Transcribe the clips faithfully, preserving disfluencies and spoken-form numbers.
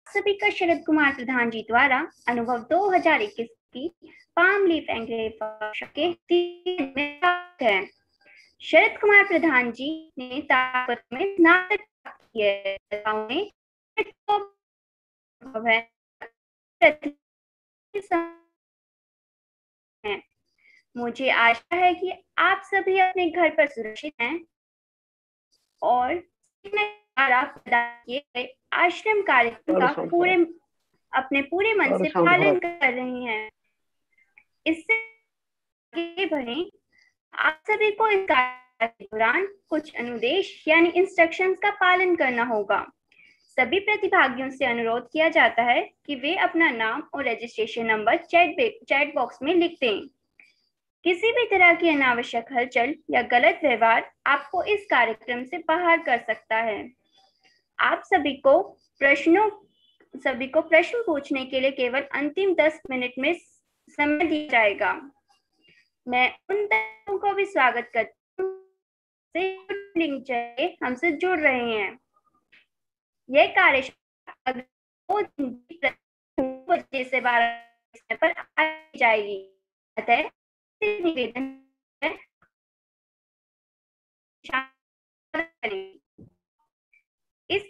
सभी का शरद कुमार प्रधान जी द्वारा अनुभव दो हज़ार इक्कीस की पाम लीफ एंग्रेव के तीन में है। शरद कुमार प्रधान जी ने ताकत में स्नातक किया है। मुझे आशा है कि आप सभी अपने घर पर सुरक्षित हैं और आश्रम कार्यक्रम का पूरे अपने पूरे मन से पालन कर रही हैं। इससे आगे बढ़े, आप सभी को इस कार्य के दौरान कुछ अनुदेश यानी इंस्ट्रक्शंस का पालन करना होगा। सभी प्रतिभागियों से अनुरोध किया जाता है कि वे अपना नाम और registration number chat chat box में लिख दें। किसी भी तरह की अनावश्यक हलचल या गलत व्यवहार आपको इस कार्यक्रम से बाहर कर सकता है। आप सभी को प्रश्नों सभी को प्रश्न पूछने के लिए केवल अंतिम दस मिनट में समय दिया जाएगा। मैं उन लोगों को भी स्वागत करती हूँ जो हमसे जुड़ रहे हैं। यह कार्यशाला दो दिन बजे से बारह पर आ जाएगी। अतः निवेदन है इस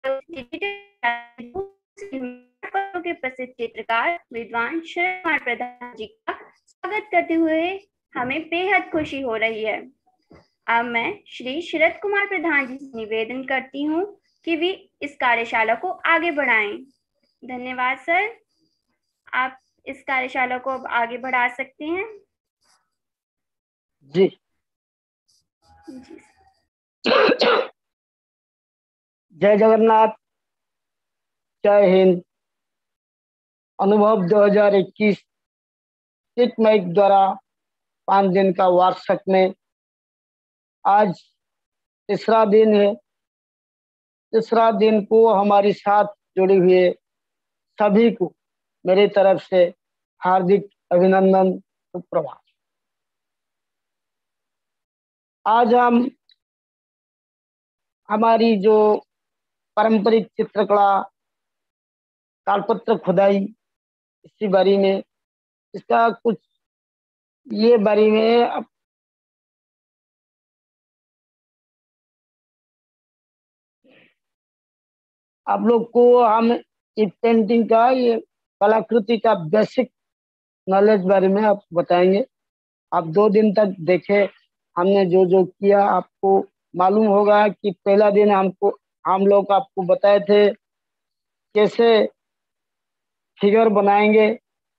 के प्रसिद्ध चित्रकार विद्वान शरद कुमार प्रधान जी का स्वागत करते हुए हमें बेहद खुशी हो रही है। अब मैं श्री शरद कुमार प्रधान जी से निवेदन करती हूँ कि वे इस कार्यशाला को आगे बढ़ाएं। धन्यवाद सर, आप इस कार्यशाला को अब आगे बढ़ा सकते हैं। जी, जी। जय जगन्नाथ, जय हिंद। अनुभव दो हज़ार इक्कीस सिटमैक द्वारा पाँच दिन का वार्षिक में आज तीसरा दिन है। तीसरा दिन को हमारे साथ जुड़े हुए सभी को मेरी तरफ से हार्दिक अभिनंदन, सुप्रभात। आज हम हमारी जो पारंपरिक चित्रकला कालपत्र खुदाई इसी बारे में इसका कुछ ये बारे में अब आप लोग को हम ये पेंटिंग का ये कलाकृति का बेसिक नॉलेज बारे में आप बताएंगे। आप दो दिन तक देखे हमने जो जो किया, आपको मालूम होगा कि पहला दिन हमको हम लोग आपको बताए थे कैसे फिगर बनाएंगे,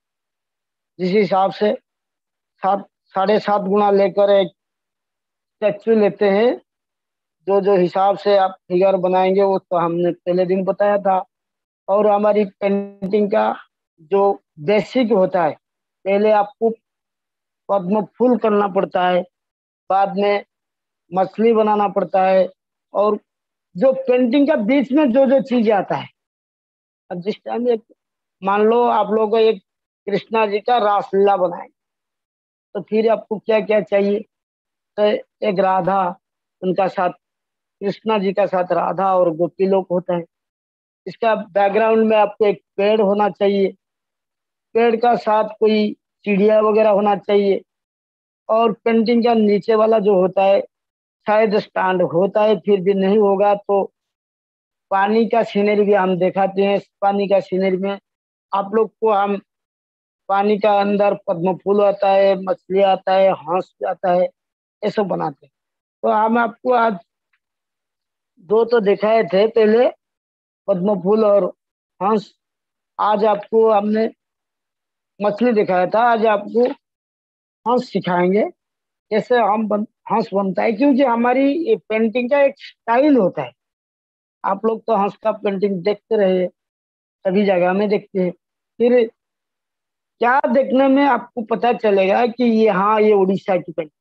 जिस हिसाब से सात साढ़े सात गुना लेकर एक स्टेचू लेते हैं, जो जो हिसाब से आप फिगर बनाएंगे वो तो हमने पहले दिन बताया था। और हमारी पेंटिंग का जो बेसिक होता है, पहले आपको पद्म फूल करना पड़ता है, बाद में मछली बनाना पड़ता है, और जो पेंटिंग का बीच में जो जो चीज आता है। अब जिस टाइम एक मान लो आप लोग एक कृष्णा जी का रासलीला बनाएंगे तो फिर आपको क्या क्या चाहिए, तो एक राधा, उनका साथ कृष्णा जी का साथ राधा और गोपी लोग होता है। इसका बैकग्राउंड में आपको एक पेड़ होना चाहिए, पेड़ का साथ कोई चिड़िया वगैरह होना चाहिए, और पेंटिंग का नीचे वाला जो होता है शायद स्टैंड होता है, फिर भी नहीं होगा तो पानी का सीनरी भी हम दिखाते हैं। पानी का सीनरी में आप लोग को हम पानी का अंदर पद्म फूल आता है, मछली आता है, हंस आता है, ये सब बनाते हैं। तो हम आपको आज दो तो दिखाए थे, पहले पद्म फूल और हंस। आज आपको हमने मछली दिखाया था, आज आपको हंस सिखाएंगे कैसे हम बन, हंस बनता है, क्योंकि हमारी ये पेंटिंग का एक स्टाइल होता है। आप लोग तो हंस का पेंटिंग देखते रहे, सभी जगह में देखते हैं, फिर क्या देखने में आपको पता चलेगा कि ये हाँ ये उड़ीसा की पेंटिंग।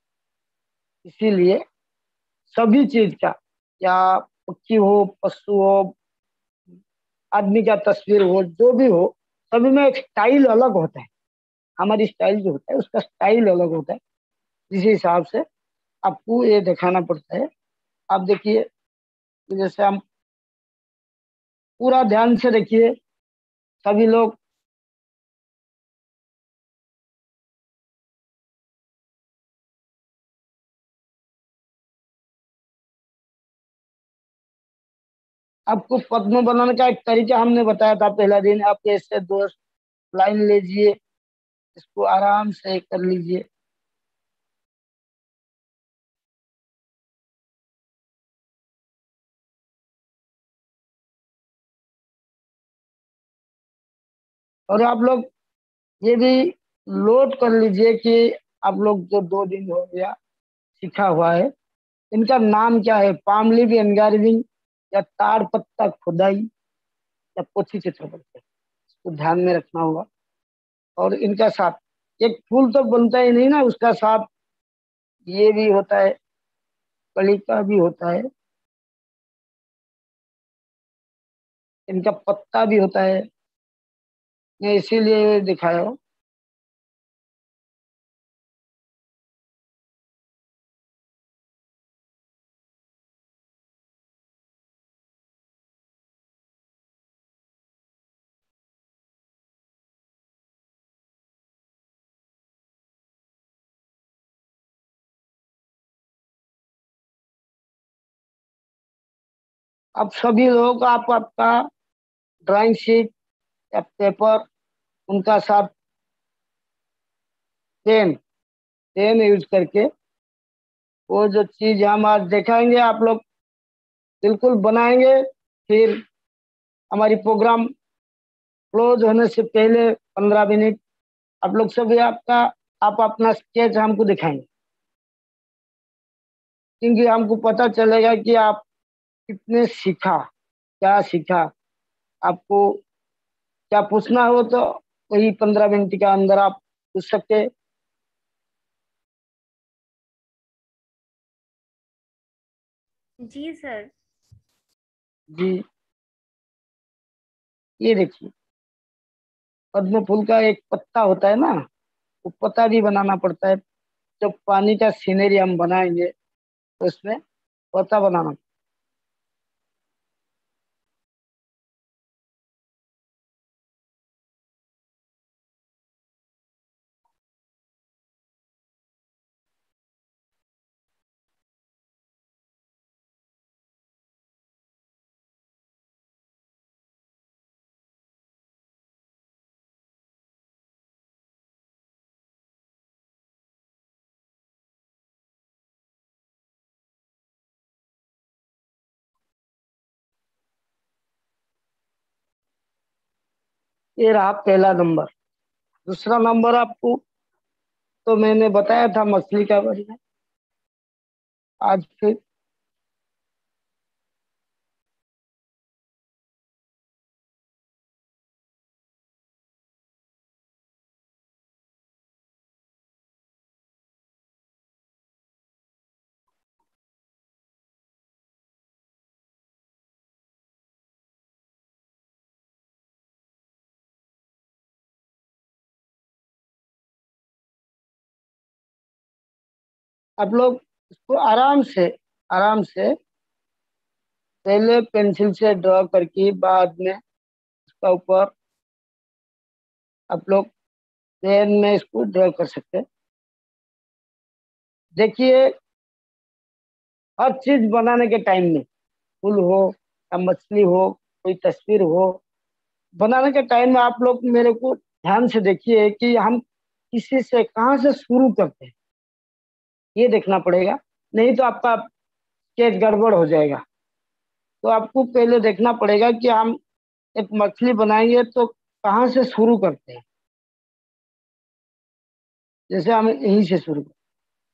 इसीलिए सभी चीज का, या पक्षी हो, पशु हो, आदमी का तस्वीर हो, जो भी हो, सभी में एक स्टाइल अलग होता है। हमारी स्टाइल जो होता है उसका स्टाइल अलग होता है, जिस हिसाब से आपको ये दिखाना पड़ता है। आप देखिए, जैसे हम पूरा ध्यान से देखिए सभी लोग। आपको पद्म बनाने का एक तरीका हमने बताया था पहला दिन। आप ऐसे दो लाइन लीजिए, इसको आराम से कर लीजिए। और आप लोग ये भी नोट कर लीजिए कि आप लोग जो दो दिन हो गया सीखा हुआ है, इनका नाम क्या है। पाम लीफ एनगार्विंग, या ताड़ पत्ता खुदाई, या पोथी चित्र बनते हैं, इसको ध्यान में रखना होगा। और इनका साथ एक फूल तो बनता ही नहीं ना, उसका साथ ये भी होता है, कली का भी होता है, इनका पत्ता भी होता है। मैं इसीलिए दिखाया हूँ। अब सभी लोग आप आपका ड्राइंग शीट या पेपर, उनका साथ पेन पेन यूज करके वो जो चीज हम आज दिखाएंगे आप लोग बिल्कुल बनाएंगे। फिर हमारी प्रोग्राम क्लोज होने से पहले पंद्रह मिनट आप लोग सभी आपका आप अपना स्केच हमको दिखाएंगे, क्योंकि हमको पता चलेगा कि आप कितने सीखा, क्या सीखा। आपको क्या पूछना हो तो वही पंद्रह मिनट के अंदर आप पूछ सकते हैं। जी सर। जी, ये देखिए पद्म फूल का एक पत्ता होता है ना, वो पत्ता भी बनाना पड़ता है। जब पानी का सीनरी हम बनाएंगे तो उसमें पत्ता बनाना। ये रहा पहला नंबर। दूसरा नंबर आपको तो मैंने बताया था मछली का बारे में। आज फिर आप लोग इसको आराम से आराम से पहले पेंसिल से ड्रॉ करके बाद में इसका ऊपर आप लोग पेन में इसको ड्रॉ कर सकते हैं। देखिए हर चीज बनाने के टाइम में, फूल हो या मछली हो, कोई तस्वीर हो, बनाने के टाइम में आप लोग मेरे को ध्यान से देखिए कि हम किसी से कहाँ से शुरू करते हैं, ये देखना पड़ेगा। नहीं तो आपका स्केच गड़बड़ हो जाएगा। तो आपको पहले देखना पड़ेगा कि हम एक मछली बनाएंगे तो कहाँ से शुरू करते हैं। जैसे हम यहीं से शुरू करते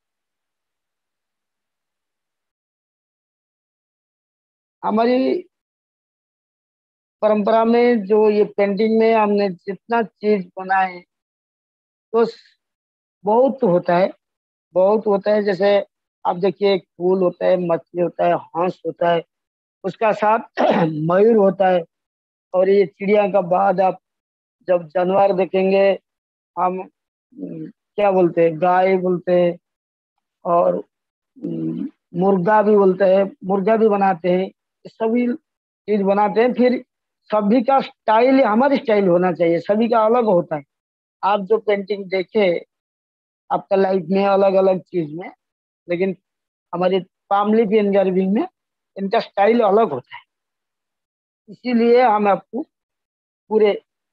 हैं। हमारी परंपरा में जो ये पेंटिंग में हमने जितना चीज बनाए तो बहुत होता है, बहुत होता है। जैसे आप देखिए एक फूल होता है, मछली होता है, हंस होता है, उसका साथ मयूर होता है। और ये चिड़िया का बाद आप जब जानवर देखेंगे, हम हम्म, क्या बोलते हैं, गाय बोलते हैं। और हम्म, मुर्गा भी बोलते हैं, मुर्गा भी बनाते हैं। ये सभी चीज बनाते हैं। फिर सभी का स्टाइल हमारी स्टाइल होना चाहिए, सभी का अलग होता है। आप जो पेंटिंग देखे आपका लाइफ में अलग अलग चीज में, लेकिन हमारी फैमिली की एंगेजमेंट में इनका स्टाइल अलग होता है। इसीलिए हम आपको पूरे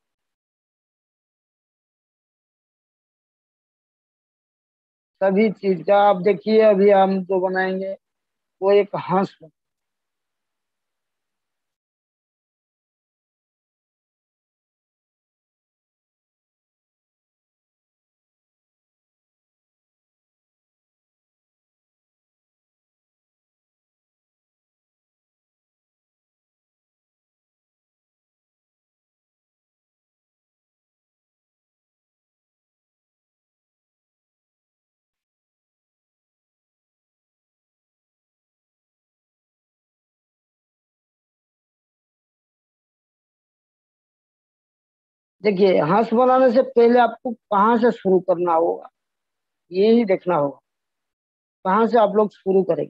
सभी चीज का, आप देखिए अभी हम जो बनाएंगे वो एक हंस। देखिए हंस बनाने से पहले आपको कहाँ से शुरू करना होगा, ये ही देखना होगा। कहाँ से आप लोग शुरू करेंगे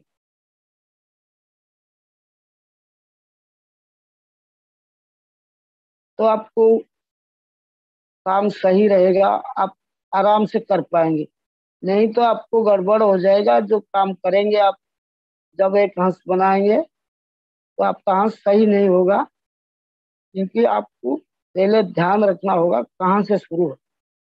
तो आपको काम सही रहेगा, आप आराम से कर पाएंगे। नहीं तो आपको गड़बड़ हो जाएगा जो काम करेंगे आप। जब एक हंस बनाएंगे तो आपका हंस सही नहीं होगा, क्योंकि आपको पहले ध्यान रखना होगा कहाँ से शुरू हो।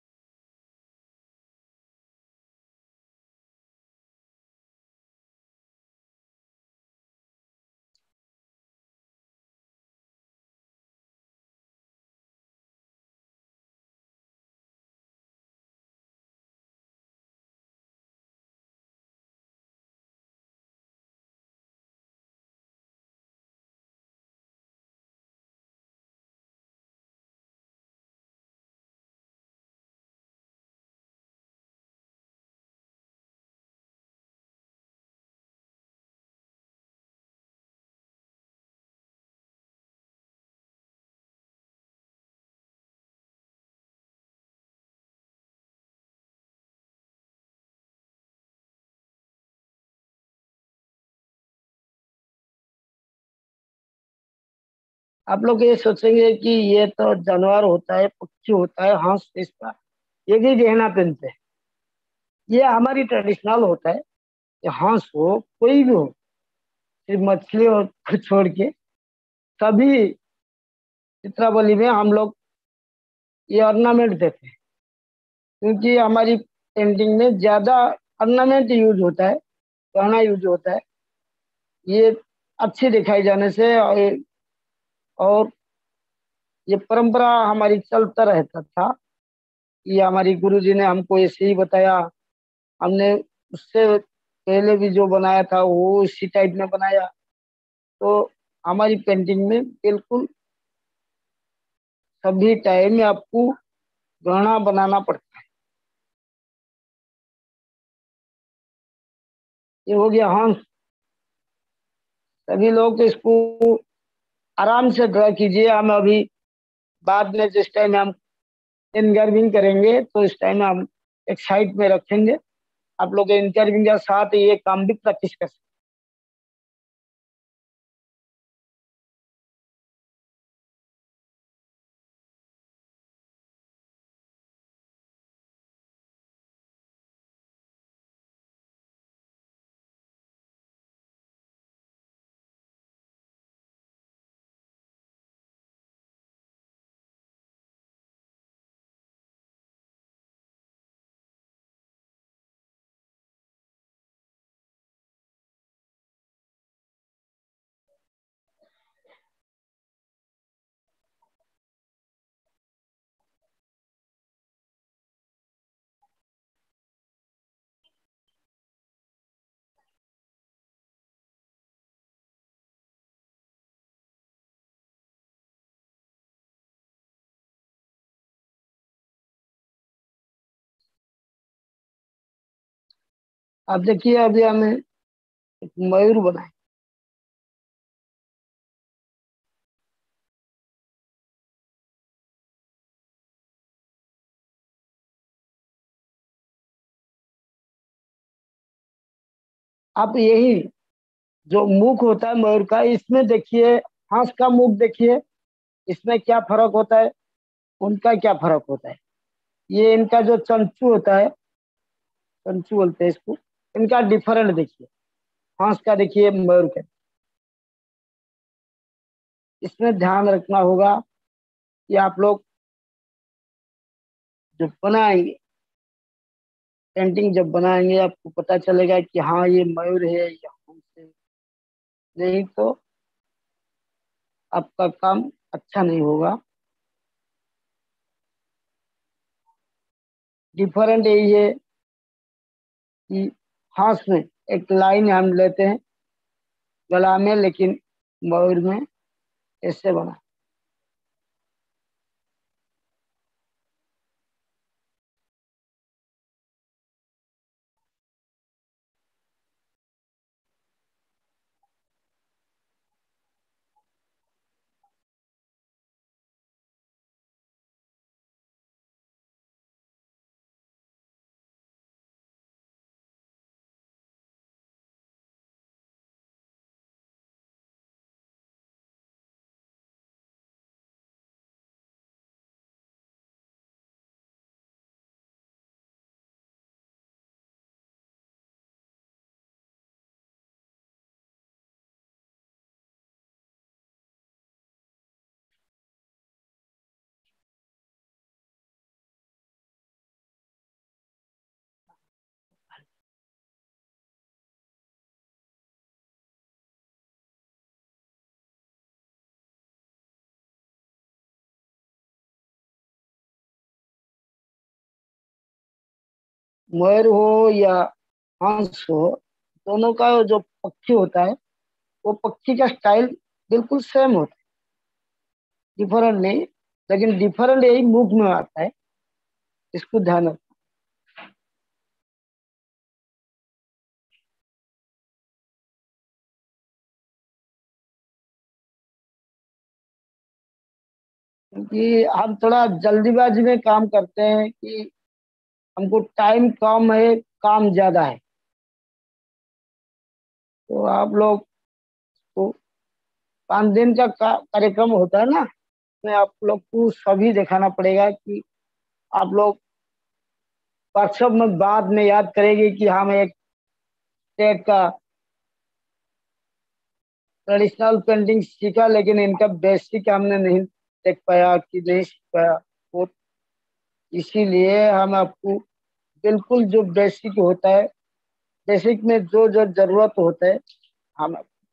आप लोग ये सोचेंगे कि ये तो जानवर होता है, पक्षी होता है, हंस इसका ये भी गहना पहनते हैं। ये हमारी ट्रेडिशनल होता है कि हंस हो कोई भी हो, सिर्फ मछली हो को छोड़ के सभी चित्रावली में हम लोग ये ऑर्नामेंट देते हैं। क्योंकि हमारी पेंटिंग में ज्यादा ऑर्नामेंट यूज होता है, गहना यूज होता है। ये अच्छी दिखाई जाने से, और, और ये परंपरा हमारी चलता रहता था। ये हमारी गुरुजी ने हमको ऐसे ही बताया। हमने उससे पहले भी जो बनाया था वो इसी टाइप में बनाया। तो हमारी पेंटिंग में बिल्कुल सभी टाइम में आपको गहना बनाना पड़ता है। ये हो गया हंस। सभी लोग इसको आराम से ड्रा कीजिए। हम अभी बाद में जिस टाइम हम इनकर्विंग करेंगे तो इस टाइम हम एक साइड में रखेंगे। आप लोग इनकर्विंग के साथ ये काम भी प्रैक्टिस कर सकते हैं। आप देखिए अभी हमें एक मयूर बनाए। आप यही जो मुख होता है मयूर का, इसमें देखिए हंस का मुख देखिए, इसमें क्या फर्क होता है, उनका क्या फर्क होता है। ये इनका जो चंचू होता है, चंचू बोलते हैं इसको, इनका डिफरेंट देखिए, हंस का देखिए, मयूर का। इसमें ध्यान रखना होगा कि आप लोग जब बनाएंगे, पेंटिंग जब बनाएंगे, आपको पता चलेगा कि हाँ ये मयूर है या हंस है। नहीं तो आपका काम अच्छा नहीं होगा। डिफरेंट यही है कि हाथ में एक लाइन हम लेते हैं गला में, लेकिन मयूर में ऐसे बना। मयूर हो या हंस हो, दोनों का जो पक्षी होता है, वो पक्षी का स्टाइल बिल्कुल सेम होता है, डिफरेंट नहीं। लेकिन डिफरेंट यही मुख में आता है, इसको ध्यान रखना। क्योंकि हम थोड़ा जल्दीबाजी में काम करते हैं कि हमको टाइम कम है, काम ज्यादा है। तो आप लोग को पाँच दिन का का- कार्यक्रम होता है ना, उसमें आप लोग को सभी दिखाना पड़ेगा कि आप लोग वर्कशॉप में बाद में याद करेंगे कि हम एक स्टेट का ट्रेडिशनल पेंटिंग सीखा, लेकिन इनका बेसिक हमने नहीं देख पाया कि नहीं सीख पाया। वो इसीलिए हम आपको बिल्कुल जो बेसिक होता है, बेसिक में जो जो जरूरत होता है, हम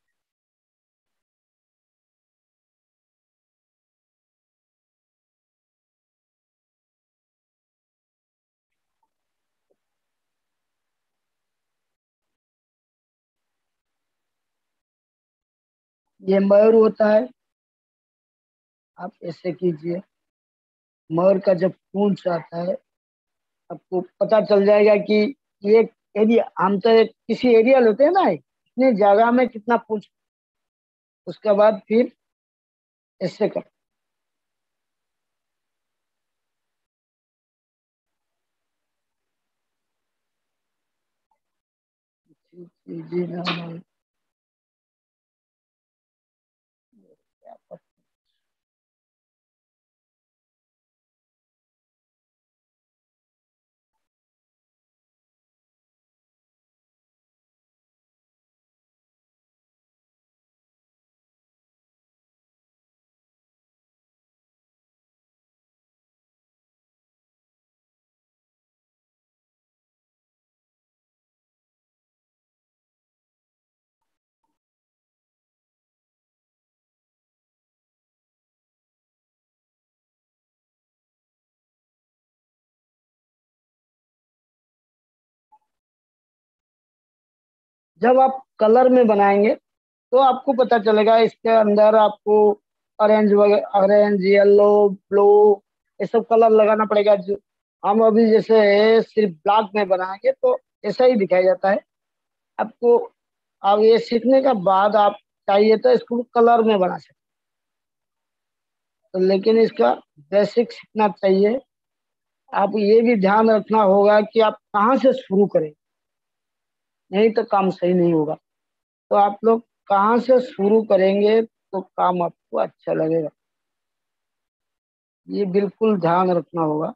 ये मयूर होता है। आप ऐसे कीजिए, मयूर का जब पूंछ आता है, आपको पता चल जाएगा कि ये एरिया, हम तो एक किसी एरिया लेते हैं ना, इतनी जगह में कितना पूंछ। उसके बाद फिर ऐसे कर। जी जी जी, हाँ, हाँ। जब आप कलर में बनाएंगे तो आपको पता चलेगा, इसके अंदर आपको ऑरेंज वगैरह, ऑरेंज, येलो, ब्लू, ये सब कलर लगाना पड़ेगा। जो हम अभी जैसे सिर्फ ब्लैक में बनाएंगे तो ऐसा ही दिखाई जाता है आपको। अब ये सीखने का बाद आप चाहिए तो इसको कलर में बना सकते, तो लेकिन इसका बेसिक सीखना चाहिए। आप ये भी ध्यान रखना होगा कि आप कहाँ से शुरू करें, नहीं तो काम सही नहीं होगा। तो आप लोग कहाँ से शुरू करेंगे तो काम आपको अच्छा लगेगा। ये बिल्कुल ध्यान रखना होगा।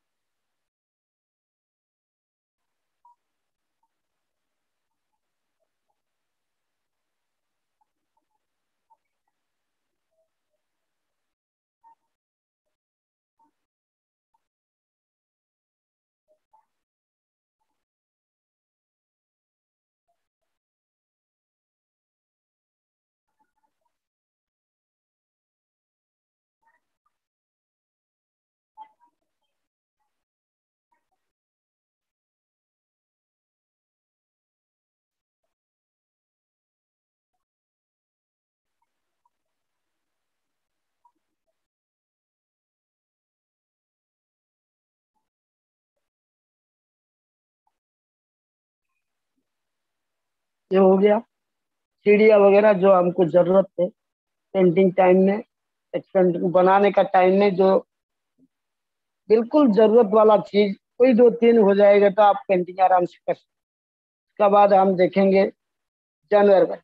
ये हो गया सीढ़ियाँ वगैरह जो हमको जरूरत है पेंटिंग टाइम में, एक पेंटिंग बनाने का टाइम में जो बिल्कुल जरूरत वाला चीज, कोई दो तीन हो जाएगा तो आप पेंटिंग आराम से कर सकते। उसके बाद हम देखेंगे जानवर में।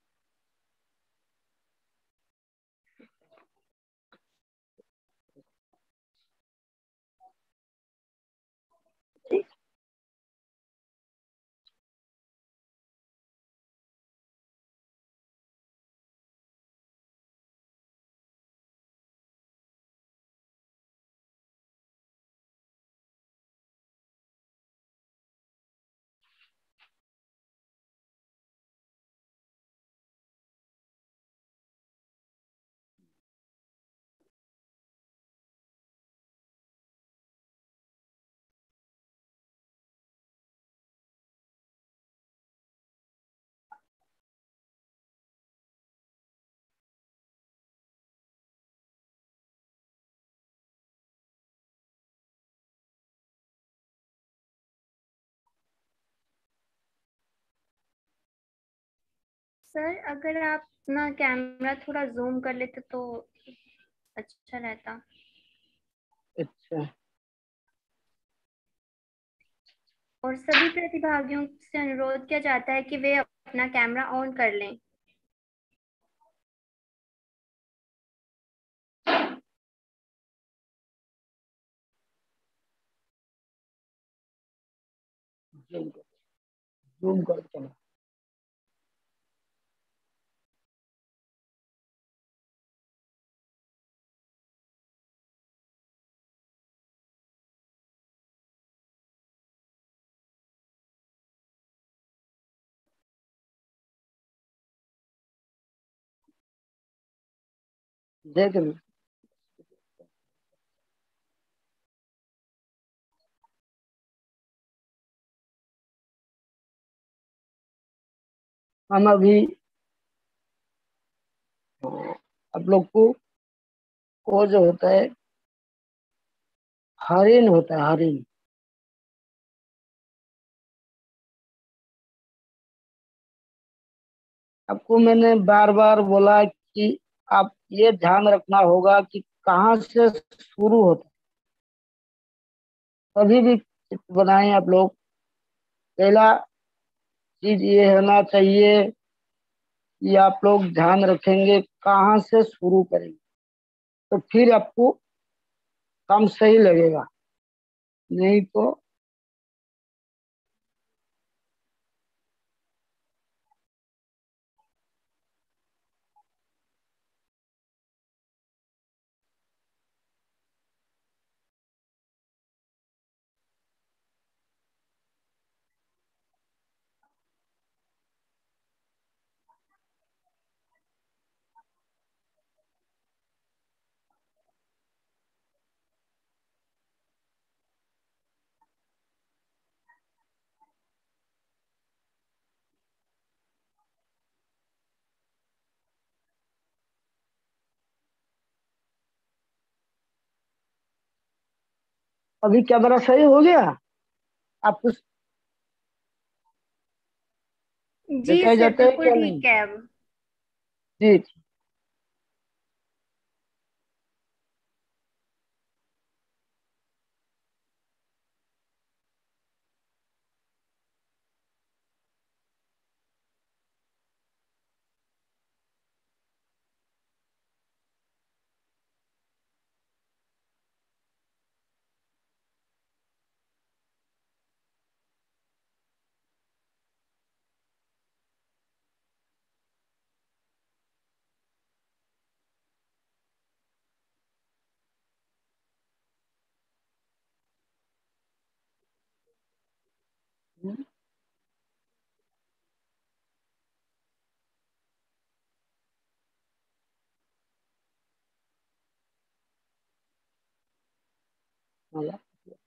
सर अगर आप अपना कैमरा थोड़ा जूम कर लेते तो अच्छा रहता। अच्छा। और सभी प्रतिभागियों से अनुरोध किया जाता है कि वे अपना कैमरा ऑन कर लें। जूम कर, जूम कर चलो। देख लो। हम अभी आप लोग को वो जो होता है हरिण होता है, हरिण। आपको मैंने बार बार बोला कि आप ये ध्यान रखना होगा कि कहाँ से शुरू होता है। कभी भी चित्र बनाएं आप लोग, पहला चीज ये होना चाहिए कि आप लोग ध्यान रखेंगे कहाँ से शुरू करेंगे, तो फिर आपको काम सही लगेगा। नहीं तो अभी कैमरा सही हो गया। आप कुछ जी दिखाई सर जाता है बिल्कुल क्या नहीं? ठीक है अब। जी। हम्म, मतलब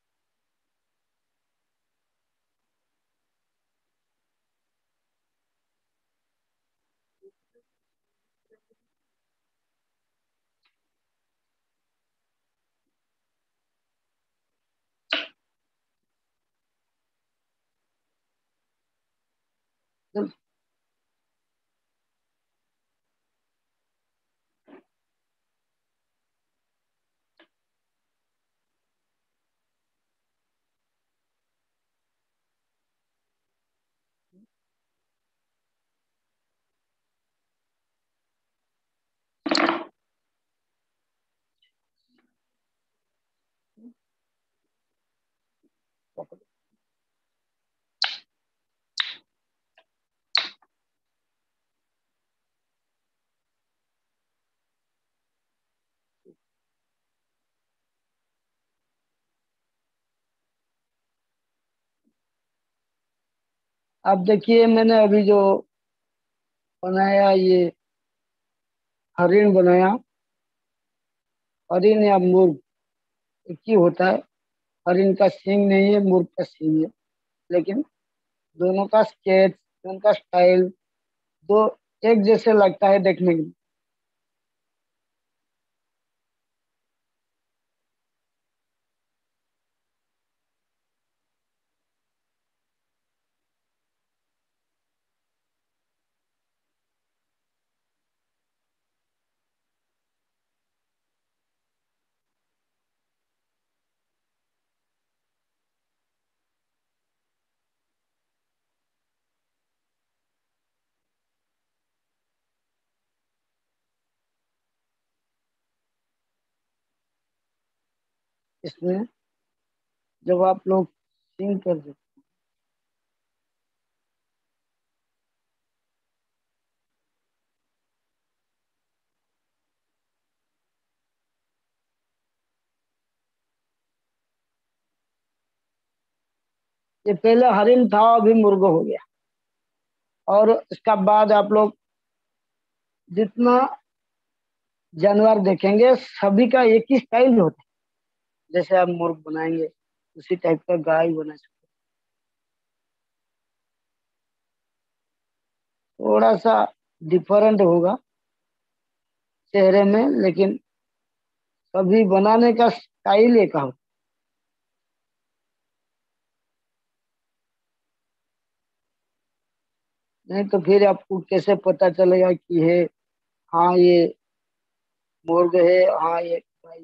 अब देखिए, मैंने अभी जो बनाया ये हरिण बनाया। हरिण या मुर्ग एक ही होता है। हरिण का सींग नहीं है, मुर्ग का सींग है, लेकिन दोनों का स्केच, दोनों का स्टाइल दो एक जैसे लगता है देखने में। इसमें जब आप लोग सींग कर दो, ये पहले हरिण था, अभी मुर्ग हो गया। और इसका बाद आप लोग जितना जानवर देखेंगे सभी का एक ही स्टाइल होता है। जैसे आप मुर्ग बनाएंगे उसी टाइप का गाय बना सकते हैं। थोड़ा सा डिफरेंट होगा चेहरे में, लेकिन सभी बनाने का स्टाइल एक होता है। नहीं तो फिर आपको कैसे पता चलेगा कि है, हाँ ये मुर्ग है, हाँ ये गाय।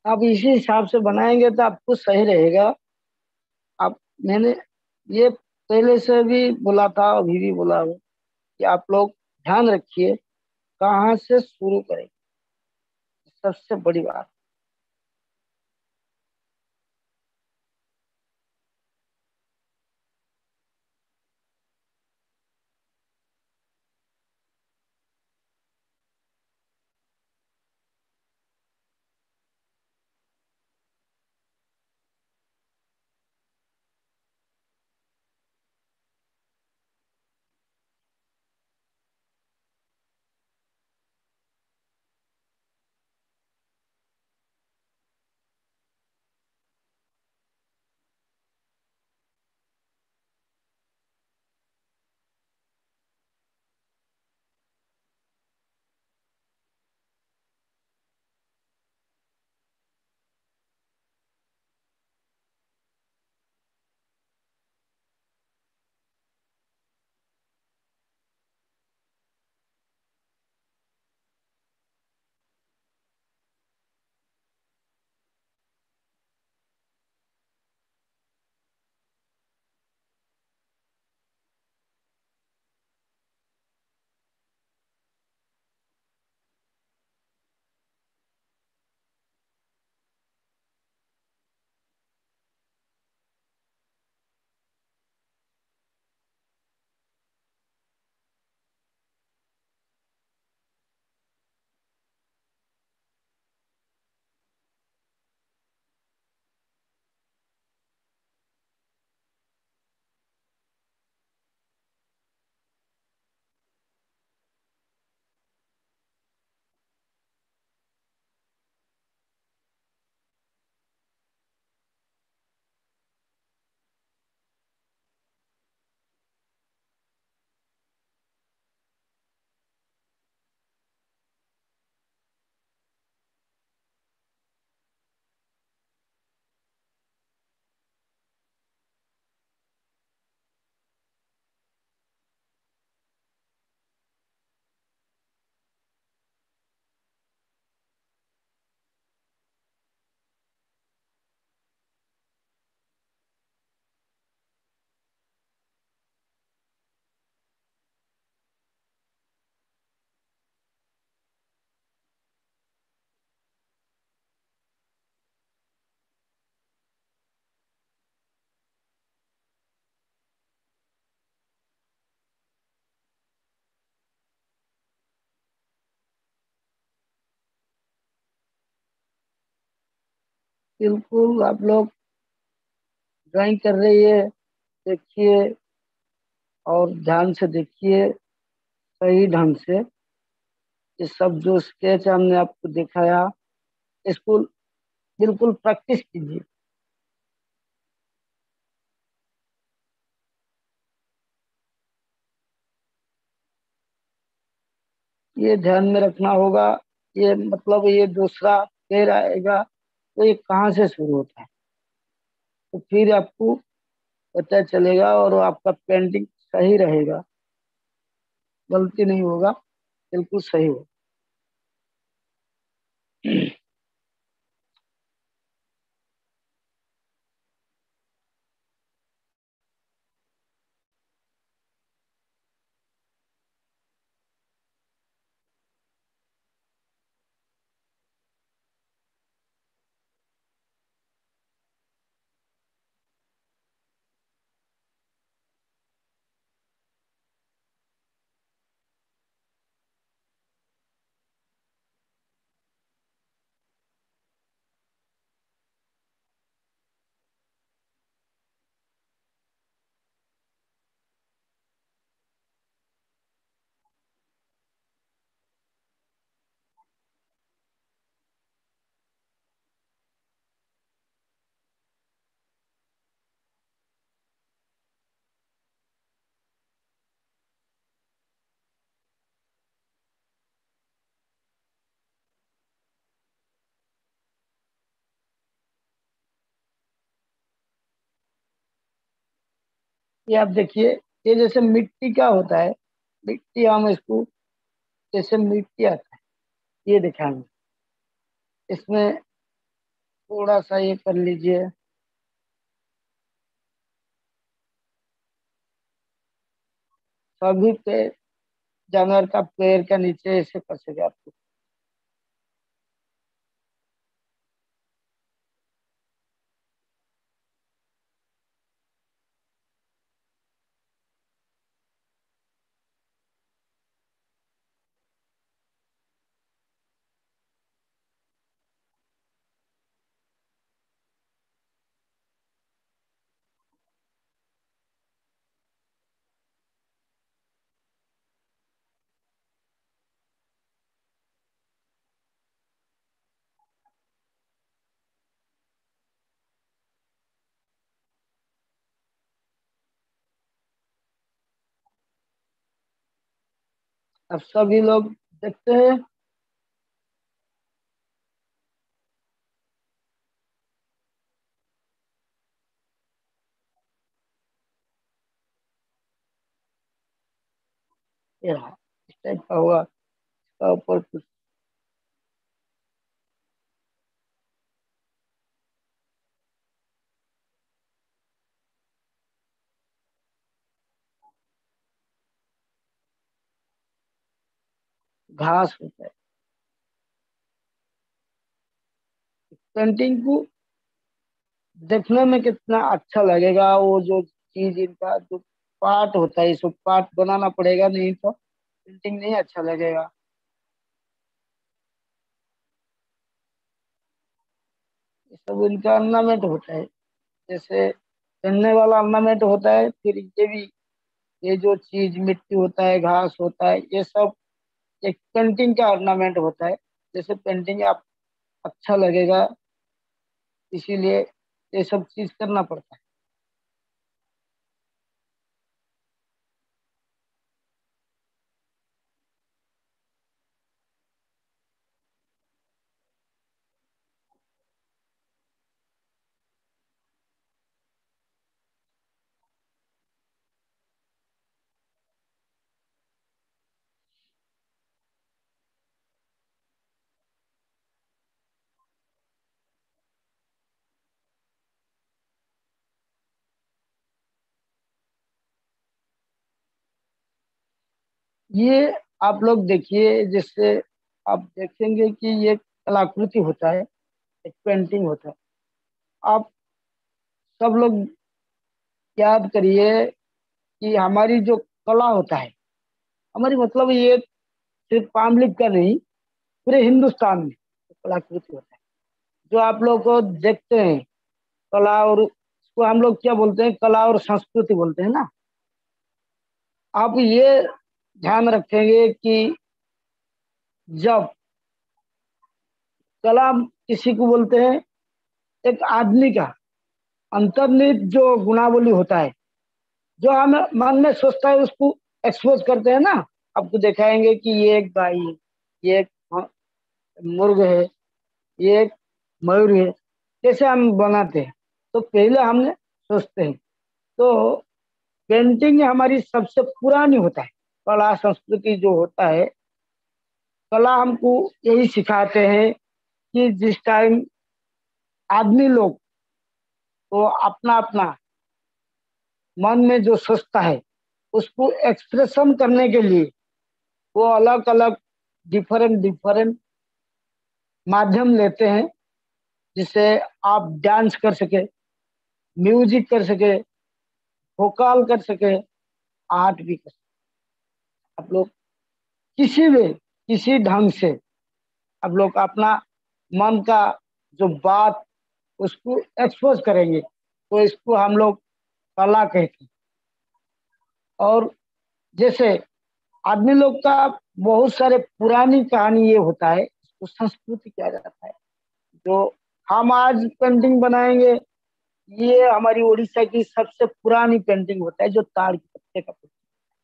आप इसी हिसाब से बनाएंगे तो आपको सही रहेगा। आप मैंने ये पहले से भी बोला था, अभी भी बोला हूँ कि आप लोग ध्यान रखिए कहाँ से शुरू करें, सबसे बड़ी बात। बिल्कुल, आप लोग ड्राइंग कर रही है, देखिए और ध्यान से देखिए सही ढंग से। ये सब जो स्केच हमने आपको दिखाया, इसको बिल्कुल प्रैक्टिस कीजिए। ये ध्यान में रखना होगा। ये मतलब ये दूसरा पैर आएगा तो ये कहाँ से शुरू होता है, तो फिर आपको पता चलेगा और आपका पेंटिंग सही रहेगा, गलती नहीं होगा, बिल्कुल सही होगा। ये आप देखिए, ये जैसे मिट्टी का होता है, मिट्टी हम इसको जैसे मिट्टी आता है, ये दिखाएंगे। इसमें थोड़ा सा ये कर लीजिए। सभी पे जानवर का पैर का नीचे ऐसे कसेगा आपको। अब सभी लोग देखते हैं। ये रहा, इस टाइप का हुआ। इसका ऊपर कुछ घास होता है। पेंटिंग को देखने में कितना अच्छा लगेगा, वो जो चीज इनका जो पार्ट होता है, इसको पार्ट बनाना पड़ेगा, नहीं तो पेंटिंग नहीं अच्छा लगेगा। ये सब इनका ऑर्नामेंट होता है। जैसे पहनने वाला ऑर्नामेंट होता है, फिर ये भी, ये जो चीज मिट्टी होता है, घास होता है, ये सब एक पेंटिंग का ऑर्नामेंट होता है। जैसे पेंटिंग आप अच्छा लगेगा, इसीलिए ये सब चीज करना पड़ता है। ये आप लोग देखिए, जैसे आप देखेंगे कि ये कलाकृति होता है, एक पेंटिंग होता है। आप सब लोग याद करिए कि हमारी जो कला होता है, हमारी मतलब ये सिर्फ पामलिक का नहीं, पूरे हिंदुस्तान में कलाकृति होता है। जो आप लोग को देखते हैं, कला, और इसको हम लोग क्या बोलते हैं, कला और संस्कृति बोलते हैं ना। आप ये ध्यान रखेंगे कि जब कला किसी को बोलते हैं, एक आदमी का अंतर्निहित जो गुणावली होता है, जो हम मन में सोचता है उसको एक्सपोज करते हैं ना। आपको दिखाएंगे कि ये एक गाय है, ये एक हाँ, मुर्ग है, ये एक मयूर है। जैसे हम बनाते हैं तो पहले हमने सोचते हैं। तो पेंटिंग हमारी सबसे पुरानी होता है। कला संस्कृति जो होता है, कला हमको यही सिखाते हैं कि जिस टाइम आदमी लोग को अपना अपना मन में जो सोचता है, उसको एक्सप्रेशन करने के लिए वो अलग अलग डिफरेंट डिफरेंट माध्यम लेते हैं, जिससे आप डांस कर सके, म्यूजिक कर सके, वोकल कर सके, आर्ट भी कर सके। आप लोग किसी भी किसी ढंग से आप लोग अपना मन का जो बात उसको एक्सपोज करेंगे, तो इसको हम लोग कला कहते हैं। और जैसे आदमी लोग का बहुत सारे पुरानी कहानी ये होता है, इसको संस्कृति किया जाता है। जो हम आज पेंटिंग बनाएंगे, ये हमारी उड़ीसा की सबसे पुरानी पेंटिंग होता है, जो ताड़ के पत्ते का पेंटिंग।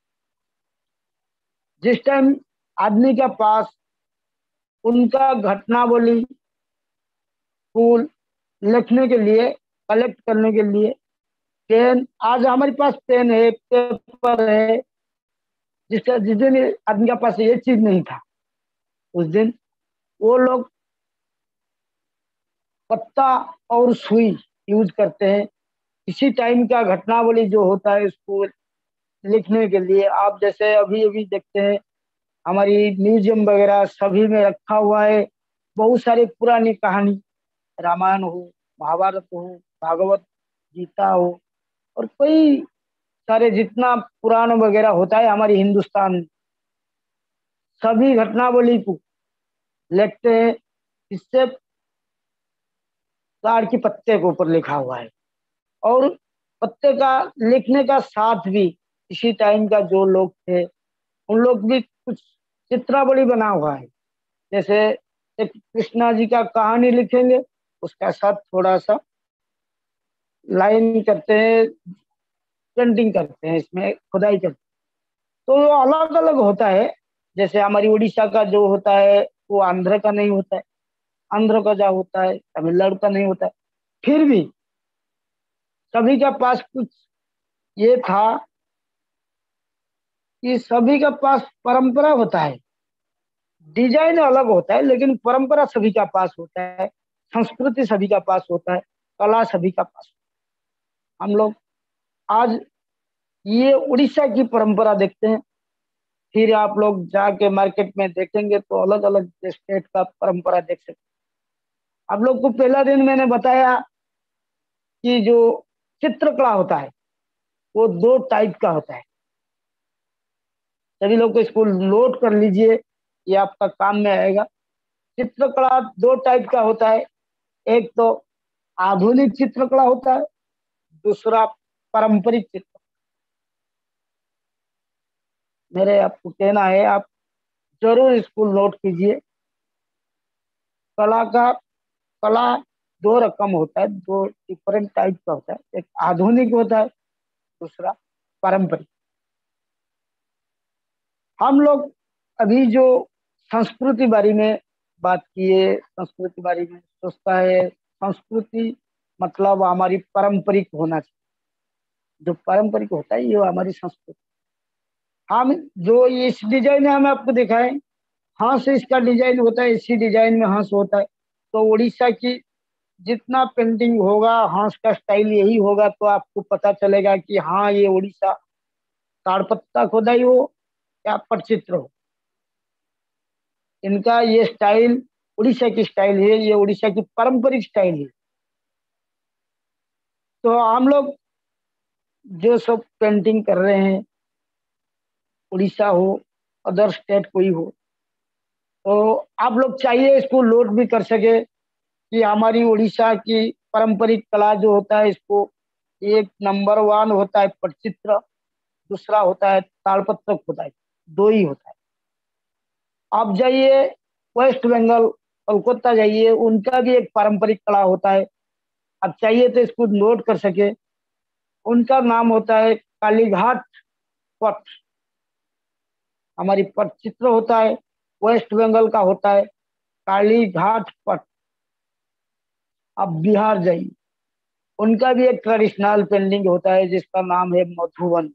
जिस टाइम आदमी के पास उनका घटनावली फूल लिखने के लिए, कलेक्ट करने के लिए पेन, आज हमारे पास पेन है, पेपर है। जिस जिस दिन आदमी के पास ये चीज नहीं था, उस दिन वो लोग पत्ता और सुई यूज करते हैं। इसी टाइम का घटनावली जो होता है उसको लिखने के लिए, आप जैसे अभी अभी देखते हैं हमारी म्यूजियम वगैरह सभी में रखा हुआ है बहुत सारी पुरानी कहानी, रामायण हो, महाभारत हो, भागवत गीता हो, और कई सारे जितना पुराण वगैरह होता है हमारी हिंदुस्तान में, सभी घटनावली को लिखते हैं। इससे ताड़ के पत्ते के ऊपर लिखा हुआ है, और पत्ते का लिखने का साथ भी इसी टाइम का जो लोग थे उन लोग भी कुछ चित्रावली बना हुआ है। जैसे एक कृष्णा जी का कहानी लिखेंगे, उसका साथ थोड़ा सा लाइन करते हैं, पेंटिंग करते हैं, इसमें खुदाई करते हैं, तो अलग अलग होता है। जैसे हमारी उड़ीसा का जो होता है वो आंध्र का नहीं होता है, आंध्र का जो होता है तमिलनाडु का नहीं होता है। फिर भी सभी के पास कुछ ये था कि सभी के पास परंपरा होता है, डिजाइन अलग होता है लेकिन परंपरा सभी का पास होता है, संस्कृति सभी का पास होता है, कला सभी का पास। हम लोग आज ये उड़ीसा की परंपरा देखते हैं, फिर आप लोग जाके मार्केट में देखेंगे तो अलग अलग स्टेट का परंपरा देख सकते हैं। आप लोग को पहला दिन मैंने बताया कि जो चित्रकला होता है वो दो टाइप का होता है। सभी लोग को इसको नोट कर लीजिए, ये आपका काम में आएगा। चित्रकला दो टाइप का होता है, एक तो आधुनिक चित्रकला होता है, दूसरा पारंपरिक चित्र। मेरे आपको कहना है आप जरूर इसको नोट कीजिए। कला का कला दो रकम होता है, दो डिफरेंट टाइप का होता है, एक आधुनिक होता है, दूसरा पारंपरिक। हम लोग अभी जो संस्कृति बारे में बात किए, संस्कृति बारे में सोचता है, संस्कृति मतलब हमारी पारंपरिक होना चाहिए। जो पारंपरिक होता है ये हमारी संस्कृति। हम जो इस डिजाइन में हमें आपको दिखाए, हांस इसका डिजाइन होता है, इसी डिजाइन में हांस होता है। तो उड़ीसा की जितना पेंटिंग होगा हांस का स्टाइल यही होगा, तो आपको पता चलेगा कि हाँ ये उड़ीसा ताड़पत्ता खुदाई हो या पटचित्र हो, इनका ये स्टाइल उड़ीसा की स्टाइल है, ये उड़ीसा की पारंपरिक स्टाइल है। तो हम लोग जो सब पेंटिंग कर रहे हैं, उड़ीसा हो अदर स्टेट कोई हो, तो आप लोग चाहिए इसको लोड भी कर सके कि हमारी उड़ीसा की पारंपरिक कला जो होता है इसको, एक नंबर वन होता है पटचित्र, दूसरा होता है ताड़पत्र खुदाई, दो ही होता है। आप जाइए वेस्ट बंगाल, कोलकाता जाइए, उनका भी एक पारंपरिक कला होता है। आप चाहिए तो इसको नोट कर सके, उनका नाम होता है कालीघाट पट। हमारी पटचित्र होता है, वेस्ट बंगाल का होता है कालीघाट पट। आप बिहार जाइए, उनका भी एक ट्रेडिशनल पेंटिंग होता है जिसका नाम है मधुबन।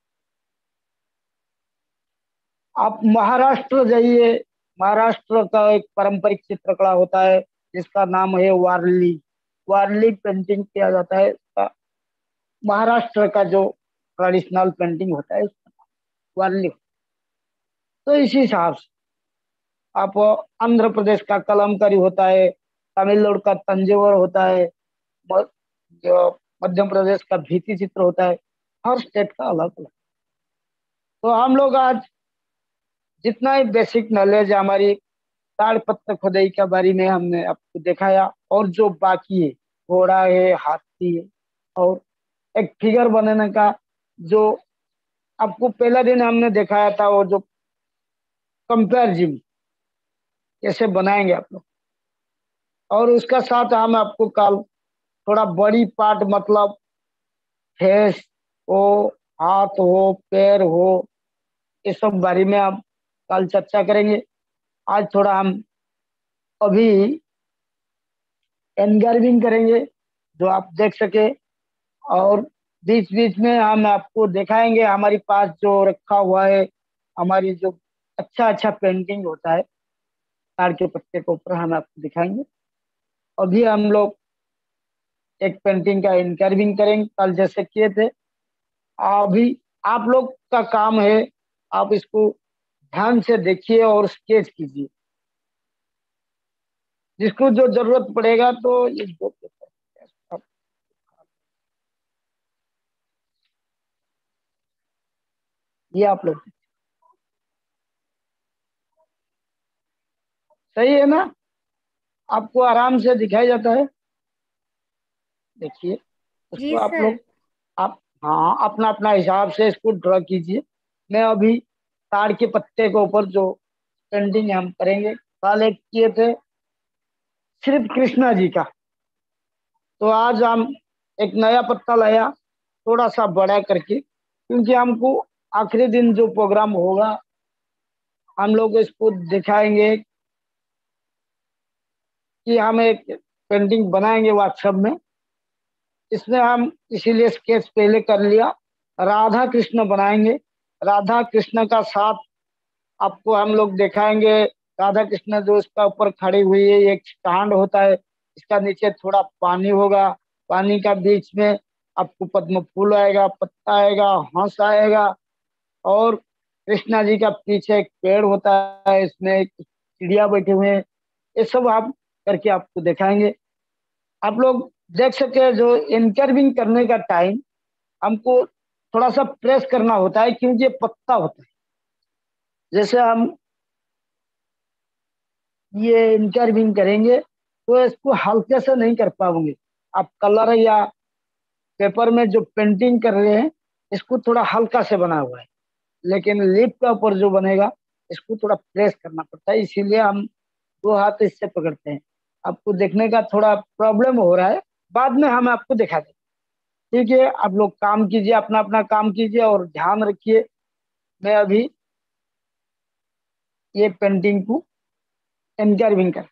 आप महाराष्ट्र जाइए, महाराष्ट्र का एक पारंपरिक चित्रकला होता है जिसका नाम है वारली। वारली पेंटिंग किया जाता है, महाराष्ट्र का जो ट्रेडिशनल पेंटिंग होता है उसका वारली। तो इसी हिसाब से आप आंध्र प्रदेश का कलमकारी होता है, तमिलनाडु का तंजौर होता है, म- जो मध्य प्रदेश का भित्ति चित्र होता है, हर स्टेट का अलग अलग। तो हम लोग आज जितना ही बेसिक नॉलेज हमारी ताड़पत्र खुदाई के बारे में हमने आपको दिखाया, और जो बाकी है घोड़ा है, हाथी है, और एक फिगर बनाने का जो आपको पहला दिन हमने दिखाया था, वो जो कंपेयर जिम कैसे बनाएंगे आप लोग, और उसका साथ हम आपको कल थोड़ा बड़ी पार्ट मतलब फेस हो, हाथ हो, पैर हो, ये सब बारे में हम कल चर्चा करेंगे। आज थोड़ा हम अभी एनगार्विंग करेंगे जो आप देख सके, और बीच बीच में हम आपको दिखाएंगे हमारे पास जो रखा हुआ है, हमारी जो अच्छा अच्छा पेंटिंग होता है ताड़ के पत्ते के ऊपर हम आपको दिखाएंगे। अभी हम लोग एक पेंटिंग का इनकर्विंग करेंगे, कल जैसे किए थे। अभी आप लोग का काम है, आप इसको ध्यान से देखिए और स्केच कीजिए। जिसको जो जरूरत पड़ेगा तो ये दो पेपर, अब ये आप लोग सही है ना, आपको आराम से दिखाई जाता है। देखिए उसको जी आप सर। लोग, आप हाँ अपना अपना हिसाब से इसको ड्रॉ कीजिए। मैं अभी ताड़ के पत्ते के ऊपर जो पेंटिंग हम करेंगे, कल एक किए थे सिर्फ कृष्णा जी का, तो आज हम एक नया पत्ता लाया, थोड़ा सा बड़ा करके, क्योंकि हमको आखिरी दिन जो प्रोग्राम होगा हम लोग इसको दिखाएंगे कि हम एक पेंटिंग बनाएंगे व्हाट्सएप में। इसमें हम इसीलिए स्केच पहले कर लिया, राधा कृष्ण बनाएंगे। राधा कृष्ण का साथ आपको हम लोग दिखाएंगे। राधा कृष्ण जो इसका ऊपर खड़ी हुई है, एक स्टैंड होता है, इसका नीचे थोड़ा पानी होगा, पानी का बीच में आपको पद्म फूल आएगा, पत्ता आएगा, हंस आएगा, और कृष्णा जी का पीछे एक पेड़ होता है, इसमें एक चिड़िया बैठे हुए हैं। ये सब आप करके आपको दिखाएंगे। आप लोग देख सकते हैं जो एंकरिंग करने का टाइम हमको थोड़ा सा प्रेस करना होता है, क्योंकि ये पत्ता होता है। जैसे हम ये एंकरिंग करेंगे तो इसको हल्के से नहीं कर पाओगे। आप कलर या पेपर में जो पेंटिंग कर रहे हैं इसको थोड़ा हल्का से बना हुआ है, लेकिन लिप का ऊपर जो बनेगा इसको थोड़ा प्रेस करना पड़ता है, इसीलिए हम दो हाथ इससे पकड़ते हैं। आपको देखने का थोड़ा प्रॉब्लम हो रहा है, बाद में हम आपको दिखा देंगे। ठीक है, आप लोग काम कीजिए, अपना अपना काम कीजिए और ध्यान रखिए। मैं अभी ये पेंटिंग को एनकर्विंग कर।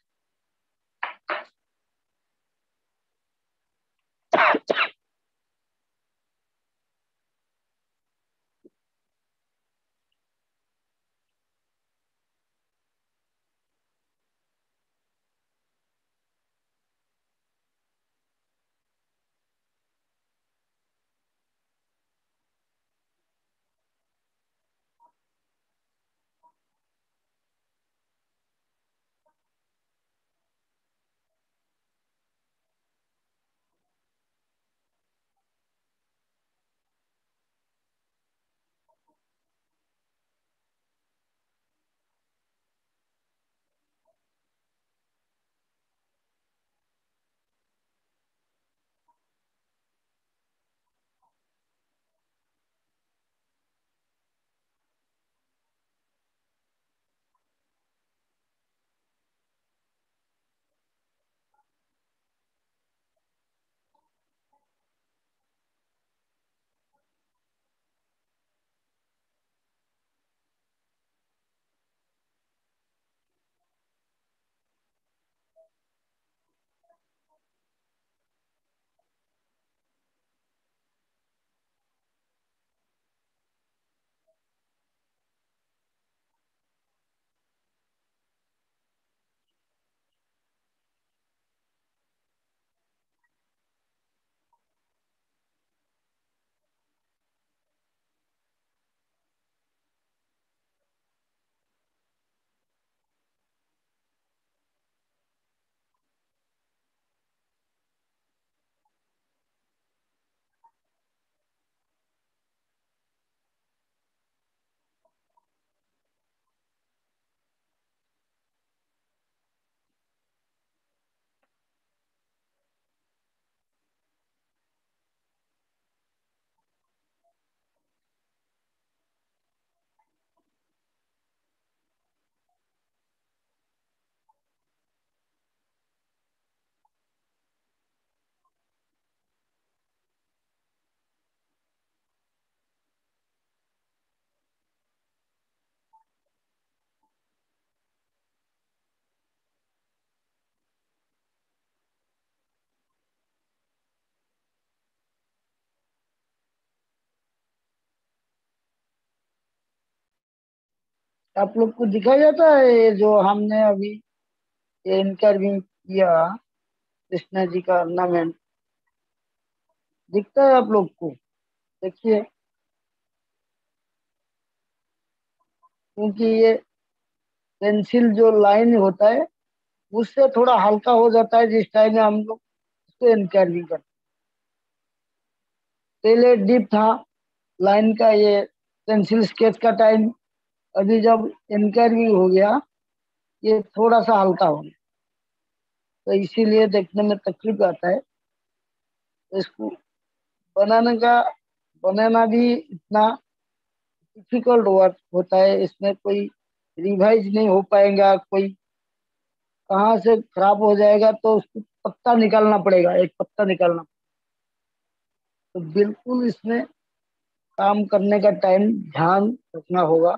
आप लोग को दिखाई जाता है ये जो हमने अभी एनकर्विंग किया, कृष्णा जी का ऑर्नामेंट दिखता है आप लोग को? देखिए, क्योंकि ये पेंसिल जो लाइन होता है उससे थोड़ा हल्का हो जाता है जिस टाइम में हम लोग उसको एनकर्विंग करते हैं। पहले डीप था लाइन का, ये पेंसिल स्केच का टाइम। अभी जब एनकर्विंग हो गया, ये थोड़ा सा हल्का हो गया, तो इसीलिए देखने में तकलीफ आता है। तो इसको बनाने का बनाना भी इतना डिफिकल्ट वर्क होता है, इसमें कोई रिवाइज नहीं हो पाएगा, कोई कहाँ से खराब हो जाएगा तो उसको पत्ता निकालना पड़ेगा, एक पत्ता निकालना। तो बिल्कुल इसमें काम करने का टाइम ध्यान रखना होगा।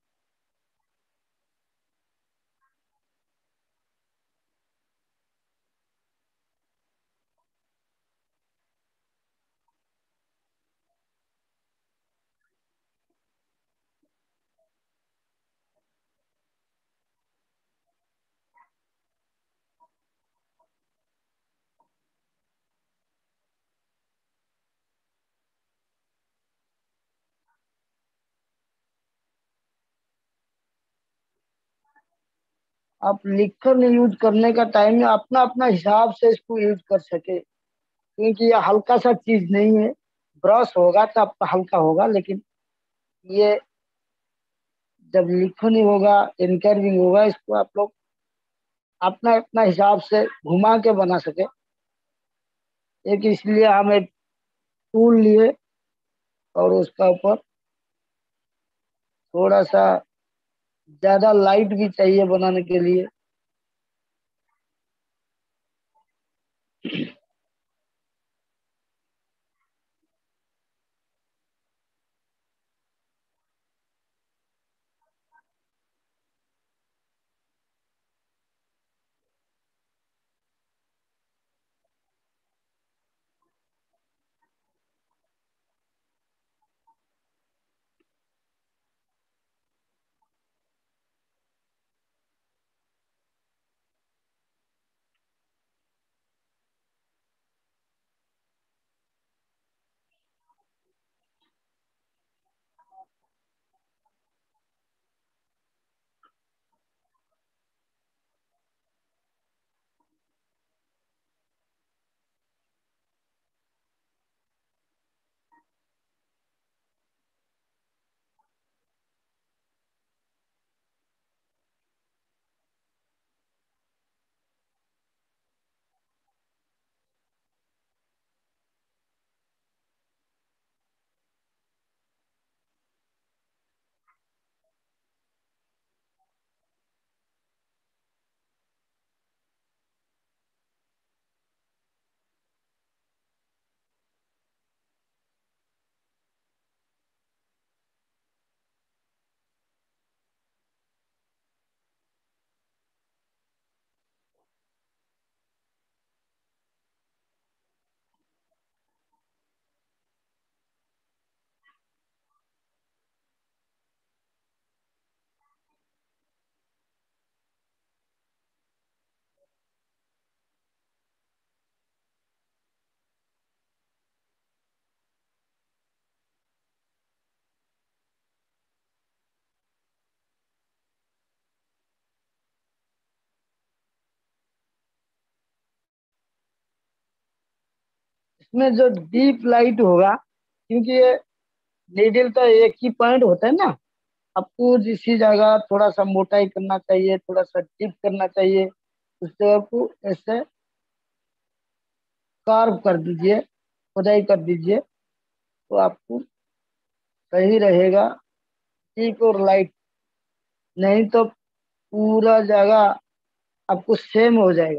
आप लिखकर यूज करने का टाइम में अपना अपना हिसाब से इसको यूज कर सके, क्योंकि ये हल्का सा चीज नहीं है। ब्रश होगा तो आपका हल्का होगा, लेकिन ये जब लिखनी होगा, एनकर्विंग होगा, इसको आप लोग अपना अपना हिसाब से घुमा के बना सके। एक इसलिए हम एक टूल लिए और उसका ऊपर थोड़ा सा ज्यादा लाइट भी चाहिए बनाने के लिए। इसमें जो डीप लाइट होगा, क्योंकि ये नीडल का एक ही पॉइंट होता है ना, आपको जिसी जगह थोड़ा सा मोटाई करना चाहिए, थोड़ा सा डीप करना चाहिए, उस जगह को ऐसे कार्व कर दीजिए, खुदाई कर दीजिए, तो आपको सही रहेगा। डीप और लाइट, नहीं तो पूरा जगह आपको सेम हो जाएगा।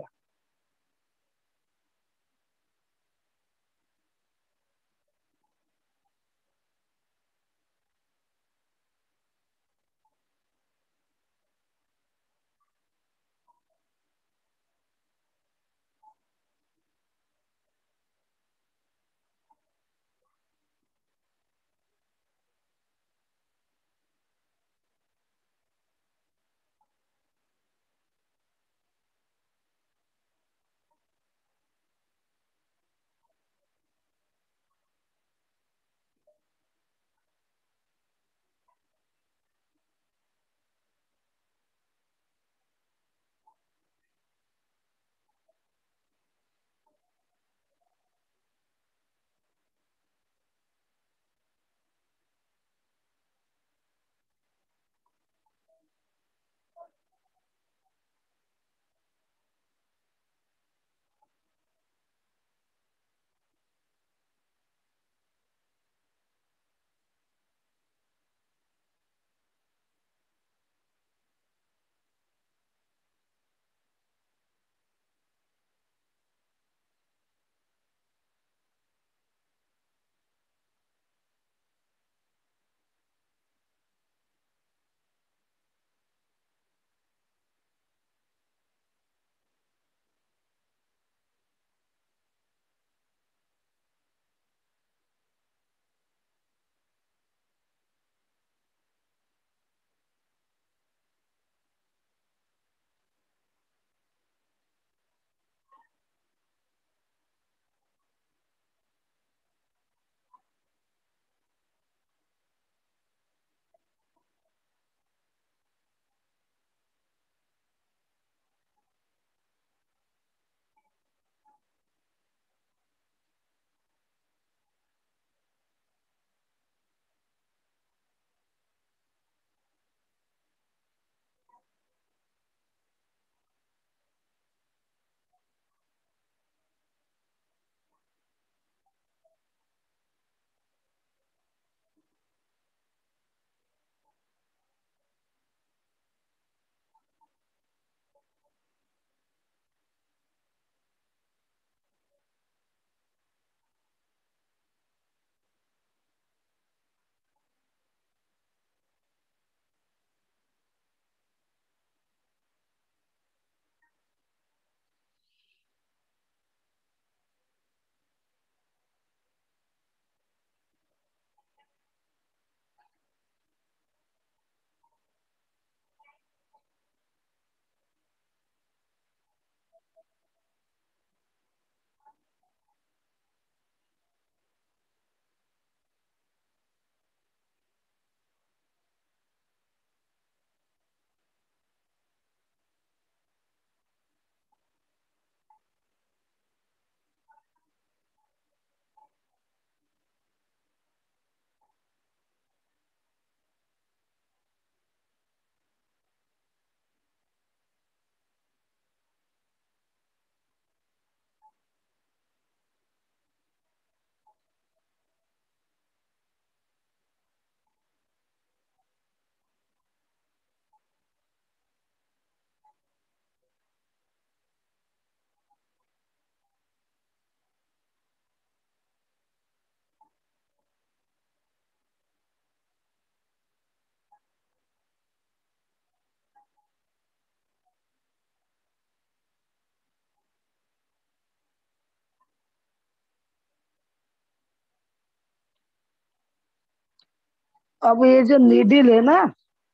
अब ये जो नीडल है ना,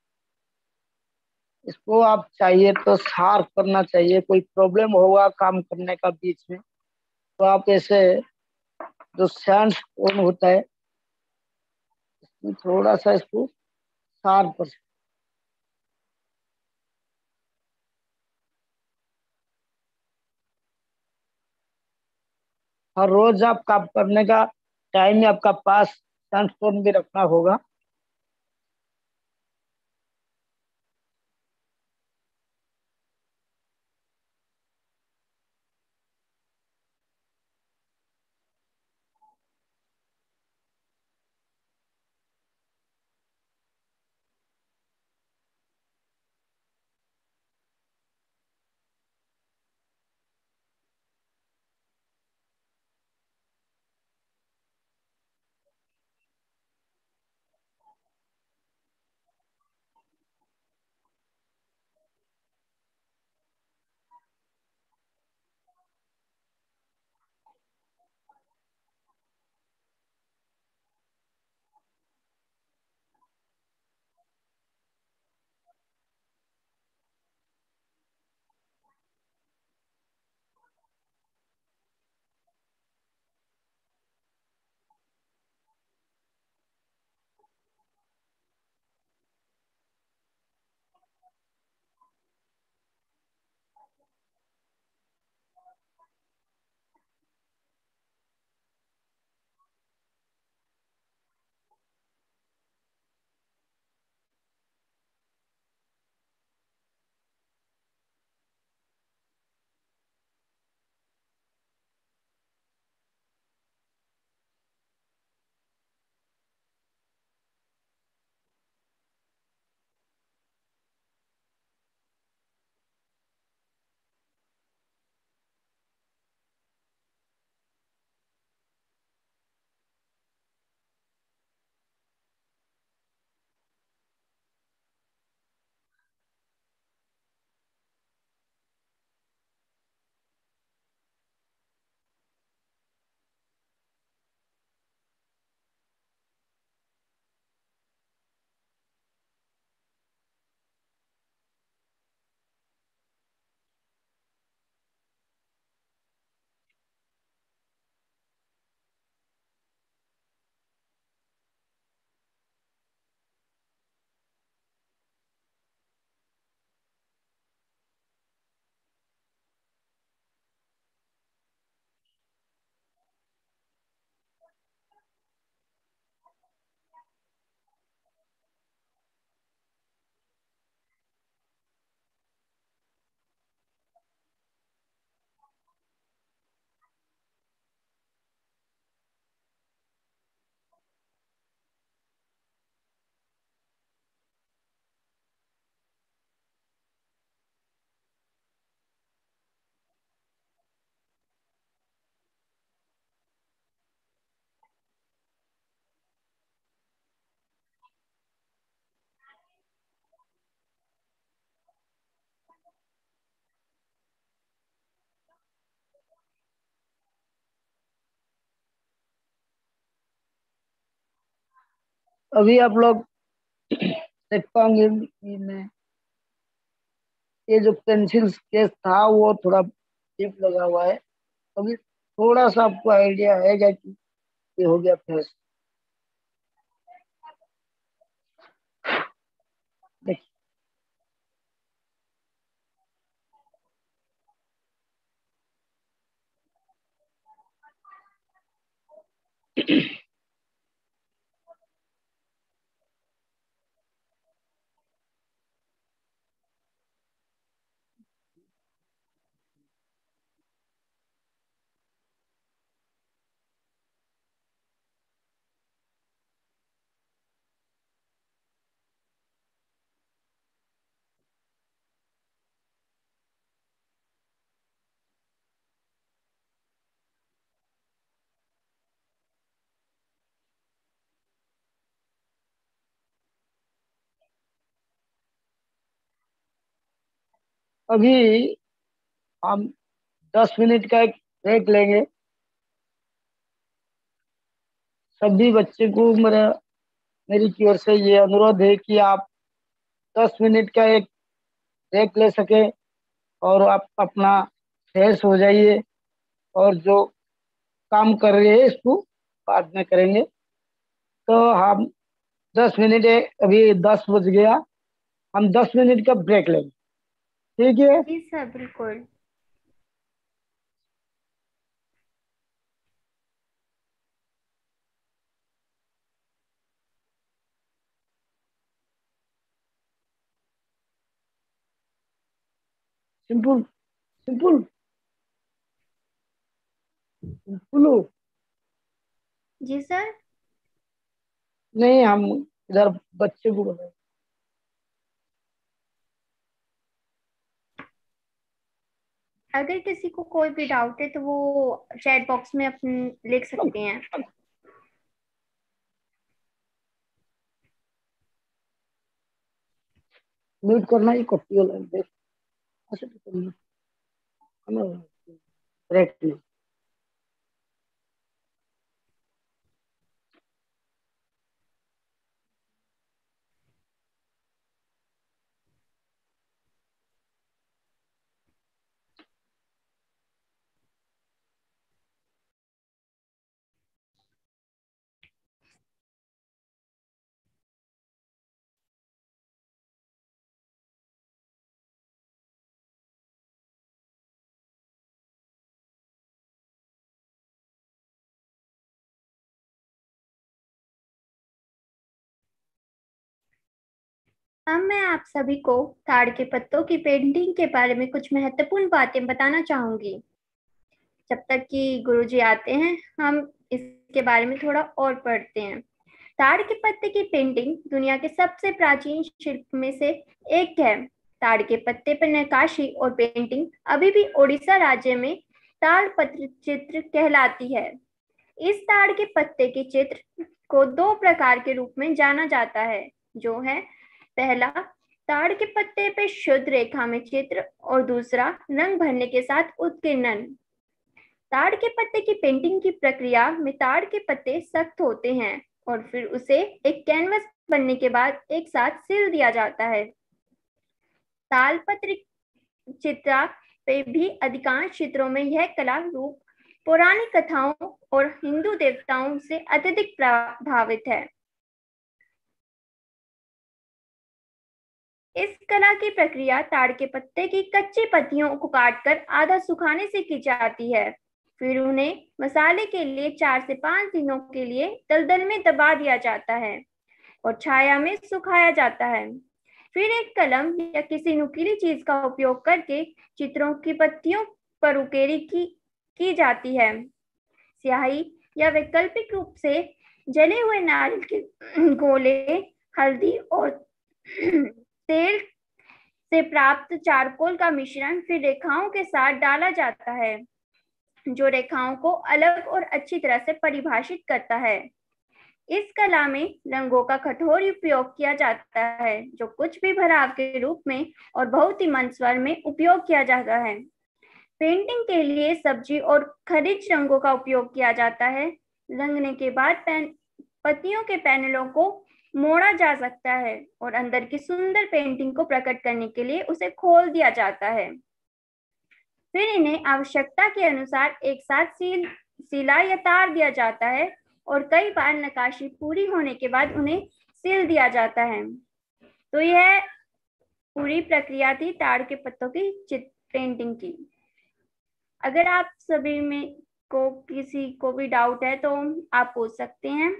इसको आप चाहिए तो शार्प करना चाहिए, कोई प्रॉब्लम होगा काम करने का बीच में, तो आप ऐसे जो सैंड स्टोन होता है, इसमें थोड़ा सा इसको शार्प कर। हर रोज आप काम करने का टाइम में आपका पास सैंड स्टोन भी रखना होगा। अभी आप लोग देख पाएंगे कि मैं ये जो पेंसिल स्केच था वो थोड़ा डीप लगा हुआ है। अभी थोड़ा सा आपको आइडिया आएगा कि ये हो गया फेस। देखिए, अभी हम दस मिनट का एक ब्रेक लेंगे। सभी बच्चे को मेरा मेरी की ओर से ये अनुरोध है कि आप दस मिनट का एक ब्रेक ले सके और आप अपना फ्रेश हो जाइए, और जो काम कर रहे हैं इसको बाद में करेंगे। तो हम दस मिनट, अभी दस बज गया, हम दस मिनट का ब्रेक लेंगे, ठीक है? जी सर, बिल्कुल। Simple simple simple. जी सर। नहीं, हम इधर बच्चे को बताए। अगर किसी को कोई भी डाउट है तो वो चैट बॉक्स में अपन लिख सकते हैं। म्यूट करना ही कॉपी वाला है, देख। ऐसे तो करना है ना, ब्रेक में। अब मैं आप सभी को ताड़ के पत्तों की पेंटिंग के बारे में कुछ महत्वपूर्ण बातें बताना चाहूंगी। जब तक कि गुरुजी आते हैं, हम इसके बारे में थोड़ा और पढ़ते हैं। ताड़ के पत्ते की पेंटिंग दुनिया के सबसे प्राचीन शिल्प में से एक है। ताड़ के पत्ते पर नक्काशी और पेंटिंग अभी भी ओडिशा राज्य में ताड़पत्र चित्र कहलाती है। इस ताड़ के पत्ते के चित्र को दो प्रकार के रूप में जाना जाता है, जो है पहला, ताड़ के पत्ते पे शुद्ध रेखा में चित्र, और दूसरा, रंग भरने के साथ उत्कीर्णन। ताड़ के पत्ते की पेंटिंग की प्रक्रिया में ताड़ के पत्ते सख्त होते हैं और फिर उसे एक कैनवस बनने के बाद एक साथ सिल दिया जाता है। तालपत्र चित्रा पे भी अधिकांश चित्रों में यह कला रूप पौराणिक कथाओं और हिंदू देवताओं से अत्यधिक प्रभावित है। इस कला की प्रक्रिया ताड़ के पत्ते की कच्ची पत्तियों को काटकर आधा सुखाने से की जाती है। फिर उन्हें मसाले के लिए चार से पांच दिनों के लिए दलदल में दबा दिया जाता है और छाया में सुखाया जाता है। फिर एक कलम या किसी नुकीली चीज का उपयोग करके चित्रों की पत्तियों पर उकेरी की, की जाती है। स्याही या वैकल्पिक रूप से जले हुए नारियल के गोले, हल्दी और तेल से प्राप्त चारकोल का मिश्रण फिर रेखाओं के साथ डाला जाता है, जो रेखाओं को अलग और अच्छी तरह से परिभाषित करता है। इस कला में रंगों का कठोर उपयोग किया जाता है, जो कुछ भी भराव के रूप में और बहुत ही मंद स्वर में उपयोग किया जाता है। पेंटिंग के लिए सब्जी और खनिज रंगों का उपयोग किया जाता है। रंगने के बाद पेन पत्तियों के पैनलों को मोड़ा जा सकता है और अंदर की सुंदर पेंटिंग को प्रकट करने के लिए उसे खोल दिया जाता है। फिर इन्हें आवश्यकता के अनुसार एक साथ सील सिला या तार दिया जाता है और कई बार नक्काशी पूरी होने के बाद उन्हें सिल दिया जाता है। तो यह पूरी प्रक्रिया थी ताड़ के पत्तों की चित्र पेंटिंग की। अगर आप सभी में को किसी को भी डाउट है तो आप पूछ सकते हैं।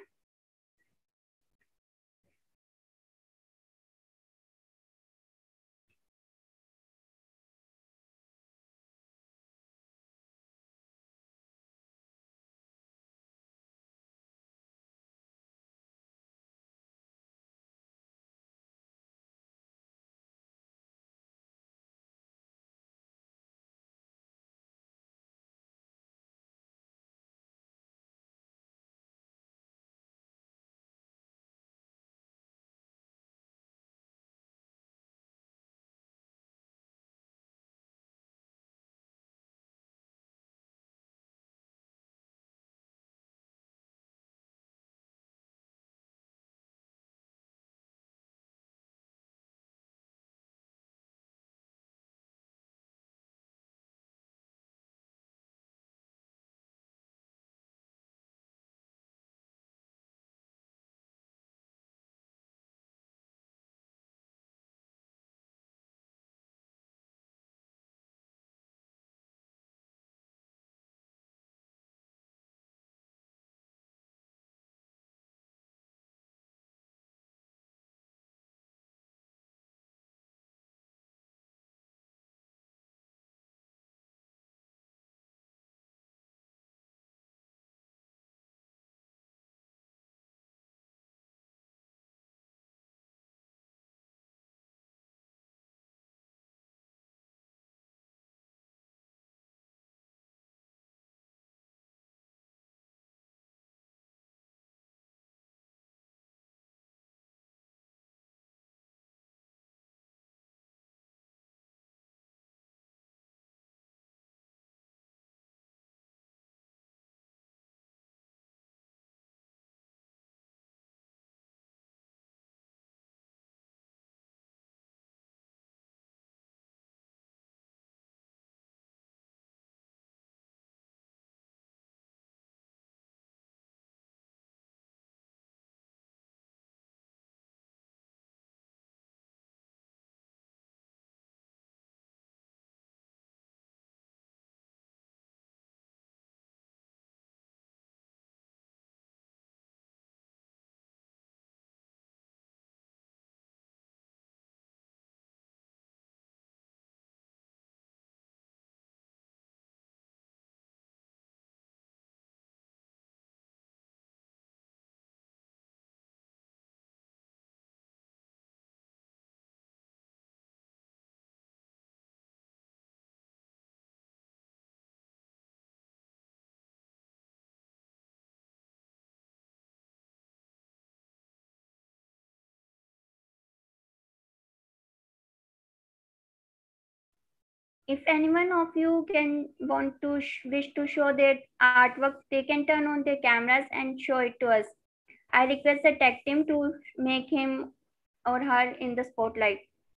If anyone of you can want to sh- wish to show their artwork, they can turn on their cameras and show it to us. I request the tech team to make him or her in the spotlight.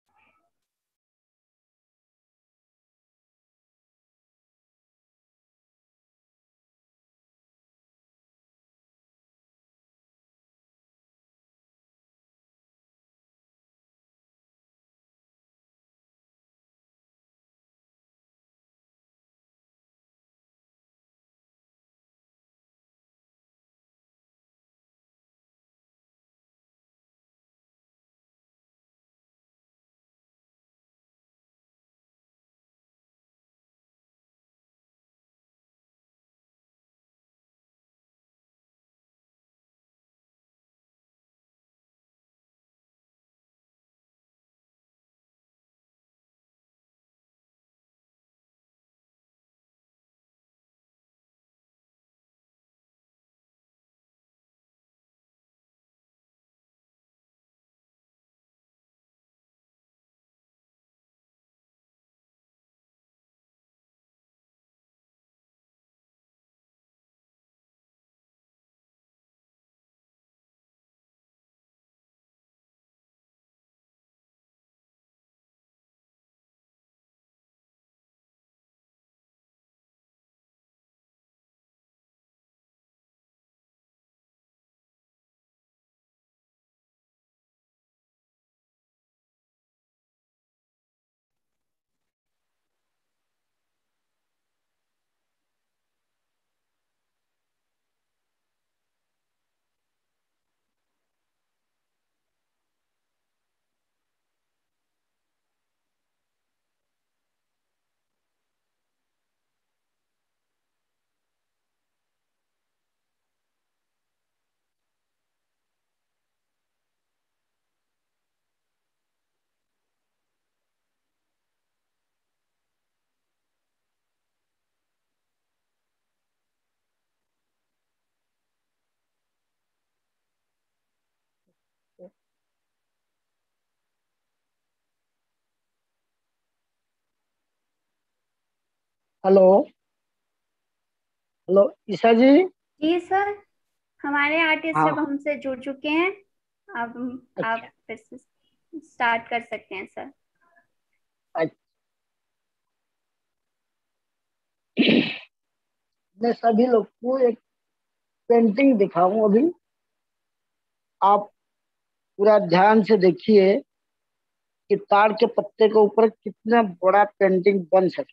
Hello. Hello Isha ji. जी sir, हमारे artist अब हाँ। हमसे जुड़ चुके हैं। अब आप अच्छा। फिर से स्टार्ट कर सकते हैं सर। अच्छा। मैं सभी लोग को एक पेंटिंग दिखाऊं अभी। आप पूरा ध्यान से देखिए कि ताड़ के पत्ते के ऊपर कितना बड़ा पेंटिंग बन सके।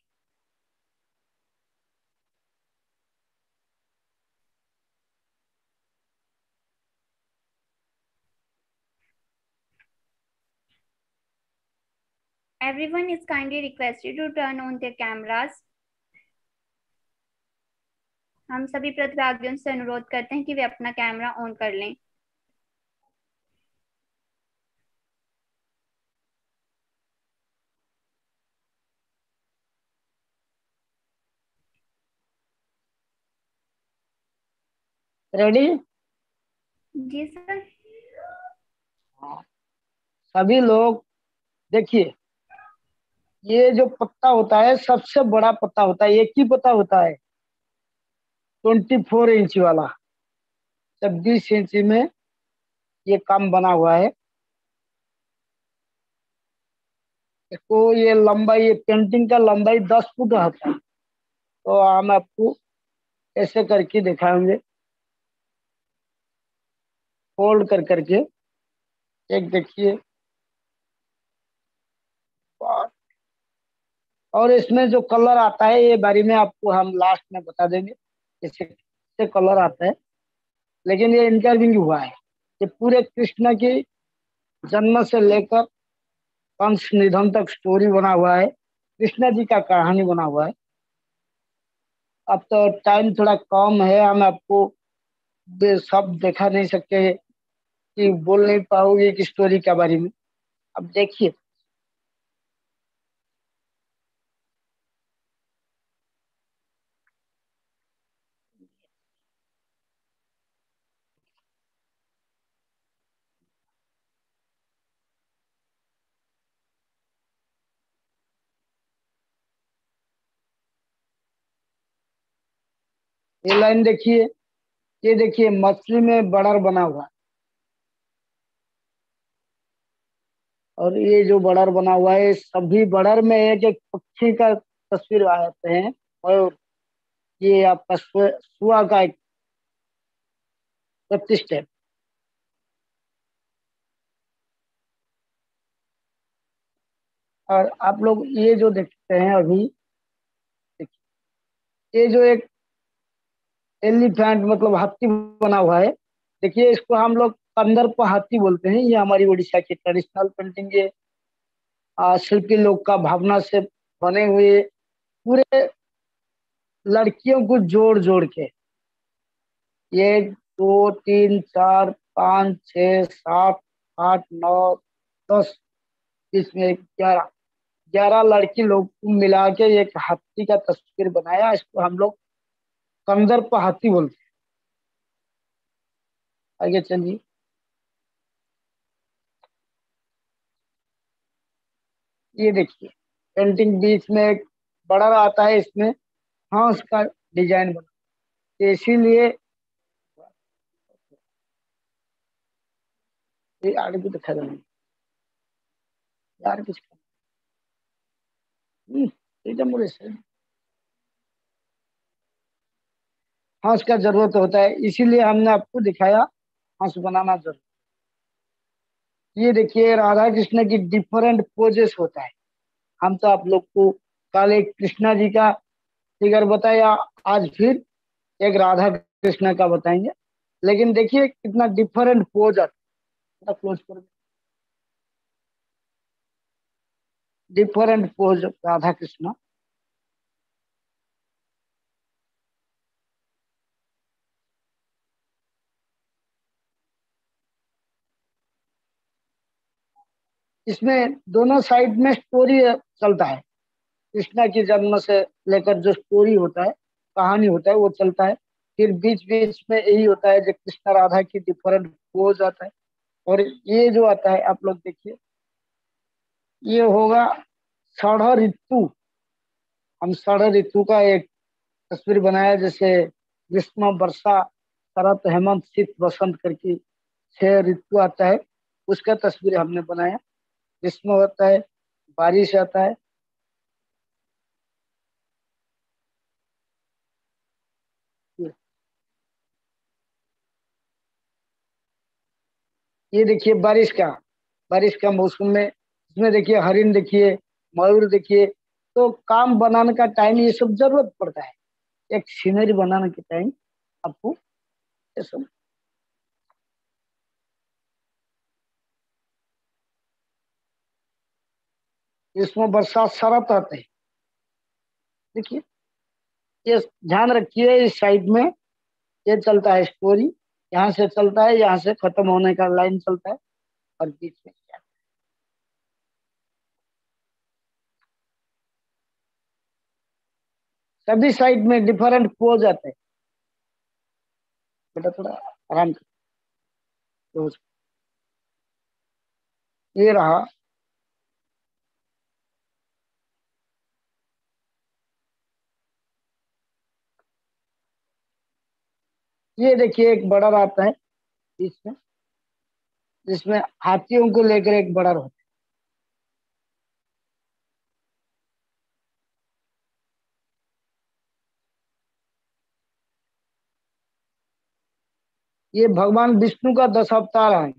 Everyone is kindly requested to turn on their cameras. हम सभी प्रतिभागियों से अनुरोध करते हैं कि वे अपना कैमरा ऑन कर लें। रेडी? जी सर। हाँ। सभी लोग देखिए, ये जो पत्ता होता है सबसे बड़ा पत्ता होता है, एक ही पत्ता होता है, ट्वेंटी फोर इंच वाला। छब्बीस इंच में ये काम बना हुआ है। इसको ये लंबाई, ये पेंटिंग का लंबाई दस फुट होता है। तो हम आपको ऐसे करके दिखाएंगे, फोल्ड कर करके। एक देखिए। और और इसमें जो कलर आता है ये बारे में आपको हम लास्ट में बता देंगे इससे से कलर आता है। लेकिन ये इंटरव्यू हुआ है, ये पूरे कृष्ण की जन्म से लेकर कंस निधन तक स्टोरी बना हुआ है, कृष्ण जी का कहानी बना हुआ है। अब तो टाइम थोड़ा कम है, हम आपको बे- सब दिखा नहीं सकते, कि बोल नहीं पाओगे कि स्टोरी के बारे में। अब देखिए। ये लाइन देखिए, ये देखिए मछली में बर्डर बना हुआ है, और ये जो बर्डर बना हुआ है सभी बर्डर में एक एक पक्षी का तस्वीर आते हैं, और ये आपका सु- सुआ का एक प्रतिष्ठ है। और आप लोग ये जो देखते हैं अभी, ये जो एक एलिफेंट मतलब हाथी बना हुआ है, देखिए इसको हम लोग अंदर पर हाथी बोलते हैं। ये हमारी उड़ीसा की ट्रेडिशनल पेंटिंग है। आ, शिल्पी लोग का भावना से बने हुए पूरे लड़कियों को जोड़ जोड़ के, ये दो तीन चार पाँच छः सात आठ नौ दस, इसमें ग्यारह ग्यारह लड़की लोग को मिला के एक हाथी का तस्वीर बनाया। इसको हम लोग कंदर पर हाथी बोलते हैं। आगे चलिए। ये देखिए पेंटिंग बीच में एक बड़ा आता है, इसमें हंस का डिजाइन बना, तो इसीलिए ये आगे भी दिखा देंगे यार कुछ। हम्म, एकदम बोले सर, हंस का जरूरत होता है, इसीलिए हमने आपको दिखाया हंस बनाना जरूर। ये देखिए राधा कृष्ण की डिफरेंट पोजेस होता है। हम तो आप लोग को कल एक कृष्णा जी का फिगर बताया, आज फिर एक राधा कृष्ण का बताएंगे। लेकिन देखिए कितना डिफरेंट पोज आता है, क्लोज कर, डिफरेंट पोज राधा कृष्ण। इसमें दोनों साइड में स्टोरी चलता है, कृष्णा की जन्म से लेकर जो स्टोरी होता है, कहानी होता है, वो चलता है। फिर बीच बीच में यही होता है जो कृष्णा राधा की डिफरेंट पोज आता है। और ये जो आता है आप लोग देखिए, ये होगा षढ़ ऋतु। हम षढ़ ऋतु का एक तस्वीर बनाया, जैसे ग्रीष्म वर्षा शरत हेमंत शीत बसंत करके छह ऋतु आता है, उसका तस्वीर हमने बनाया। ग्रीष्म होता है, बारिश आता है। ये देखिए बारिश का, बारिश का मौसम में इसमें देखिए हरिण देखिए, मयूर देखिए। तो काम बनाने का टाइम ये सब जरूरत पड़ता है, एक सीनरी बनाने के टाइम आपको ये सब। इसमें बरसात शरत आते हैं, देखिए ये ध्यान रखिए। इस साइड में ये चलता है स्टोरी, यहाँ से चलता है, यहाँ से खत्म होने का लाइन चलता है, और बीच में सभी साइड में डिफरेंट पोज आते हैं। बेटा थोड़ा आराम करो। ये रहा, ये देखिए एक बड़ा आता है बीच में, जिसमें हाथियों को लेकर एक बड़ा होता है। ये भगवान विष्णु का दस अवतार है।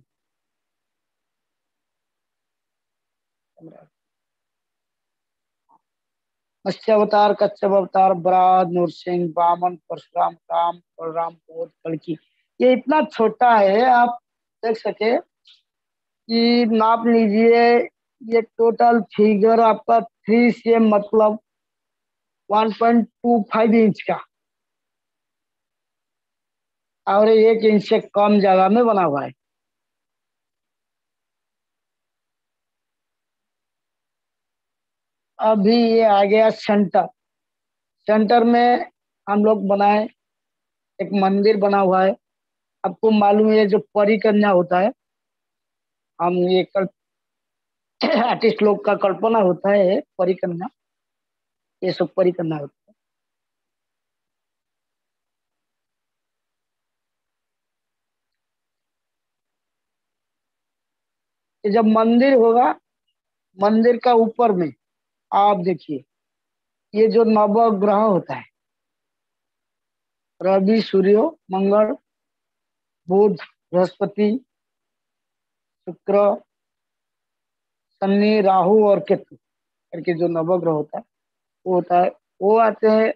मत्स्य अवतार, कच्छप अवतार, बराह, नरसिंह, वामन, परशुराम, राम, बलराम, बोध, कल्कि। ये इतना छोटा है, आप देख सके कि नाप लीजिए। ये टोटल फिगर आपका थ्री से मतलब one point two five inch का, और एक इंच से कम जगह में बना हुआ है। अभी ये आ गया सेंटर। सेंटर में हम लोग बनाए, एक मंदिर बना हुआ है। आपको मालूम है जो परी कन्या होता है, हम ये आर्टिस्ट लोग का कल्पना होता है परी कन्या, ये सब परी कन्या होता कि जब मंदिर होगा, मंदिर का ऊपर में आप देखिए ये जो नवग्रह होता है, रवि, सूर्य, मंगल, बुध, बृहस्पति, शुक्र, शनि, राहु और केतु करके जो नवग्रह होता है वो होता है, वो आते हैं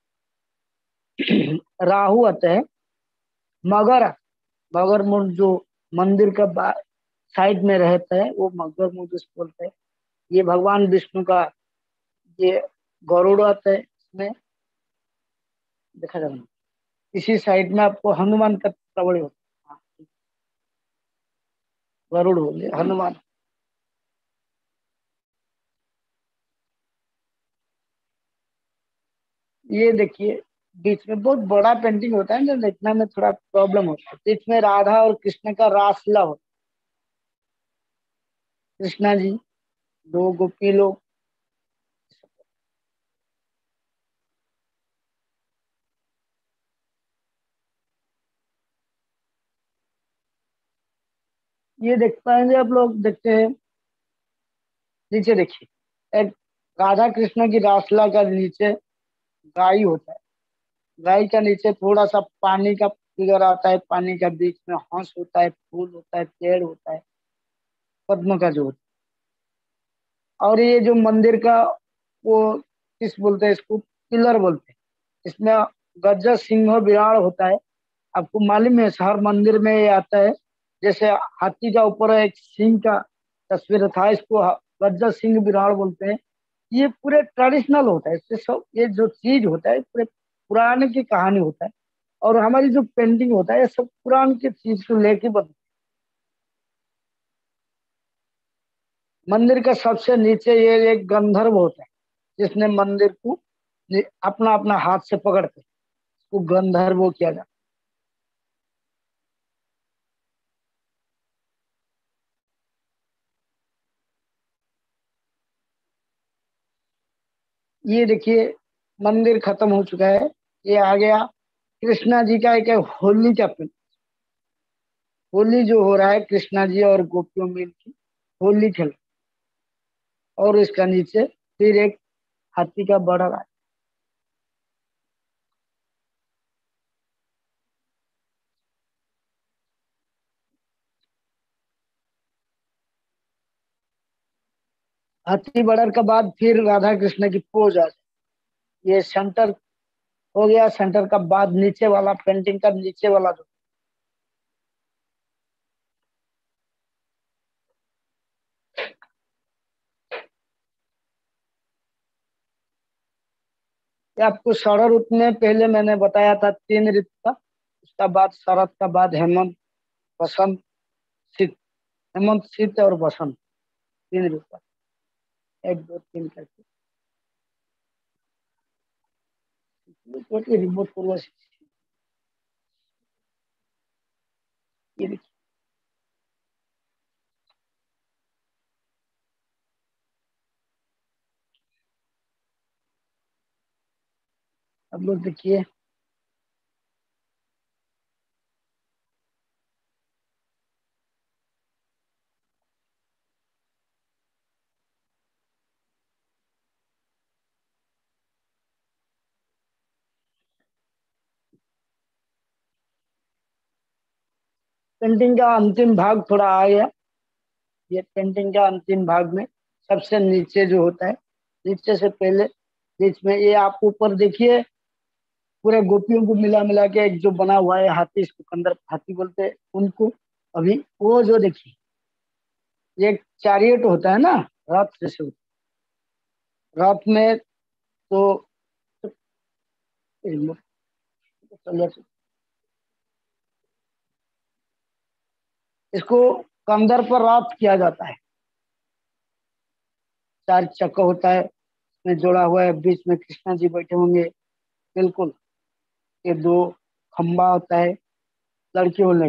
राहु आते हैं मगर, मगर मुंड जो मंदिर का साइड में रहता है वो मगर मुंड जिसको बोलते हैं। ये भगवान विष्णु का ये गरुड़ आता है, इसमें देखा जाए इसी साइड में आपको हनुमान का कवड़ होता है। हाँ, गरुड़ हो गया, हनुमान। ये देखिए बीच में बहुत बड़ा पेंटिंग होता है जो देखने में थोड़ा प्रॉब्लम होता है। बीच में राधा और कृष्ण का रासलीला होता है, कृष्णा जी दो गोपी लोग। ये देख पाएंगे आप लोग, देखते हैं नीचे देखिए, एक राधा कृष्ण की रासलीला का नीचे गाय होता है, गाय का नीचे थोड़ा सा पानी का फिगर आता है, पानी का बीच में हंस होता है, फूल होता है, पेड़ होता है, पद्म का जो होता है। और ये जो मंदिर का वो किस बोलते हैं, इसको पिलर बोलते हैं। इसमें गज्जर सिंह विराट होता है। आपको मालूम है हर मंदिर में ये आता है, जैसे हाथी का ऊपर एक सिंह का तस्वीर था, इसको गज्जर सिंह विराट बोलते हैं। ये पूरे ट्रेडिशनल होता है, इससे सब ये जो चीज होता है पूरे पुराने की कहानी होता है। और हमारी जो पेंटिंग होता है ये सब पुराने की चीज को लेके बन। मंदिर का सबसे नीचे ये एक गंधर्व होता है, जिसने मंदिर को अपना अपना हाथ से पकड़ के उसको गंधर्व किया जाता है। ये देखिए मंदिर खत्म हो चुका है, ये आ गया कृष्णा जी का एक होली का पिंड। होली जो हो रहा है, कृष्णा जी और गोपियों मिल की होली खेल, और इसका नीचे फिर एक हाथी का बड़ा राज। हाथी बड़र के बाद फिर राधा कृष्ण की पोज आ जाए। ये सेंटर हो गया, सेंटर का बाद नीचे वाला पेंटिंग का नीचे वाला जो, ये आपको शरद ऋतु में पहले मैंने बताया था तीन ऋतु का, उसका बाद शरद का बाद हेमंत, बसंत, शीत। हेमंत, शीत और बसंत तीन ऋतु का, एक दो तीन करके रिमोट पूर्वक। ये देखिए, अब लोग देखिए पेंटिंग का अंतिम भाग थोड़ा आ गया। ये पेंटिंग का अंतिम भाग में सबसे नीचे जो होता है, नीचे से पहले बीच में ये आप ऊपर देखिए पूरे गोपियों को मिला मिला के एक जो बना हुआ है हाथी, इसको कंदर हाथी बोलते हैं उनको। अभी वो जो देखिए ये चैरियट होता है ना, रथ जैसे होता है। रथ में तो इसको कंधर पर रथ किया जाता है, चार चक्का होता है, इसमें जोड़ा हुआ है, बीच में कृष्णा जी बैठे होंगे। बिल्कुल, ये दो खंबा होता है लड़कियों ने।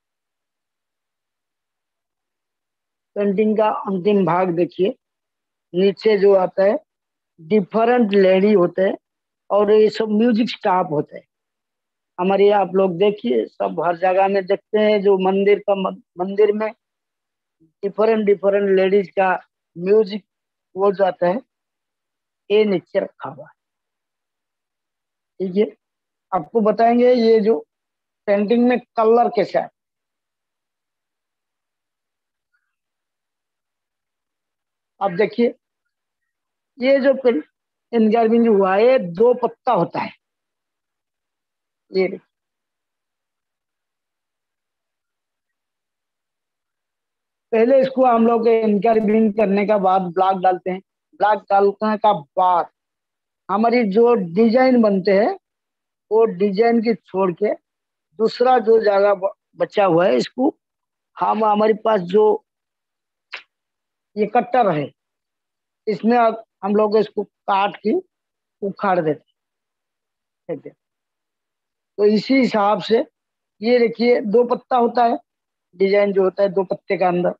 पेंटिंग का अंतिम भाग देखिए, नीचे जो आता है डिफरेंट लेडी होते हैं और ये सब म्यूजिक स्टाफ होते हैं हमारे यहाँ। आप लोग देखिए सब हर जगह में देखते हैं जो मंदिर का मंदिर में डिफरेंट डिफरेंट लेडीज का म्यूजिक वो जाता है, ये नीचे रखा हुआ है। ठीक है, आपको बताएंगे ये जो पेंटिंग में कलर कैसा है। आप देखिए ये जो एनगार्विंग हुआ है दो पत्ता होता है। ये देखिए, पहले इसको हम लोग एनगार्विंग करने का बाद ब्लॉक डालते हैं। ब्लॉक डालने का बाद हमारी जो डिजाइन बनते हैं वो डिजाइन की छोड़ के दूसरा जो जगह ब- बचा हुआ है इसको हम हमारे पास जो ये कट्टर है इसमें अब हम लोग इसको काट के उखाड़ देते हैं। ठीक है, तो इसी हिसाब से ये देखिए दो पत्ता होता है डिजाइन जो होता है दो पत्ते का अंदर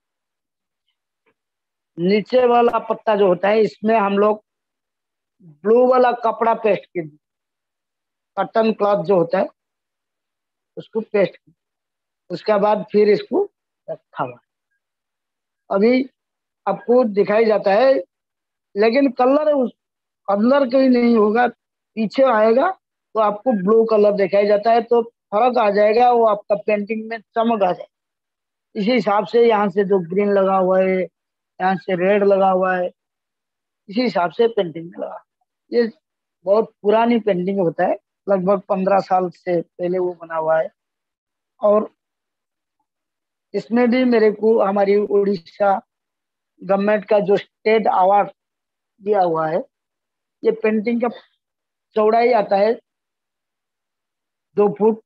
नीचे वाला पत्ता जो होता है इसमें हम लोग ब्लू वाला कपड़ा पेस्ट कर कॉटन क्लॉथ जो होता है उसको पेस्ट कर उसके बाद फिर इसको रखा हुआ। अभी आपको दिखाई जाता है लेकिन कलर उस अंदर कहीं नहीं होगा, पीछे आएगा तो आपको ब्लू कलर दिखाई जाता है तो फर्क आ जाएगा, वो आपका पेंटिंग में चमक आ जाएगा। इसी हिसाब से यहाँ से जो ग्रीन लगा हुआ है यहाँ से रेड लगा हुआ है इसी हिसाब से पेंटिंग में लगा। ये बहुत पुरानी पेंटिंग होता है, लगभग पंद्रह साल से पहले वो बना हुआ है। और इसमें भी मेरे को हमारी उड़ीसा गवर्नमेंट का जो स्टेट अवार्ड दिया हुआ है। ये पेंटिंग का चौड़ाई आता है दो फुट,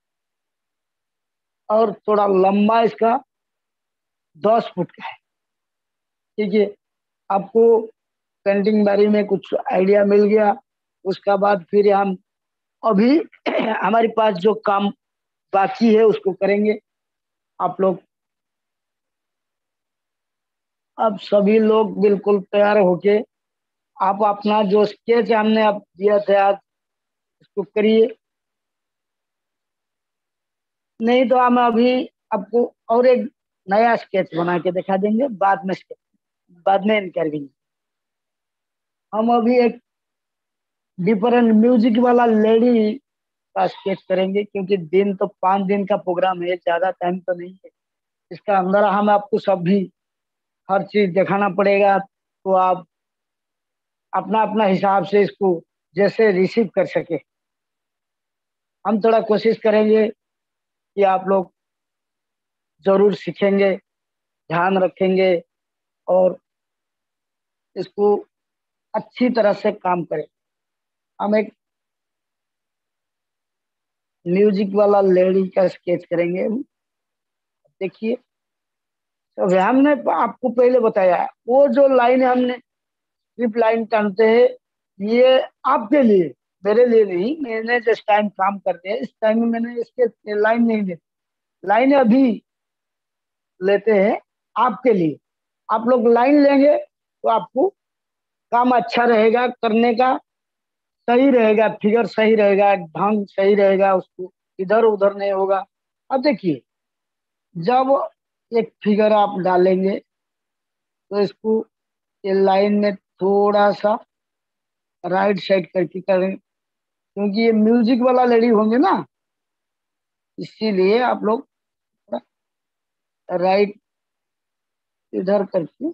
और थोड़ा लंबा इसका दस फुट का है। ठीक है, आपको पेंटिंग बारे में कुछ आइडिया मिल गया। उसका बाद फिर हम अभी हमारे पास जो काम बाकी है उसको करेंगे। आप लोग अब सभी लोग बिल्कुल तैयार होके आप अपना जो स्केच हमने आप दिया था आज उसको करिए। नहीं तो हम अभी आपको और एक नया स्केच बना के दिखा देंगे बाद में sketch- बाद में करेंगे। हम अभी एक डिफरेंट म्यूजिक वाला लेडी का स्केच करेंगे क्योंकि दिन तो पाँच दिन का प्रोग्राम है, ज्यादा टाइम तो नहीं है। इसका अंदर हम आपको सब भी हर चीज दिखाना पड़ेगा तो आप अपना अपना हिसाब से इसको जैसे रिसीव कर सके। हम थोड़ा कोशिश करेंगे कि आप लोग जरूर सीखेंगे, ध्यान रखेंगे और इसको अच्छी तरह से काम करें। हम एक म्यूजिक वाला लेडी का स्केच करेंगे। देखिए, तो हमने आपको पहले बताया वो जो लाइन हमने स्ट्रिप लाइन टानते हैं ये आपके लिए, मेरे लिए नहीं। मैंने जिस टाइम काम करते हैं इस टाइम में मैंने इसके लाइन नहीं देती, लाइन अभी लेते हैं आपके लिए। आप लोग लाइन लेंगे तो आपको काम अच्छा रहेगा करने का, सही रहेगा, फिगर सही रहेगा, ढंग सही रहेगा, उसको इधर उधर नहीं होगा। अब देखिए जब एक फिगर आप डालेंगे तो इसको ये लाइन में थोड़ा सा राइट साइड करके करें क्योंकि ये म्यूजिक वाला लेडी होंगे ना, इसीलिए आप लोग राइट इधर करके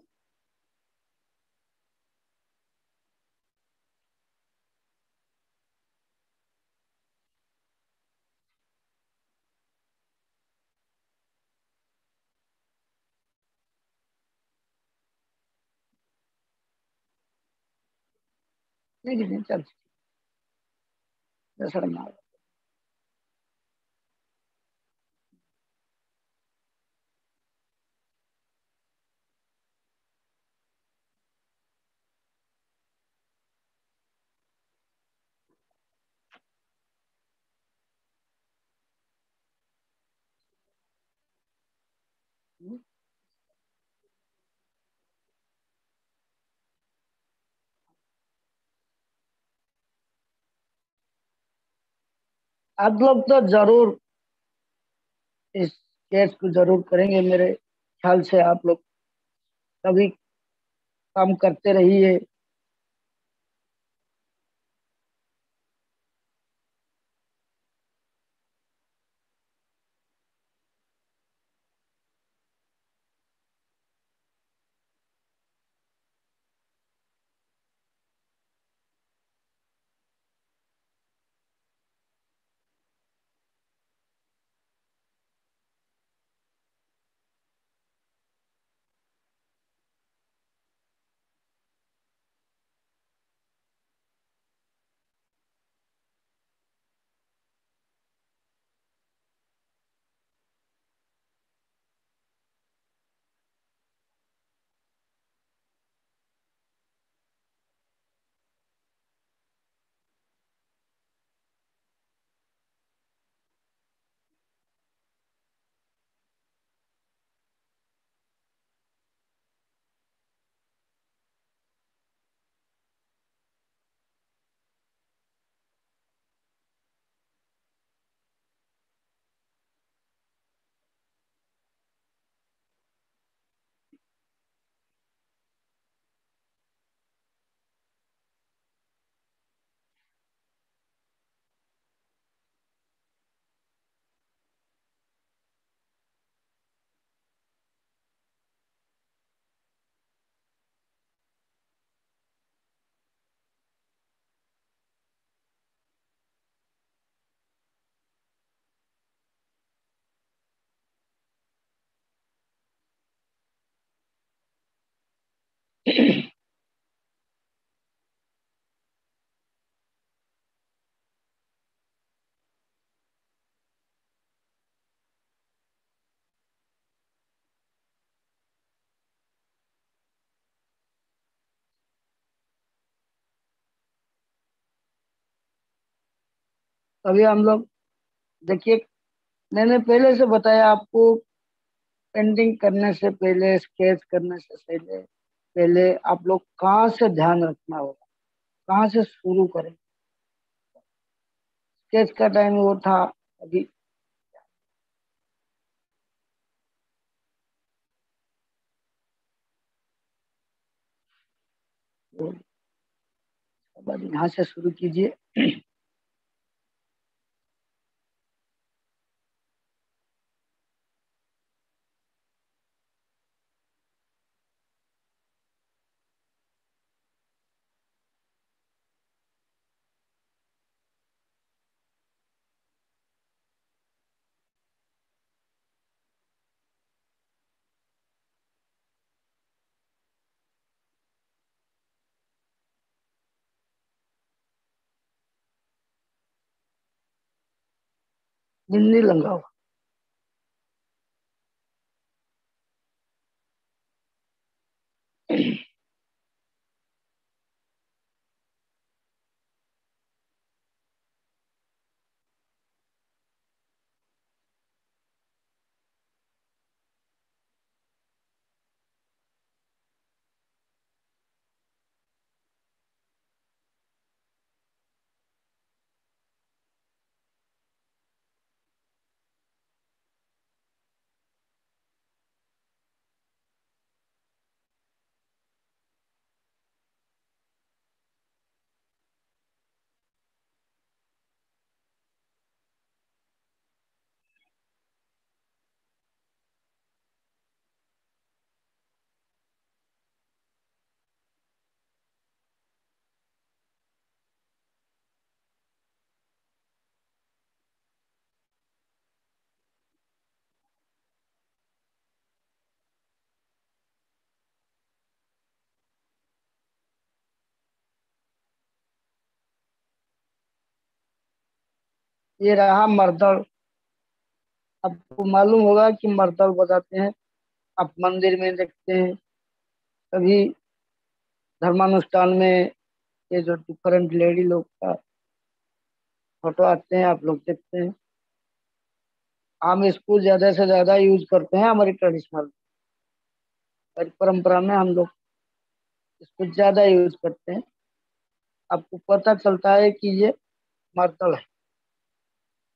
नहीं नहीं चल दसरा मार। आप लोग तो जरूर इस केस को जरूर करेंगे मेरे ख्याल से। आप लोग कभी काम करते रहिए। अभी हम लोग देखिए, मैंने पहले से बताया आपको, पेंटिंग करने से पहले, स्केच करने से पहले पहले आप लोग कहाँ से ध्यान रखना होगा, कहाँ से शुरू करें। स्केच का टाइम वो था अभी। वो अब यहाँ से शुरू कीजिए। बिंदी लगाओ। ये रहा मर्दल। आपको मालूम होगा कि मर्दल बजाते हैं, आप मंदिर में देखते हैं, कभी धर्मानुष्ठान में। ये जो डिफरेंट लेडी लोग का फोटो आते हैं, आप लोग देखते हैं। हम इसको ज्यादा से ज्यादा यूज करते हैं हमारी ट्रेडिशनल परंपरा में। हम लोग इसको ज्यादा यूज करते हैं। आपको पता चलता है कि ये मर्दल है।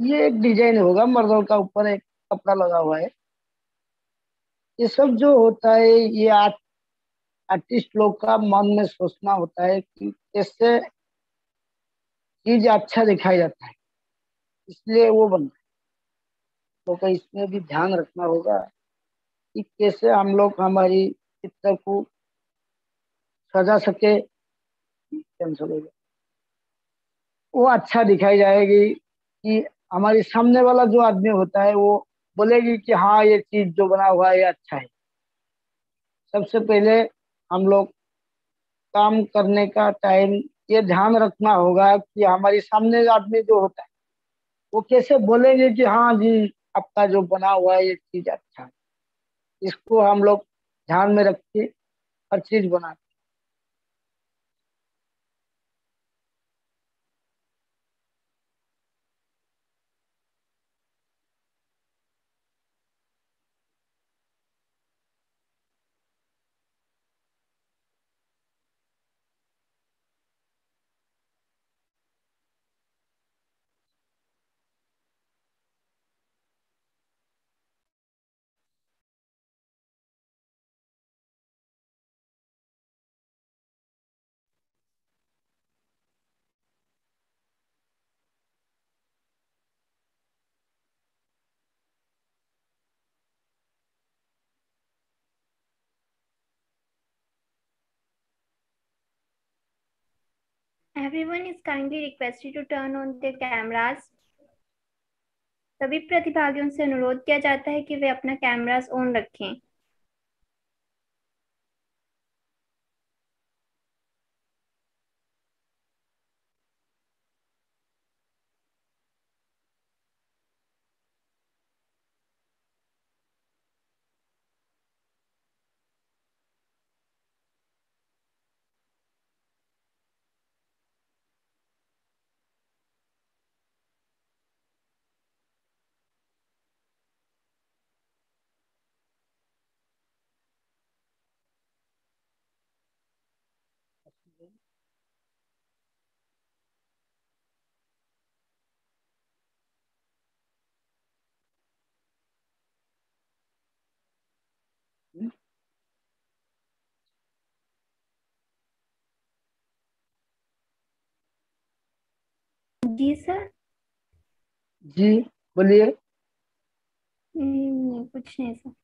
ये एक डिजाइन होगा, मर्दों का ऊपर एक कपड़ा लगा हुआ है। ये सब जो होता है, ये आर्ट आर्टिस्ट लोग का मन में सोचना होता है कि कैसे चीज अच्छा दिखाई जाता है, इसलिए वो बनता है। तो का इसमें भी ध्यान रखना होगा कि कैसे हम लोग हमारी चित्र को सजा सके, कैंसिल हो गया, वो अच्छा दिखाई जाएगी कि हमारे सामने वाला जो आदमी होता है वो बोलेगी कि हाँ ये चीज जो बना हुआ है ये अच्छा है। सबसे पहले हम लोग काम करने का टाइम ये ध्यान रखना होगा कि हमारे सामने आदमी जो होता है वो कैसे बोलेंगे कि हाँ जी आपका जो बना हुआ है ये चीज अच्छा है। इसको हम लोग ध्यान में रख के हर चीज बनाते Everyone is kindly requested to turn on their cameras. सभी प्रतिभागियों से अनुरोध किया जाता है कि वे अपना कैमरास ऑन रखें। हैं। जी सर। जी बोलिए। नहीं, कुछ नहीं सर।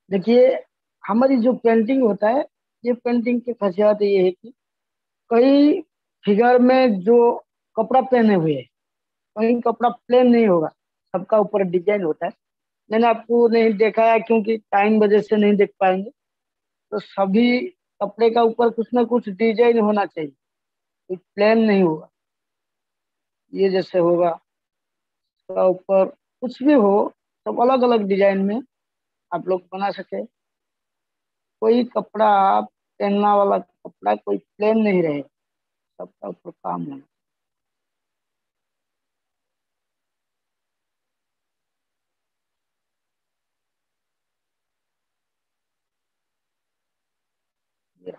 देखिए, हमारी जो पेंटिंग होता है, ये पेंटिंग की खासियत ये है कि कई फिगर में जो कपड़ा पहने हुए है, कहीं कपड़ा प्लेन नहीं होगा, सबका ऊपर डिजाइन होता है। मैंने आपको नहीं देखा है क्योंकि टाइम वजह से नहीं देख पाएंगे। तो सभी कपड़े का ऊपर कुछ ना कुछ डिजाइन होना चाहिए, कोई प्लेन नहीं होगा। ये जैसे होगा, उसका ऊपर कुछ भी हो, सब अलग अलग डिजाइन में आप लोग बना सके। कोई कपड़ा पहनना वाला कपड़ा कोई प्लेन नहीं रहे, सबका ऊपर काम होना। चाहिए।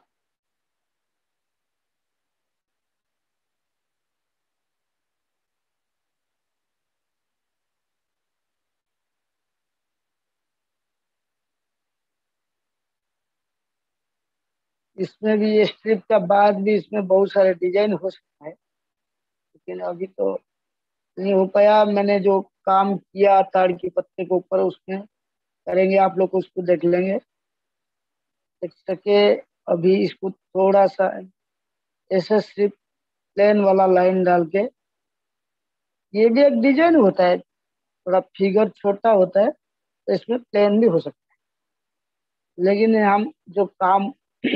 इसमें भी, ये स्ट्रिप का बाद भी इसमें बहुत सारे डिजाइन हो सकता है, लेकिन अभी तो नहीं हो पाया। मैंने जो काम किया ताड़ के पत्ते के ऊपर, उसमें करेंगे, आप लोग उसको देख लेंगे, देख सके। अभी इसको थोड़ा सा ऐसे सिर्फ प्लेन वाला लाइन डाल के, ये भी एक डिजाइन होता है, थोड़ा फिगर छोटा होता है, तो इसमें प्लेन भी हो सकता है। लेकिन हम जो काम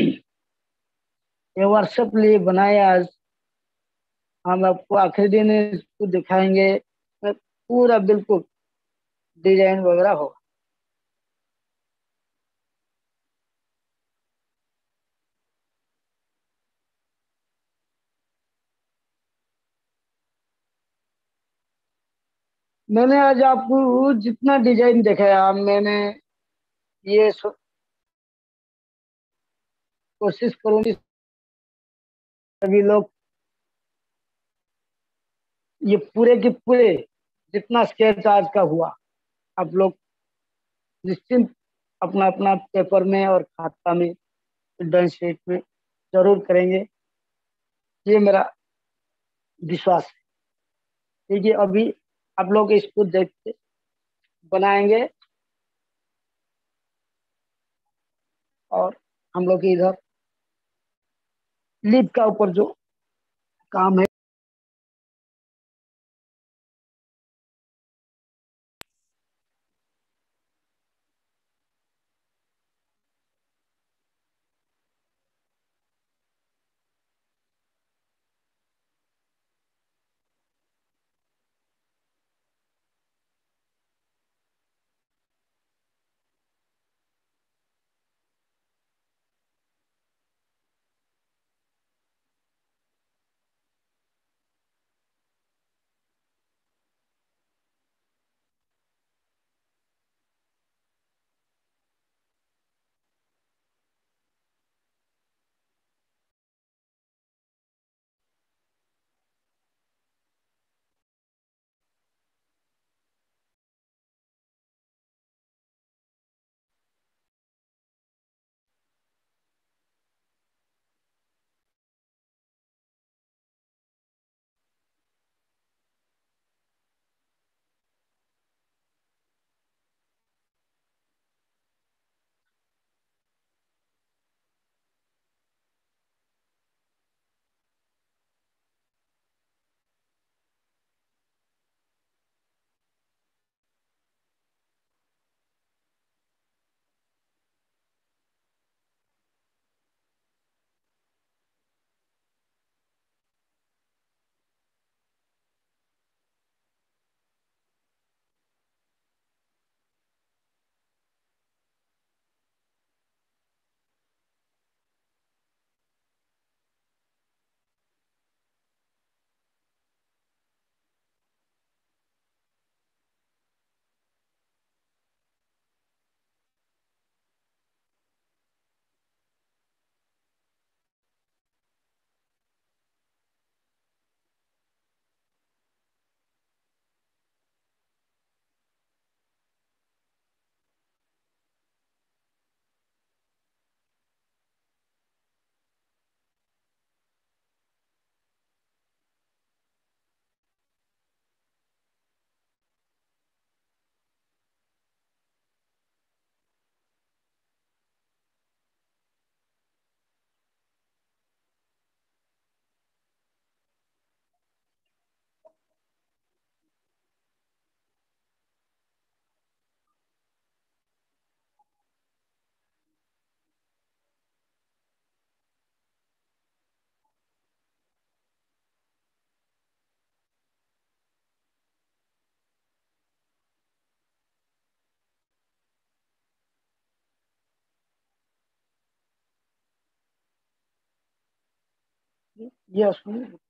ये व्हाट्सएप लिए बनाए आज, हम आपको आखिरी दिन इसको दिखाएंगे, इसमें पूरा बिल्कुल डिजाइन वगैरह होगा। मैंने आज आपको जितना डिजाइन दिखाया, मैंने ये सो- कोशिश करूंगी सभी लोग ये पूरे के पूरे जितना स्केच आज का हुआ, आप लोग निश्चिंत अपना अपना पेपर में और खाता में, ड्राइंग शीट में जरूर करेंगे, ये मेरा विश्वास है। ठीक है, अभी आप लोग इसको देख के बनाएंगे, और हम लोग के इधर लीप का ऊपर जो काम है, यस।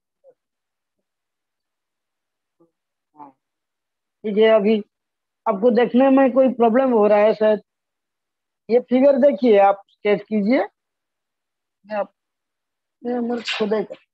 हाँ ठीक है। अभी आपको देखने में कोई प्रॉब्लम हो रहा है शायद। ये फिगर देखिए, आप स्केच कीजिए। मैं आप मैं मेरे खुद ही कर-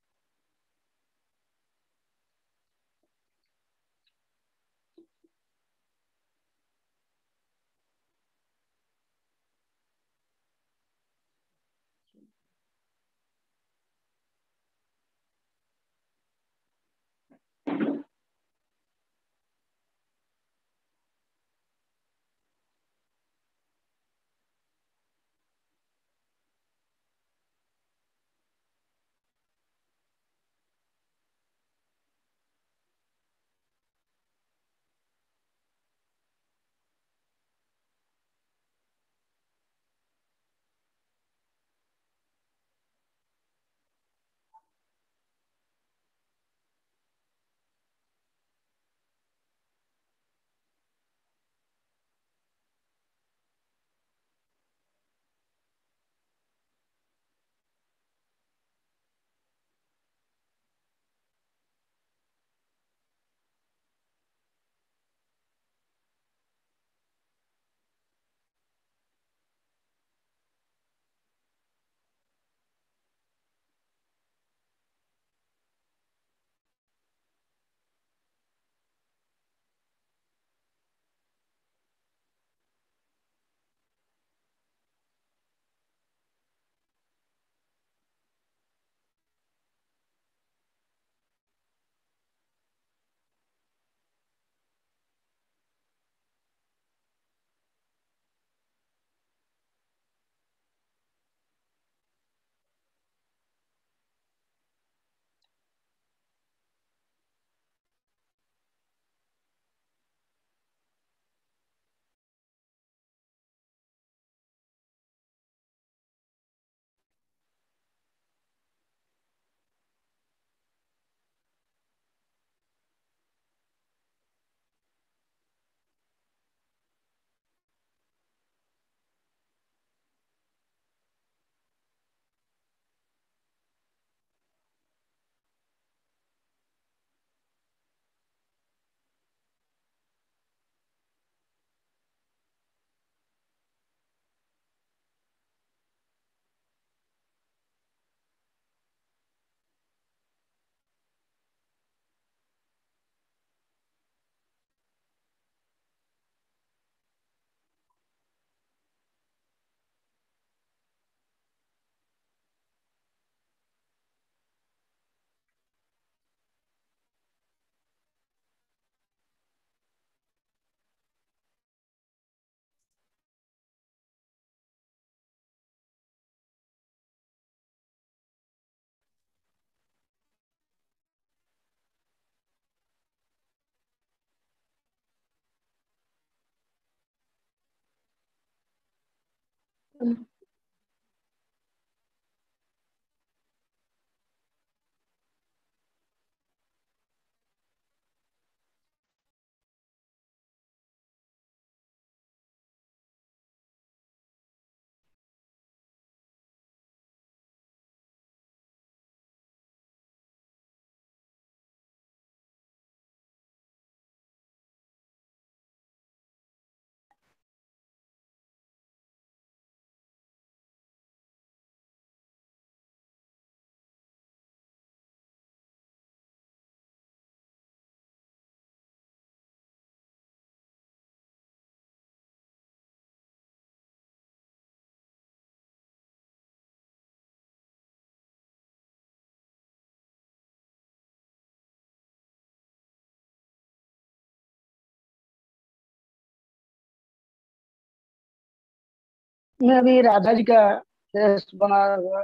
मैं अभी राधा जी का फेस बना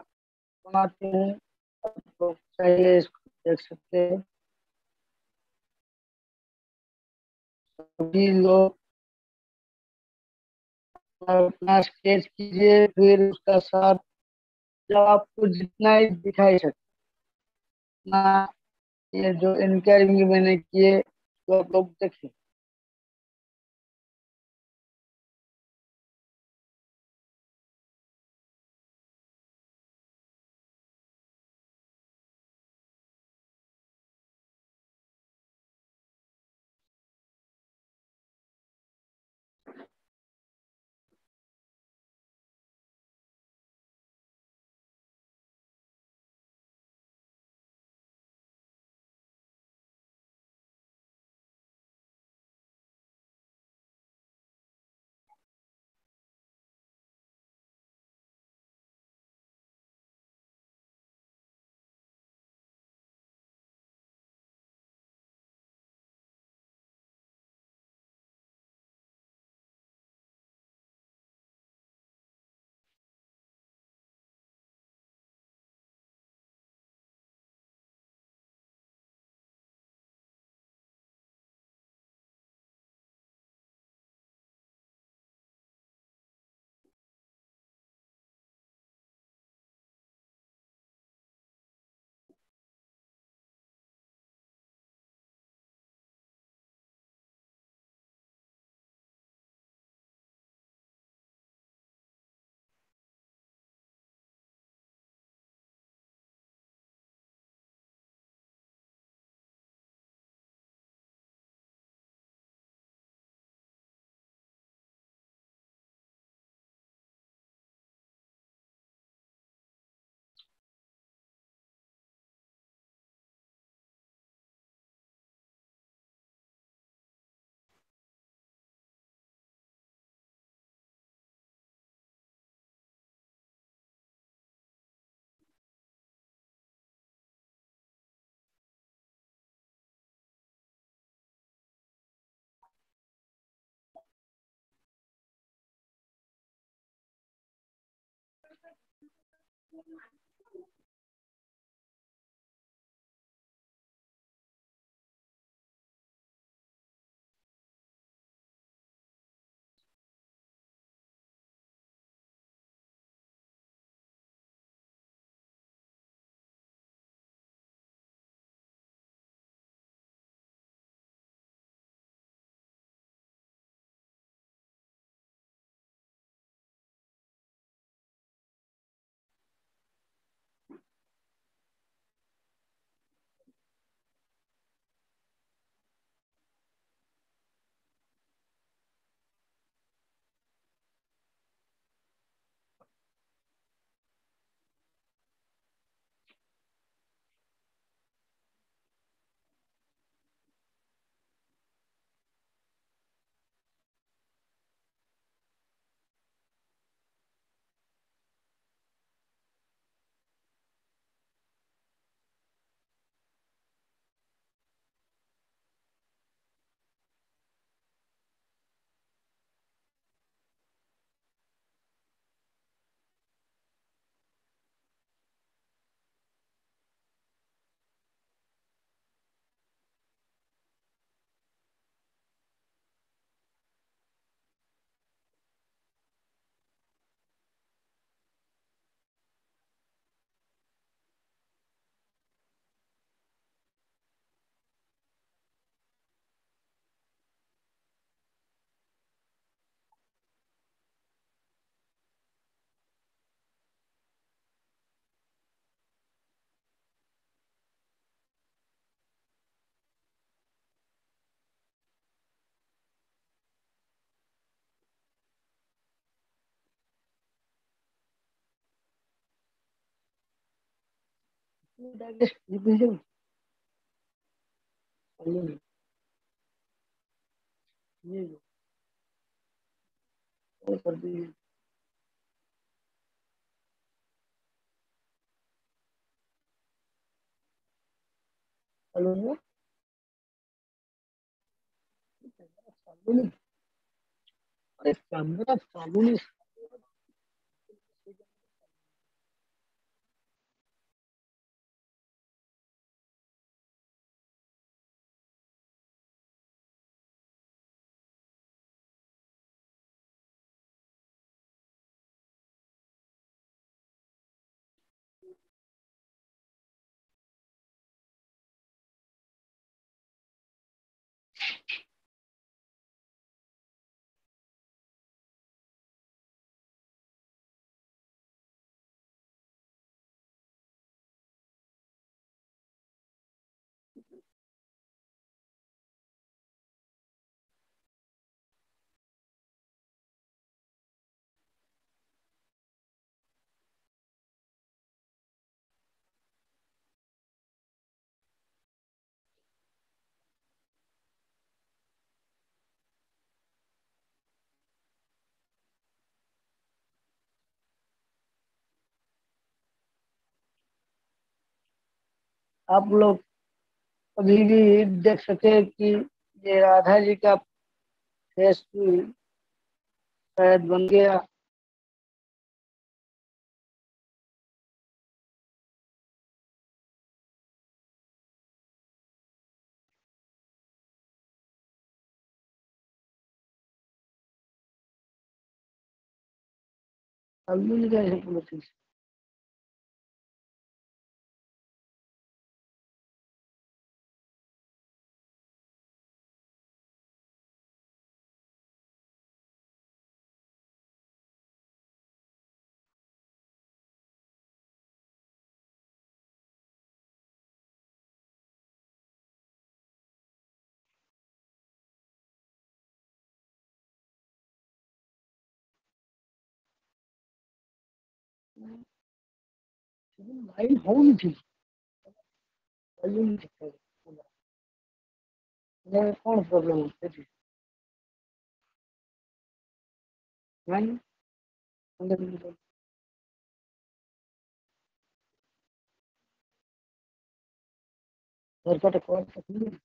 बनाती हूँ। तो चाहिए इसको देख सकते हैं सभी लोग। अपना स्केच कीजिए, फिर उसका साथ जब आपको जितना ही दिखाई सकते ना, ये जो इनकरिंग मैंने किए तो आप लोग देखिए। डाइजेस्ट डिफिशिएंट ये और कर दीजिए। हेलो, चालू नहीं। अरे कैमरा चालू नहीं। आप लोग अभी भी देख सके कि ये राधा जी का फेस शायद बन गया। अब मिल गए हैं पुलिस। लाइन हो नहीं थी, लाइन नहीं थी। ये कौन प्रॉब्लम होती थी? लाइन अंदर घर का कॉल तक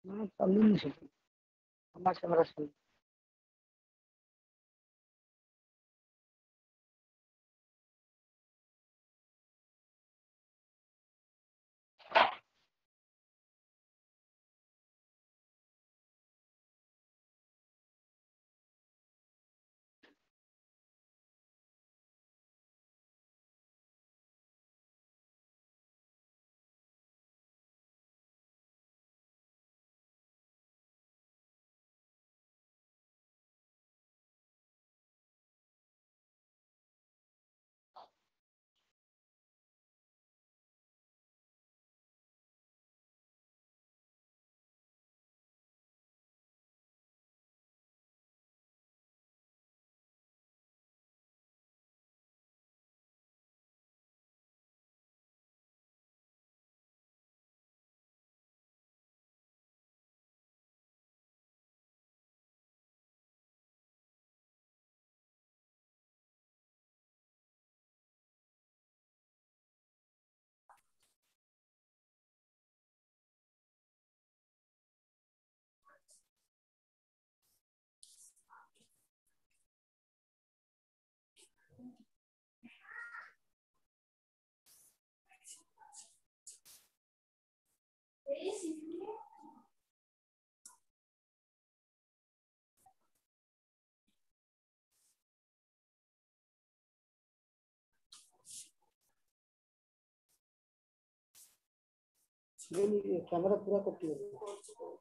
मैं कल ही नहीं सकती हमारे से बरस में। कैमरा पूरा कट गया।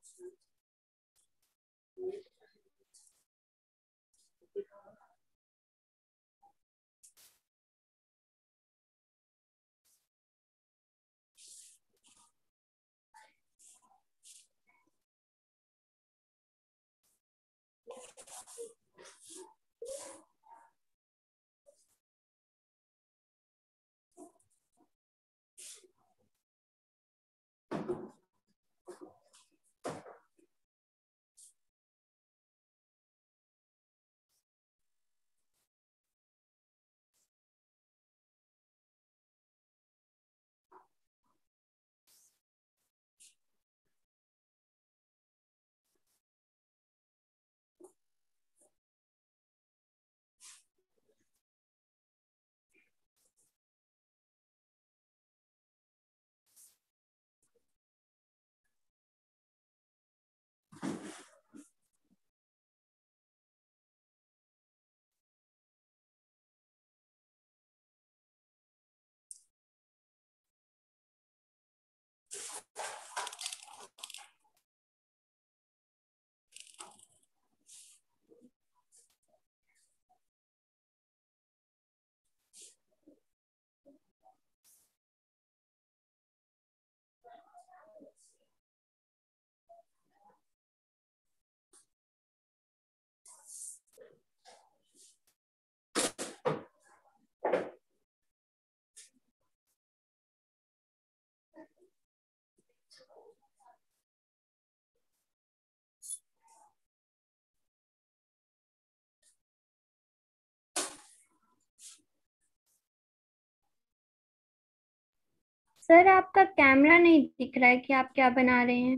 सर आपका कैमरा नहीं दिख रहा है कि आप क्या बना रहे हैं।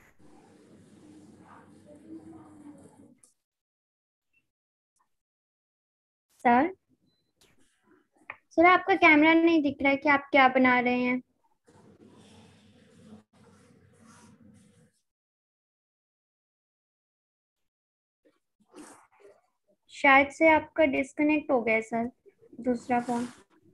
सर सर आपका कैमरा नहीं दिख रहा है कि आप क्या बना रहे हैं। शायद से आपका डिस्कनेक्ट हो गया सर, दूसरा फोन।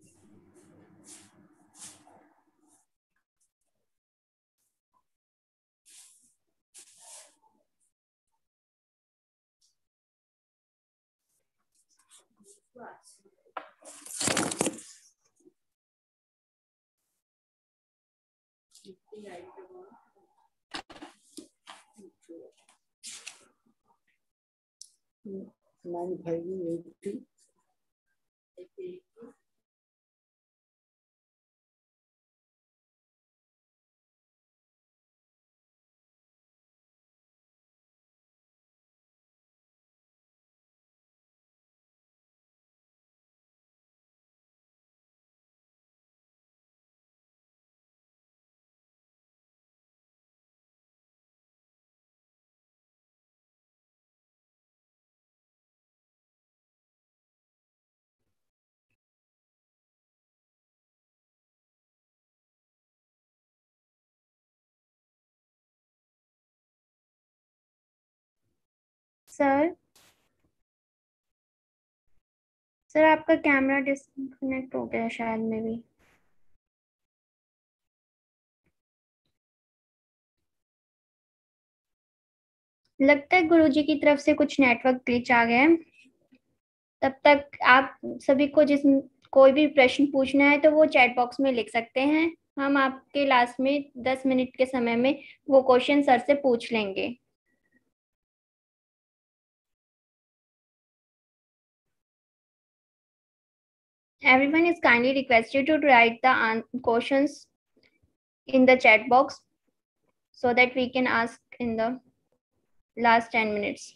Nine five eight sir sir आपका कैमरा डिस्कनेक्ट हो गया शायद में भी। लगता है गुरुजी की तरफ से कुछ नेटवर्क ग्लिच आ गया है। तब तक आप सभी को जिस कोई भी प्रश्न पूछना है तो वो चैट बॉक्स में लिख सकते हैं। हम आपके लास्ट में दस मिनट के समय में वो क्वेश्चन सर से पूछ लेंगे। Everyone is kindly requested to write the an- questions in the chat box so that we can ask in the last ten minutes.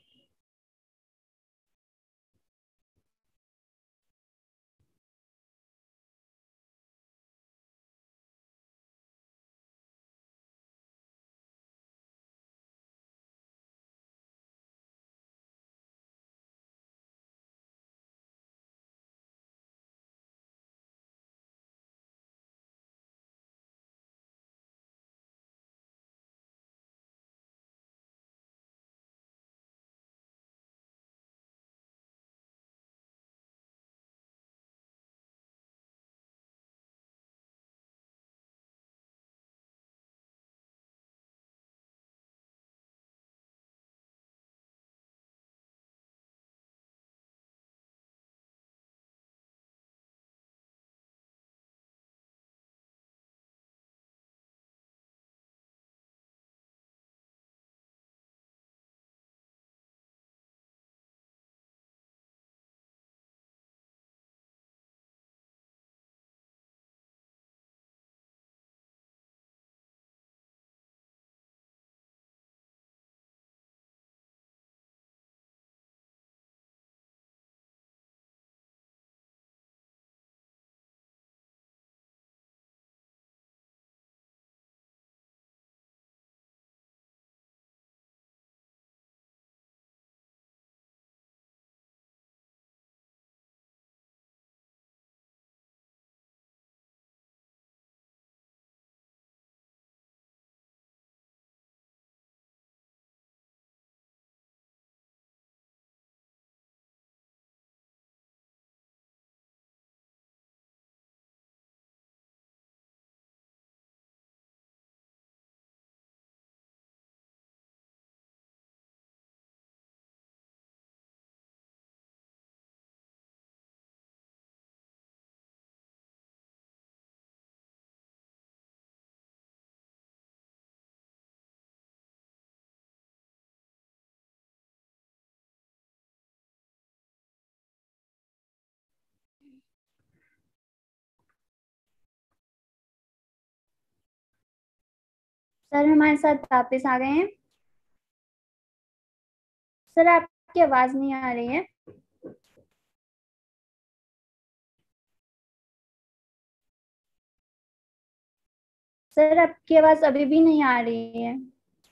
Sir हमारे साथ वापस आ गए हैं। सर आपकी आवाज नहीं आ रही है। सर आपकी आवाज अभी भी नहीं आ रही है।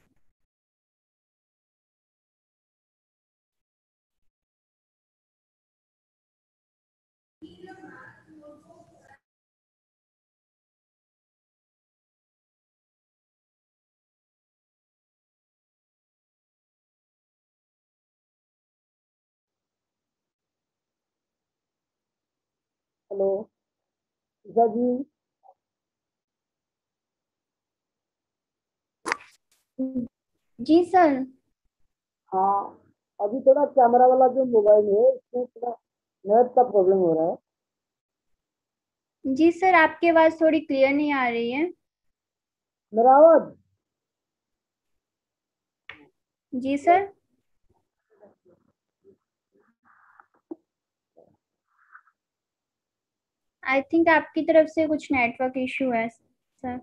हेलो ईशा जी। जी सर। हाँ, अभी थोड़ा कैमरा वाला जो मोबाइल है इसमें थोड़ा नेट का प्रॉब्लम हो रहा है। जी सर आपकी आवाज थोड़ी क्लियर नहीं आ रही है। मेरा आवाज जी सर। आई थिंक आपकी तरफ से कुछ नेटवर्क इशू है सर।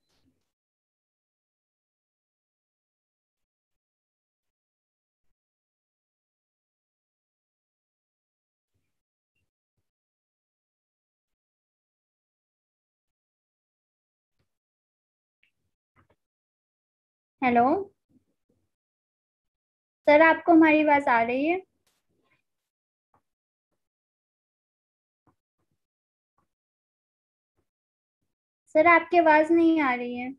हेलो सर आपको हमारी आवाज आ रही है। सर आपकी आवाज नहीं आ रही है।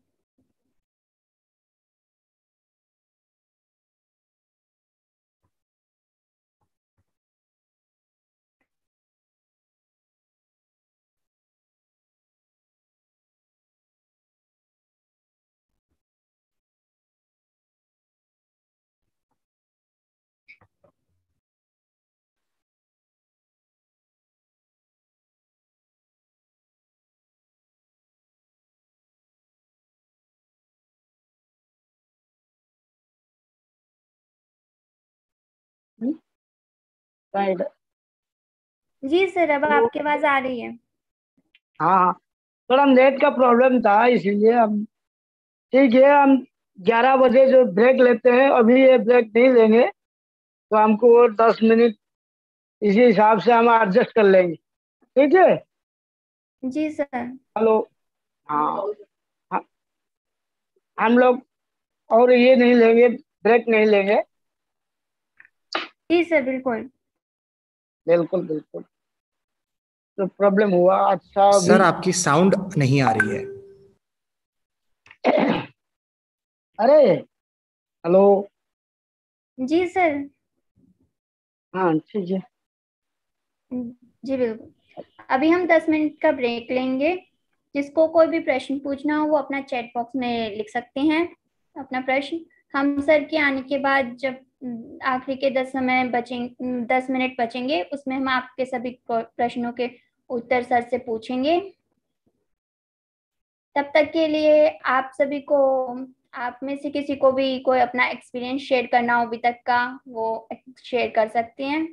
राइट। जी सर, अब तो आपकी आवाज आ रही है। हाँ हाँ, थोड़ा नेट का प्रॉब्लम था इसीलिए हम। ठीक है, हम ग्यारह बजे जो ब्रेक लेते हैं, अभी ये ब्रेक नहीं लेंगे, तो हमको और दस मिनट इसी हिसाब से हम एडजस्ट कर लेंगे। ठीक है। जी सर। हेलो। हाँ। हाँ, हम लोग और ये नहीं लेंगे, ब्रेक नहीं लेंगे। जी सर, बिल्कुल। बिल्कुल बिल्कुल। तो प्रॉब्लम हुआ, अच्छा अभी। सर आपकी साउंड नहीं आ रही है। अरे, हेलो। जी सर। हाँ ठीक है। जी बिल्कुल। अभी हम दस मिनट का ब्रेक लेंगे। जिसको कोई भी प्रश्न पूछना हो वो अपना चैट बॉक्स में लिख सकते हैं अपना प्रश्न। हम सर के आने के बाद जब अम, आखिरी के दस समय बचेंगे, दस मिनट बचेंगे, उसमें हम आपके सभी को- प्रश्नों के उत्तर सर से पूछेंगे। तब तक के लिए आप सभी को, आप में से किसी को भी कोई अपना एक्सपीरियंस शेयर करना हो अभी तक का, वो शेयर कर सकते हैं।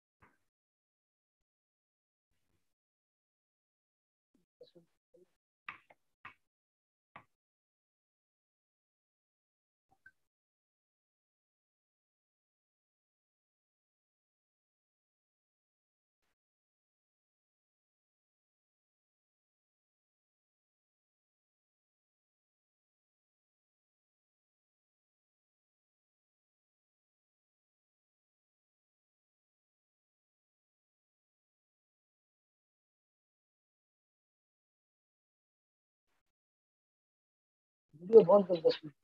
वीडियो बहुत जबरदस्त।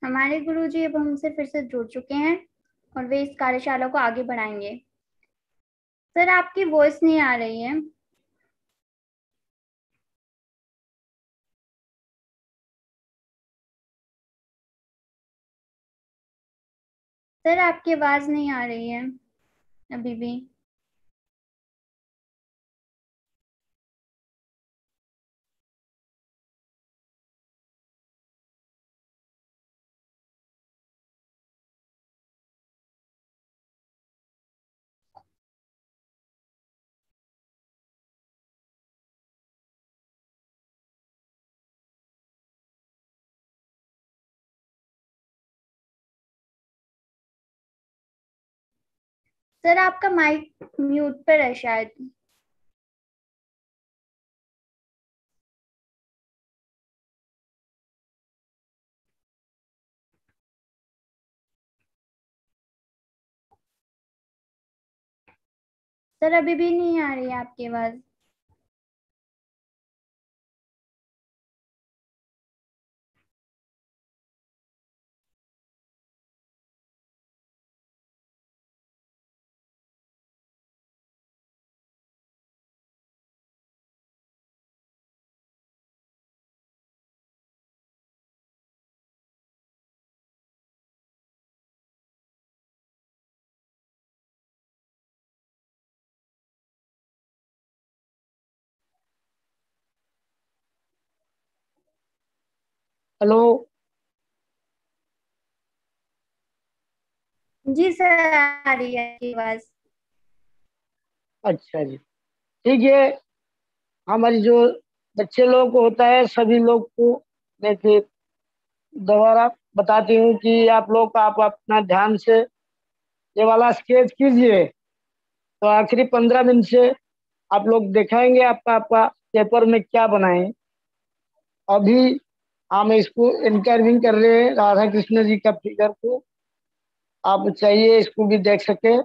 हमारे गुरुजी अब हमसे फिर से जुड़ चुके हैं और वे इस कार्यशाला को आगे बढ़ाएंगे। सर, आपकी वॉइस नहीं आ रही है। सर, आपकी आवाज नहीं आ रही है अभी भी। सर, आपका माइक म्यूट पर है शायद। सर, अभी भी नहीं आ रही है आपकी आवाज। हेलो। जी सर, आ रही है आपकी आवाज। अच्छा जी, ठीक है। हमारी जो बच्चे लोग को होता है, सभी लोग को मैं फिर दोबारा बताती हूँ कि आप लोग आप अपना ध्यान से ये वाला स्केच कीजिए। तो आखिरी पंद्रह दिन से आप लोग दिखाएंगे आपका आपका पेपर में क्या बनाए। अभी हम इसको इंटरव्यू कर रहे हैं राधा कृष्ण जी का फिगर को। आप चाहिए इसको भी देख सके।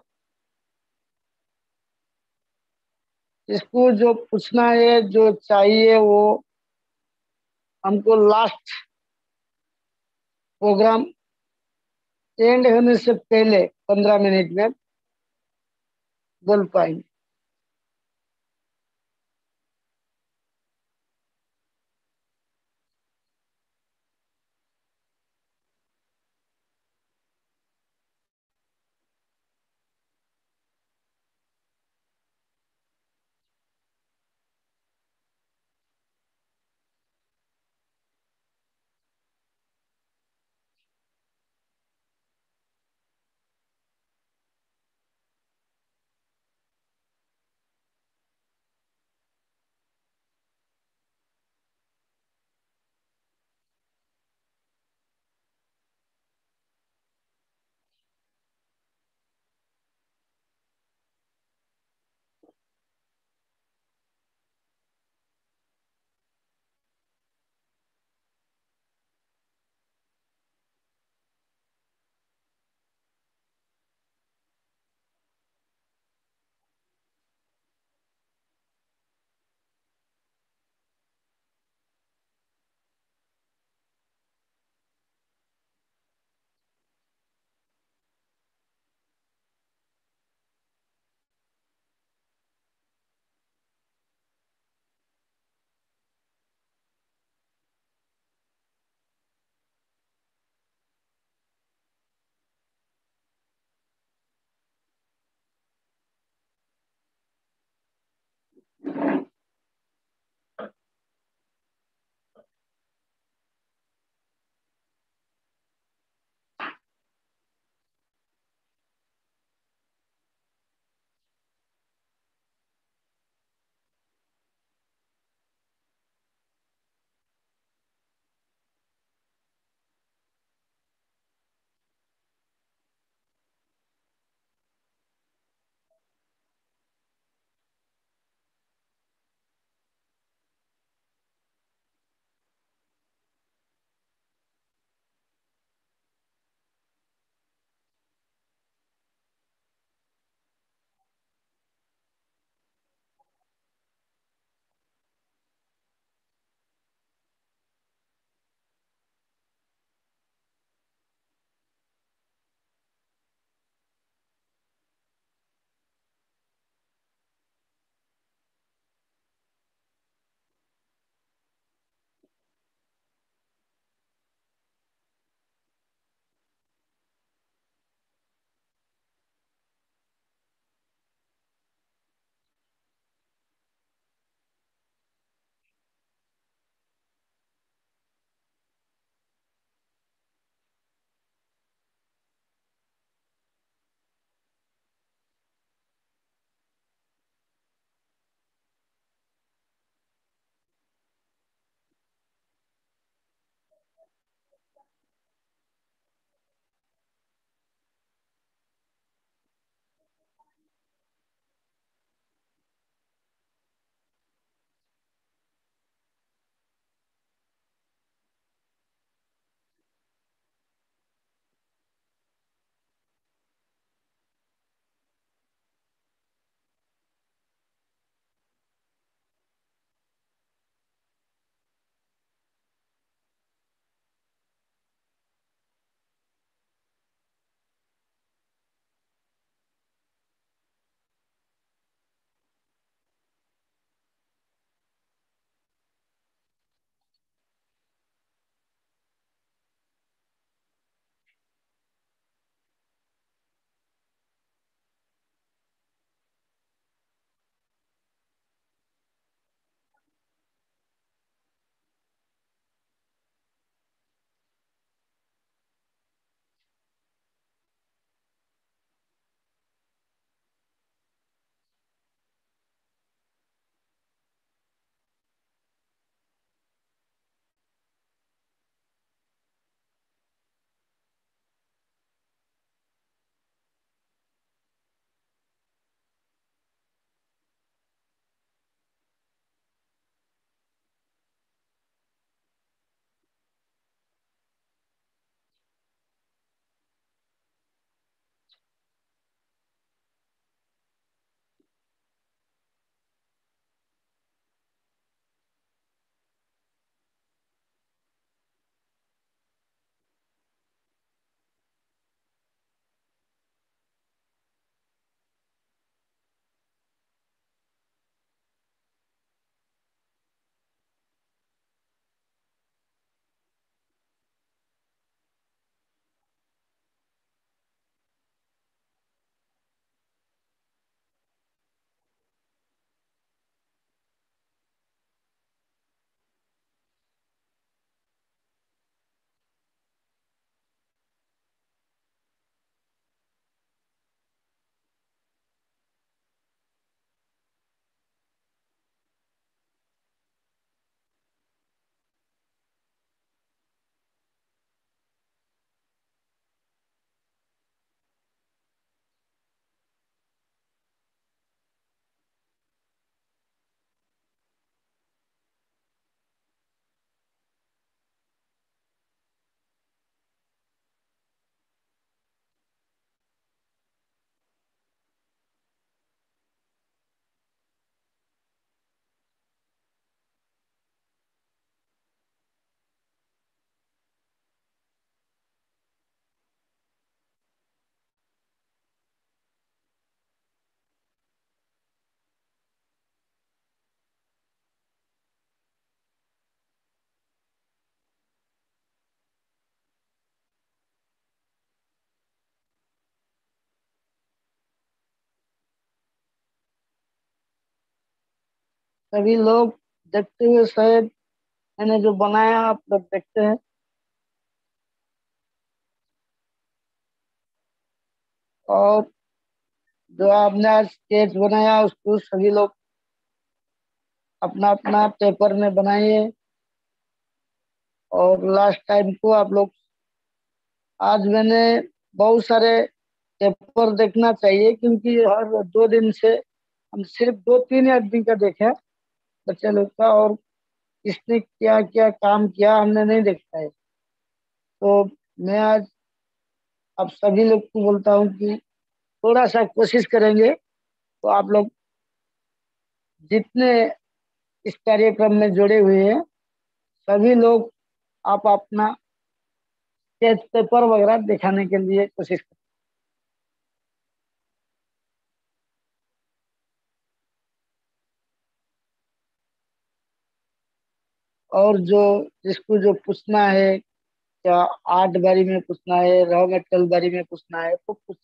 इसको जो पूछना है, जो चाहिए वो हमको लास्ट प्रोग्राम एंड होने से पहले पंद्रह मिनट में बोल पाएंगे। सभी लोग देखते हुए शायद मैंने जो बनाया आप लोग देखते हैं। और जो आपने आज स्केच बनाया उसको सभी लोग अपना अपना पेपर में बनाइए। और लास्ट टाइम को आप लोग, आज मैंने बहुत सारे पेपर देखना चाहिए क्योंकि हर दो दिन से हम सिर्फ दो तीन आदमी का देखे बच्चे लोग का, और किसने क्या क्या काम किया हमने नहीं देखा है। तो मैं आज आप सभी लोग को बोलता हूँ कि थोड़ा सा कोशिश करेंगे तो आप लोग जितने इस कार्यक्रम में जुड़े हुए हैं सभी लोग आप अपना स्केच पेपर वगैरह दिखाने के लिए कोशिश करें। और जो जिसको जो पूछना है, क्या आर्ट बारे में पूछना है, रॉ मेटेरियल बारे में पूछना है तो पूछ।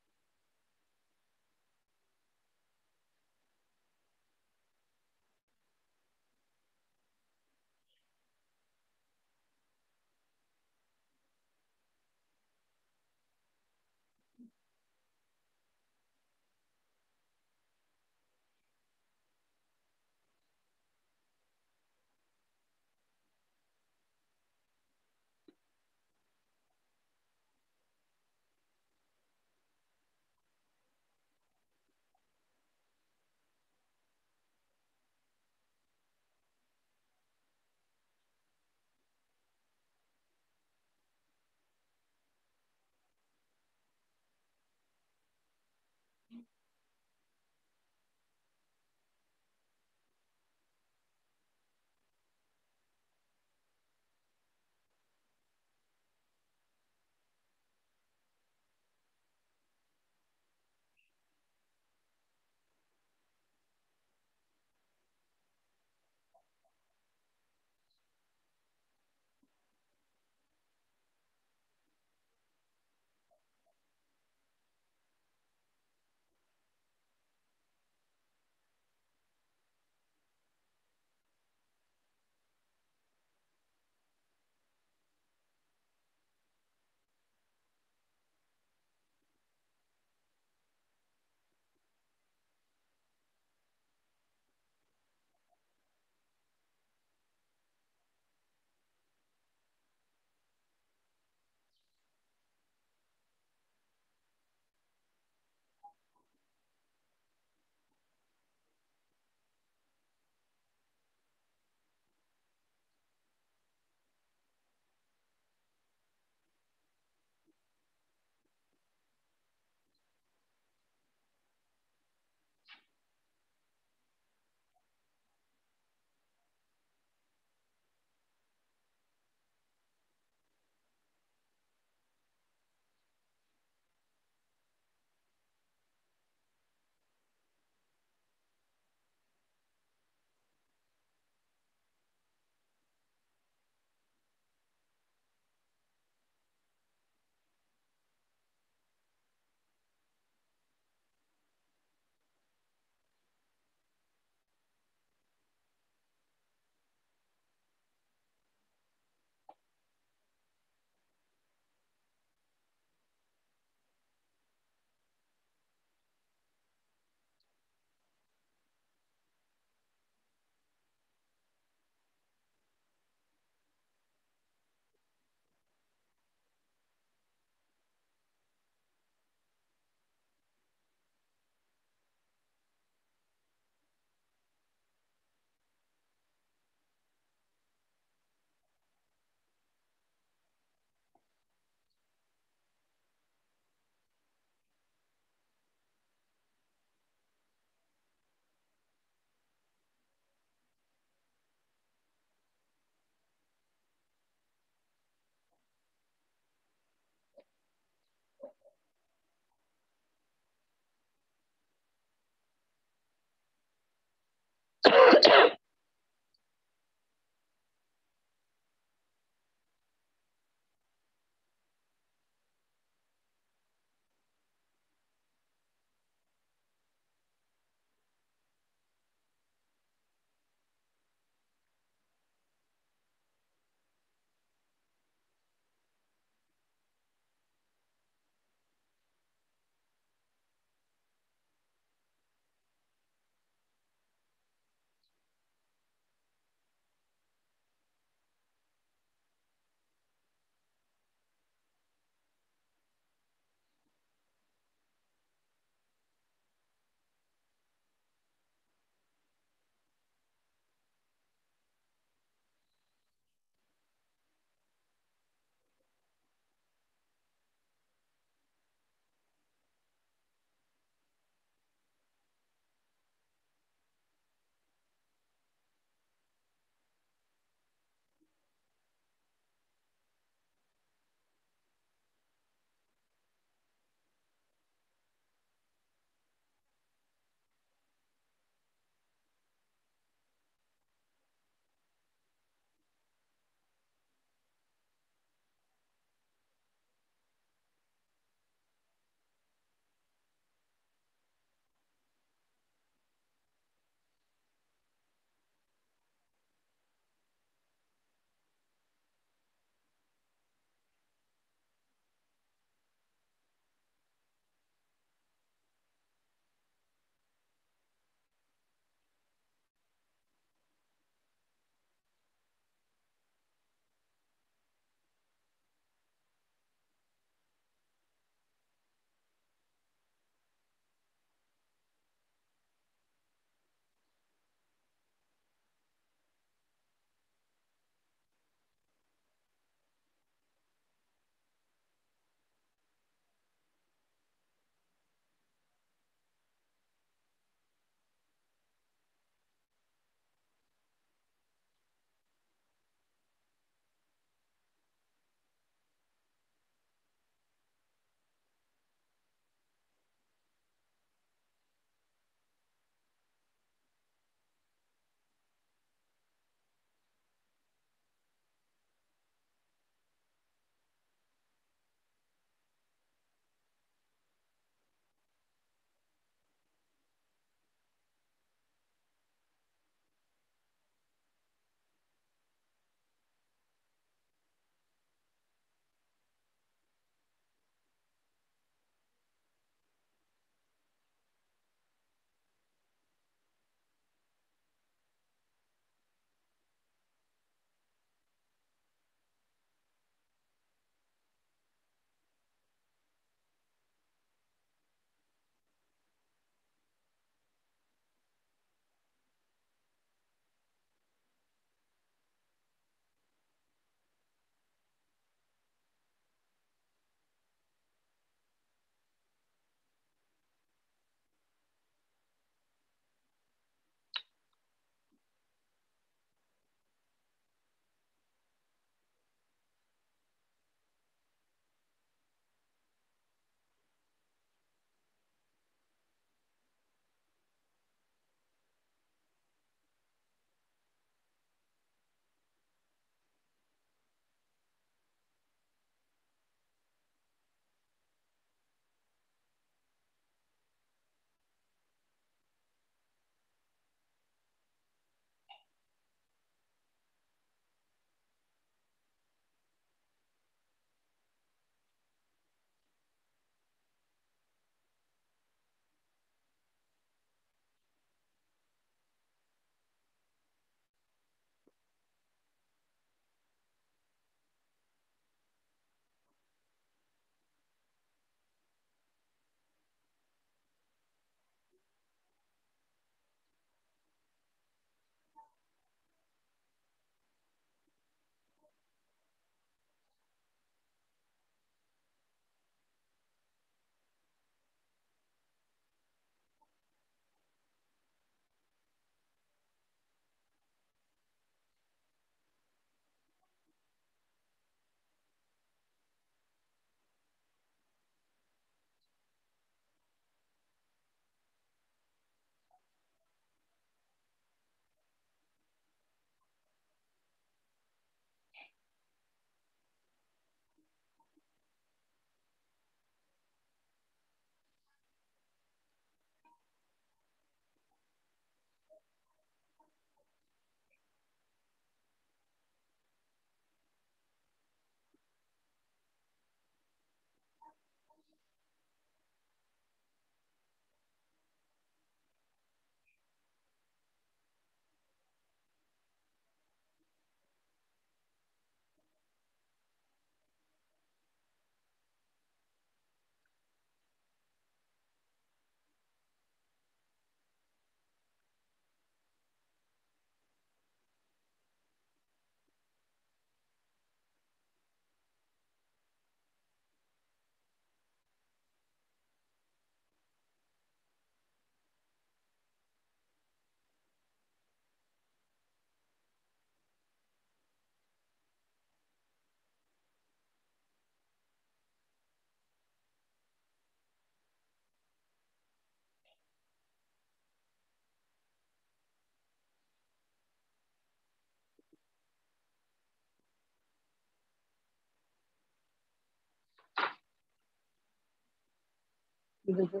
देखो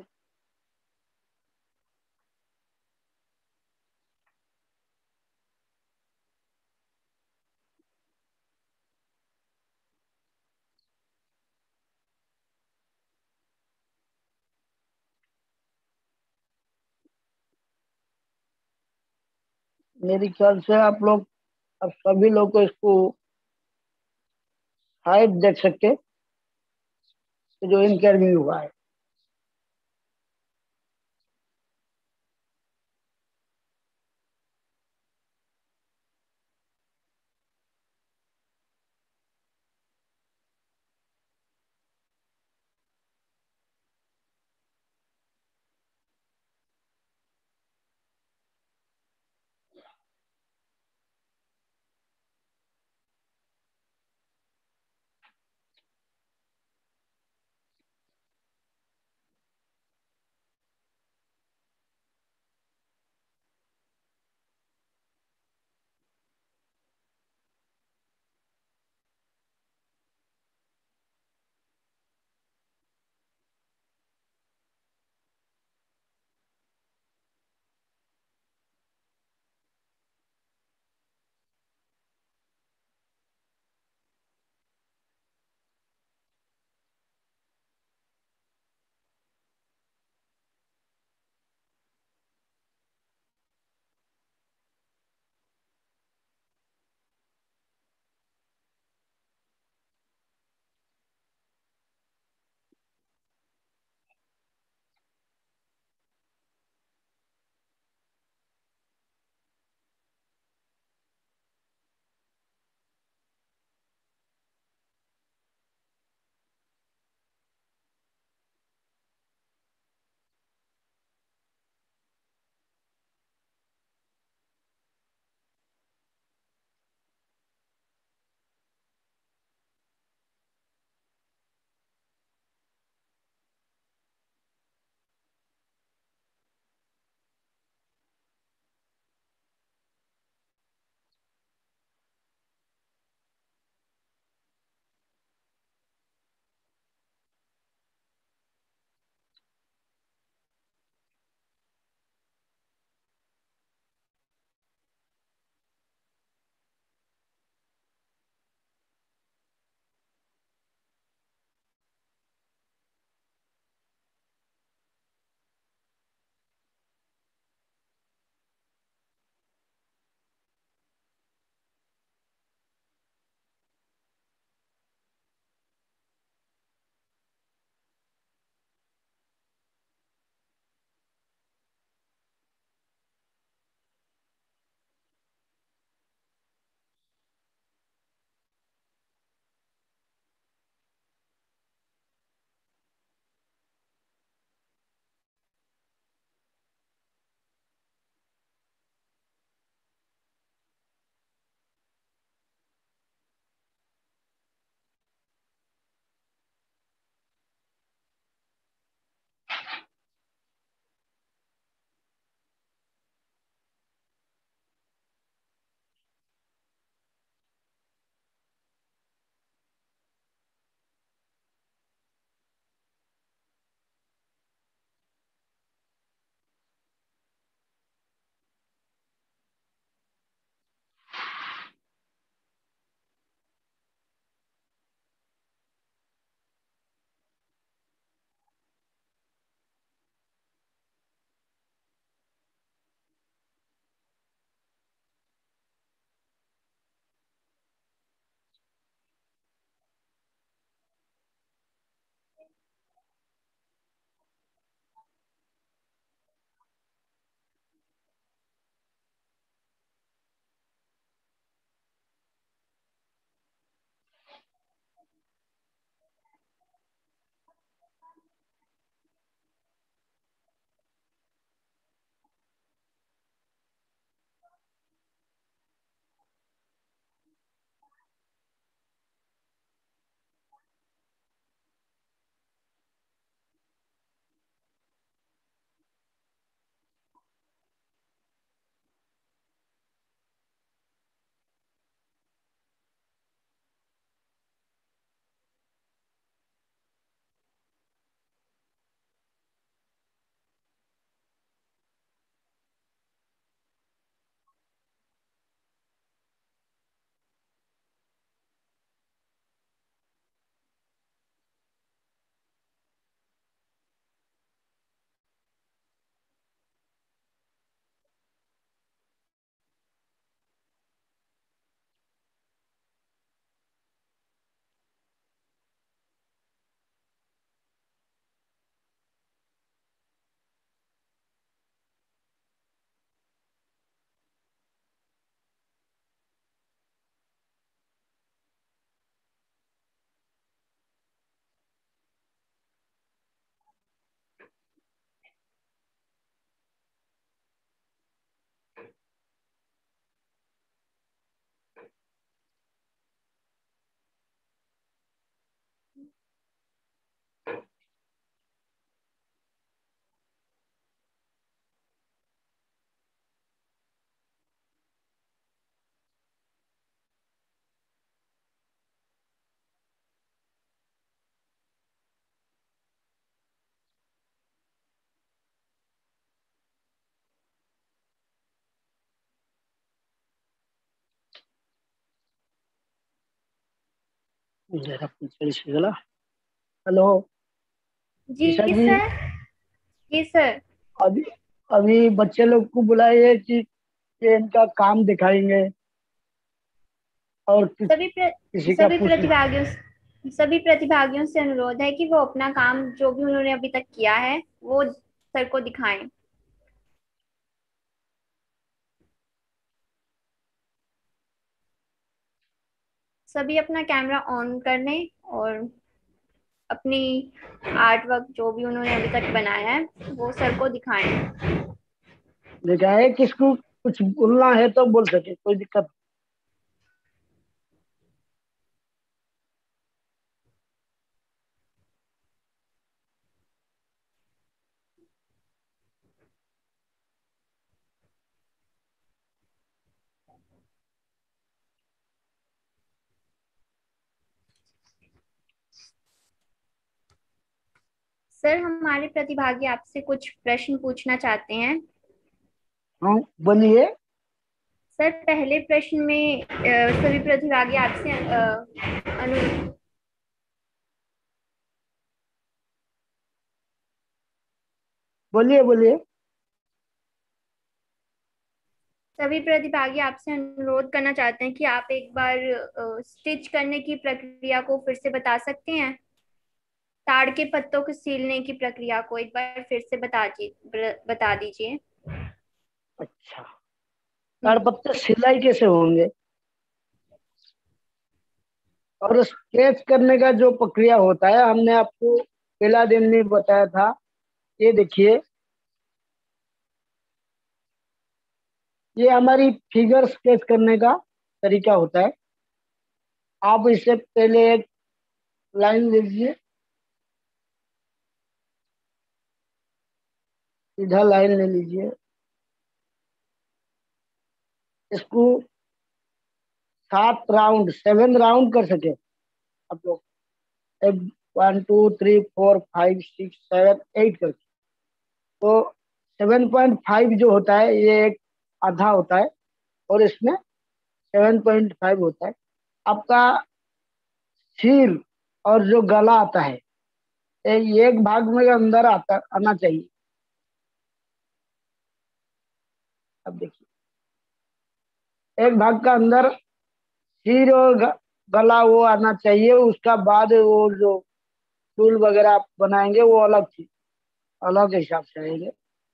मेरे ख्याल से आप लोग अब सभी लोग को इसको शायद देख सकते, जो इंटरव्यू हुआ है। जरा पीछे से गला। हेलो जी ईशा जी, सर। जी सर। अभी अभी बच्चे लोग को बुलाइए कि कि इनका काम दिखाएंगे और किस, सभी प्र, किसी का सभी पूछना। प्रतिभागियों सभी प्रतिभागियों से अनुरोध है कि वो अपना काम जो भी उन्होंने अभी तक किया है वो सर को दिखाएं। सभी अपना कैमरा ऑन कर लें और अपनी आर्ट वर्क जो भी उन्होंने अभी तक बनाया है वो सर को दिखाएं। दिखाए, किसको कुछ बोलना है तो बोल सके, कोई दिक्कत। सर हमारे प्रतिभागी आपसे कुछ प्रश्न पूछना चाहते हैं। हाँ बोलिए। सर पहले प्रश्न में अ, सभी प्रतिभागी आपसे अ, अनु बोलिए बोलिए। सभी प्रतिभागी आपसे अनुरोध करना चाहते हैं कि आप एक बार स्टिच करने की प्रक्रिया को फिर से बता सकते हैं। ताड़ के पत्तों को सीलने की प्रक्रिया को एक बार फिर से बता जी बता दीजिए। अच्छा, ताड़ हम्म। पत्ते सिलाई कैसे होंगे? और स्केच करने का जो प्रक्रिया होता है, हमने आपको पहला दिन में बताया था। ये देखिए, ये हमारी फिगर स्केच करने का तरीका होता है। आप इससे पहले एक लाइन लीजिए, सीधा लाइन ले लीजिए। इसको सात राउंड, सेवन राउंड कर सके आप लोग। एक, one two three four five six seven eight करके। तो सेवन पॉइंट फाइव जो होता है ये एक आधा होता है, और इसमें सेवन पॉइंट फाइव होता है। आपका सिर और जो गला आता है, ये एक भाग में अंदर आता आना चाहिए। अब देखिए, एक भाग का अंदर सिर और ग- गला वो आना चाहिए। उसका बाद वो जो फूल वगैरह आप बनाएंगे वो अलग चीज, अलग हिसाब से आएंगे।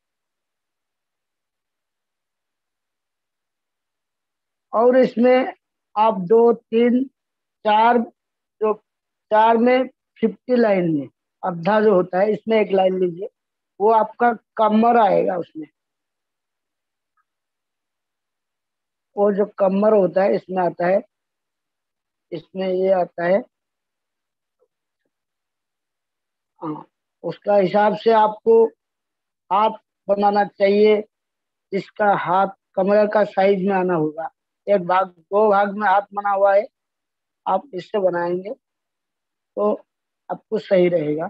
और इसमें आप दो तीन चार, जो चार में फिफ्टी लाइन में आधा जो होता है, इसमें एक लाइन लीजिए। वो आपका कमर आएगा उसमें। वो जो कमर होता है इसमें आता है, इसमें ये आता है। हाँ, उसका हिसाब से आपको हाथ बनाना चाहिए। इसका हाथ कमर का साइज में आना होगा। एक भाग, दो भाग में हाथ बना हुआ है, आप इससे बनाएंगे तो आपको सही रहेगा।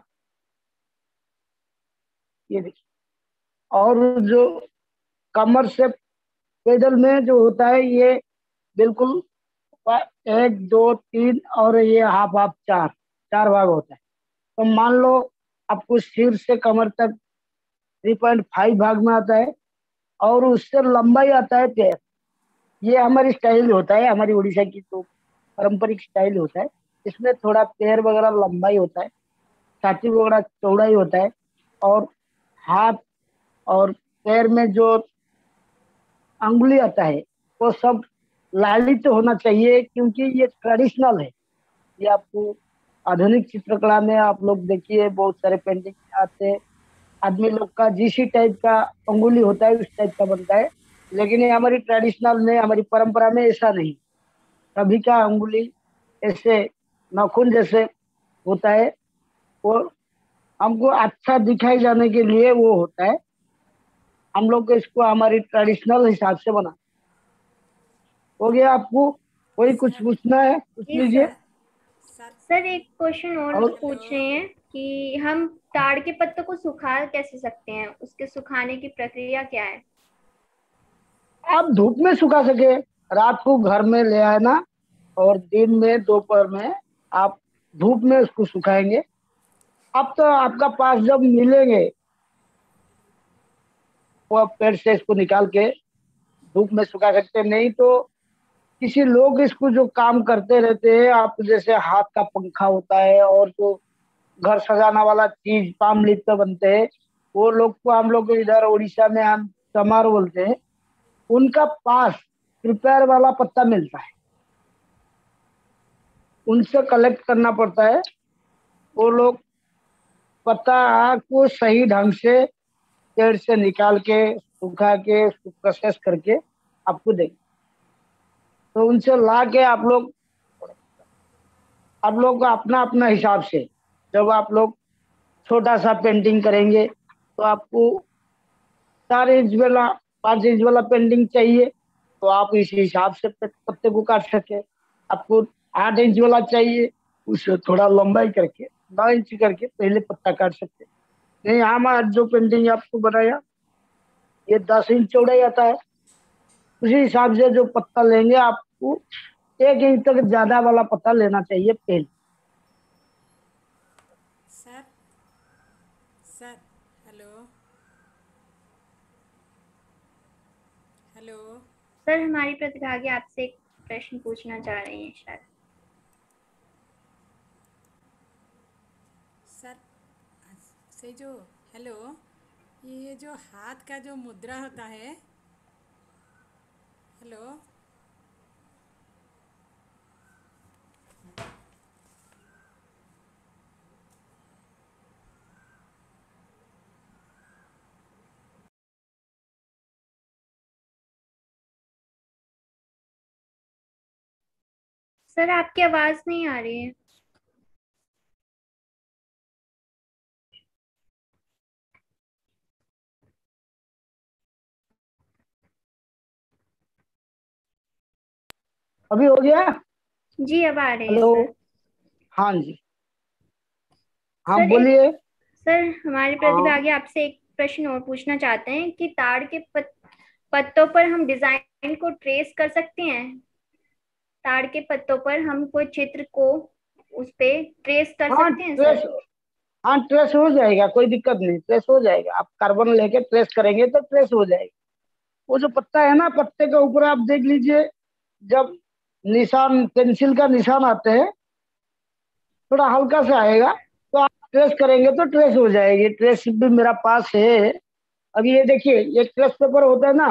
ये देखिए। और जो कमर से पेडल में जो होता है, ये बिल्कुल एक दो तीन और ये हाफ हाफ चार, चार भाग होता है। तो मान लो आपको सिर से कमर तक थ्री पॉइंट फाइव भाग में आता है, और उससे लंबाई आता है पैर। ये हमारी स्टाइल होता है, हमारी उड़ीसा की तो पारंपरिक स्टाइल होता है। इसमें थोड़ा पैर वगैरह लंबाई होता है, छाती वगैरह चौड़ाई होता है। और हाथ और पैर में जो अंगुली आता है वो सब लालित होना चाहिए, क्योंकि ये ट्रेडिशनल है। ये आपको आधुनिक चित्रकला में आप लोग देखिए, बहुत सारे पेंटिंग आते हैं। आदमी लोग का जिस टाइप का अंगुली होता है उस टाइप का बनता है। लेकिन ये हमारी ट्रेडिशनल में, हमारी परंपरा में ऐसा नहीं। सभी का अंगुली ऐसे नाखून जैसे होता है। वो हमको अच्छा दिखाई जाने के लिए वो होता है। हम लोग को इसको हमारी ट्रेडिशनल हिसाब से बना। हो गया आपको? कोई कुछ सर। पूछना है पूछ जी लीजिए। सर। सर। सर एक क्वेश्चन और और पूछ हेलो। रहे हैं कि हम ताड़ के पत्तों को सुखा कैसे सकते हैं, उसके सुखाने की प्रक्रिया क्या है। आप धूप में सुखा सके, रात को घर में ले आए ना, और दिन में दोपहर में आप धूप में उसको सुखाएंगे। अब तो आपका पास जब मिलेंगे वो आप पेड़ से इसको निकाल के धूप में सुखा सकते हैं। नहीं तो किसी लोग इसको जो काम करते रहते हैं, आप जैसे हाथ का पंखा होता है और जो घर सजाना वाला चीज पाम लीफ पे बनते हैं, वो लोग को हम लोग इधर उड़ीसा में हम चमार बोलते हैं, उनका पास प्रिपेयर वाला पत्ता मिलता है, उनसे कलेक्ट करना पड़ता है। वो लोग पत्ता को सही ढंग से पेड़ से निकाल के सुखा के उसको प्रोसेस करके आपको देंगे। तो उनसे ला के आप लोग आप लोग अपना अपना हिसाब से, जब आप लोग छोटा सा पेंटिंग करेंगे तो आपको चार इंच वाला पांच इंच वाला पेंटिंग चाहिए तो आप इस हिसाब से पत्ते को काट सके। आपको आठ इंच वाला चाहिए, उसे थोड़ा लंबाई करके नौ इंच करके पहले पत्ता काट सकते। नहीं, हमारा जो पेंटिंग आपको बनाया ये दस इंच चौड़ाई आता है, उसी हिसाब से जो पत्ता लेंगे आपको एक इंच तक ज्यादा वाला पत्ता लेना चाहिए पहले। Sir sir hello hello sir हमारी प्रतिभागी आपसे एक प्रश्न पूछना चाह रही हैं शायद। सर से जो हेलो ये जो हाथ का जो मुद्रा होता है, हेलो सर आपकी आवाज नहीं आ रही है। अभी हो गया? जी अब आ रही है हेलो, सर। हाँ जी, हाँ सर एक बोलिए। सर हमारे हाँ प्रतिभागी आपसे एक प्रश्न और पूछना चाहते हैं कि ताड़ के पत, पत्तों पर हम डिजाइन को ट्रेस कर सकते हैं। ताड़ के पत्तों पर हम कोई चित्र को उस पे ट्रेस कर हाँ सकते हैं ट्रेस, सर। हाँ ट्रेस हो जाएगा, कोई दिक्कत नहीं, ट्रेस हो जाएगा। आप कार्बन लेके ट्रेस करेंगे तो ट्रेस हो जाएगा। वो जो पत्ता है ना, पत्ते के ऊपर आप देख लीजिए, जब निशान पेंसिल का निशान आते हैं थोड़ा हल्का सा आएगा तो आप ट्रेस करेंगे तो ट्रेस हो जाएगी। ट्रेस भी मेरा पास है। अभी ये देखिए, ये ट्रेस पेपर होता है ना,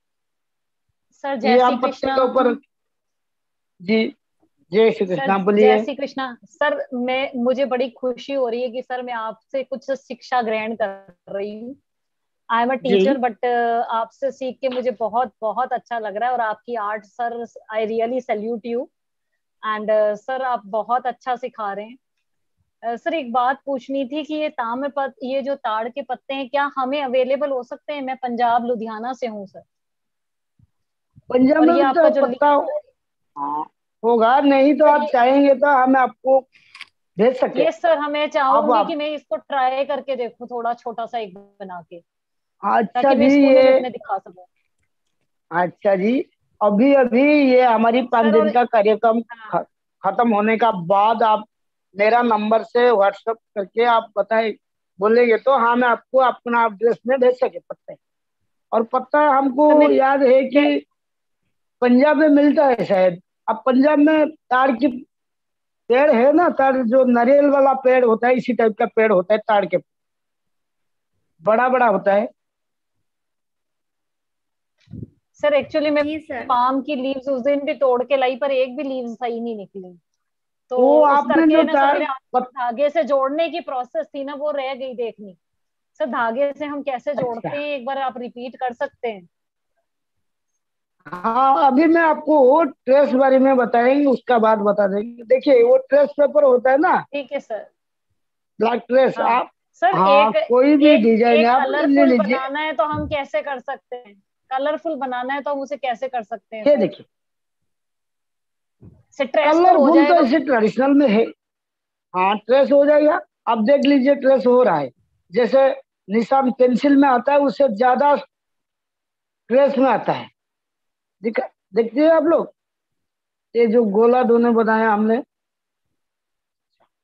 सर ये जय श्री हम पत्ते कृष्णा। के ऊपर। जी, जय श्री सर कृष्ण, जय बोलिए। श्री कृष्णा। सर मैं मुझे बड़ी खुशी हो रही है कि सर मैं आपसे कुछ शिक्षा ग्रहण कर रही हूँ। आई एम अ जी टीचर बट आपसे सीख के मुझे बहुत बहुत अच्छा लग रहा है। और आपकी art sir, I really salute you. And sir आप बहुत अच्छा सिखा रहे हैं। uh, सर एक बात पूछनी थी कि ये ताम्र पत्त ये जो ताड़ के पत्ते हैं क्या हमें अवेलेबल हो सकते हैं? मैं पंजाब लुधियाना से हूँ सर। पंजाब और में ये भी तो आपका जो पत्ता, हाँ, होगा। नहीं तो सर आप ये चाहेंगे तो हम आपको भेज सके। ये सर हमें अब चाहूंगी आप, कि मैं इसको ट्राई करके देखूं, थोड़ा छोटा सा एक बना के, अच्छा ताकि मैं जी, स्कूल में भी ये अपने दिखा सकूं। अच्छा जी, अभी अभी ये हमारी पाँच सर और दिन का कार्यक्रम हाँ ख- खत्म होने का बाद आप मेरा नंबर से व्हाट्सएप करके आप बताए बोलेंगे तो हाँ मैं आपको अपना एड्रेस में भेज सके पत्ते। और पत्ता हमको सर मैं याद है कै- कि पंजाब में मिलता है शायद। अब पंजाब में ताड़ की पेड़ है ना, ताड़ जो नारियल वाला पेड़ होता है इसी टाइप का पेड़ होता है ताड़ के, बड़ा बड़ा होता है। सर एक्चुअली मैं जी सर। पाम की लीव्स उस दिन भी तोड़ के लाई पर एक भी लीव सही नहीं निकली। तो वो उस आपने करके जो ना सर ताड़ मैं आपको पत, धागे से जोड़ने की प्रोसेस थी ना वो रह गई देखनी। सर धागे से हम कैसे अच्छा, जोड़ते हैं एक बार आप रिपीट कर सकते हैं? हाँ अभी मैं आपको वो ट्रेस बारे में बताएंगे, उसका बाद बता देंगे। देखिए वो ट्रेस पेपर होता है ना, ठीक है सर। ब्लैक ट्रेस, हाँ आप सर हाँ एक कोई भी एक डिजाइन एक आप ले कलरफुल लीजिए। बनाना है तो हम कैसे कर सकते हैं? कलरफुल बनाना है तो हम उसे कैसे कर सकते हैं ये सर? देखिए, स्ट्रेस तो हो कलरफुल तो जाएगा। इसे ट्रेडिशनल में है। हाँ ट्रेस हो जाएगा, आप देख लीजिए ट्रेस हो रहा है। जैसे निशान पेंसिल में आता है उससे ज्यादा ट्रेस में आता है। दिखा देखते हैं आप लोग, ये जो गोला दोनों बनाया हमने,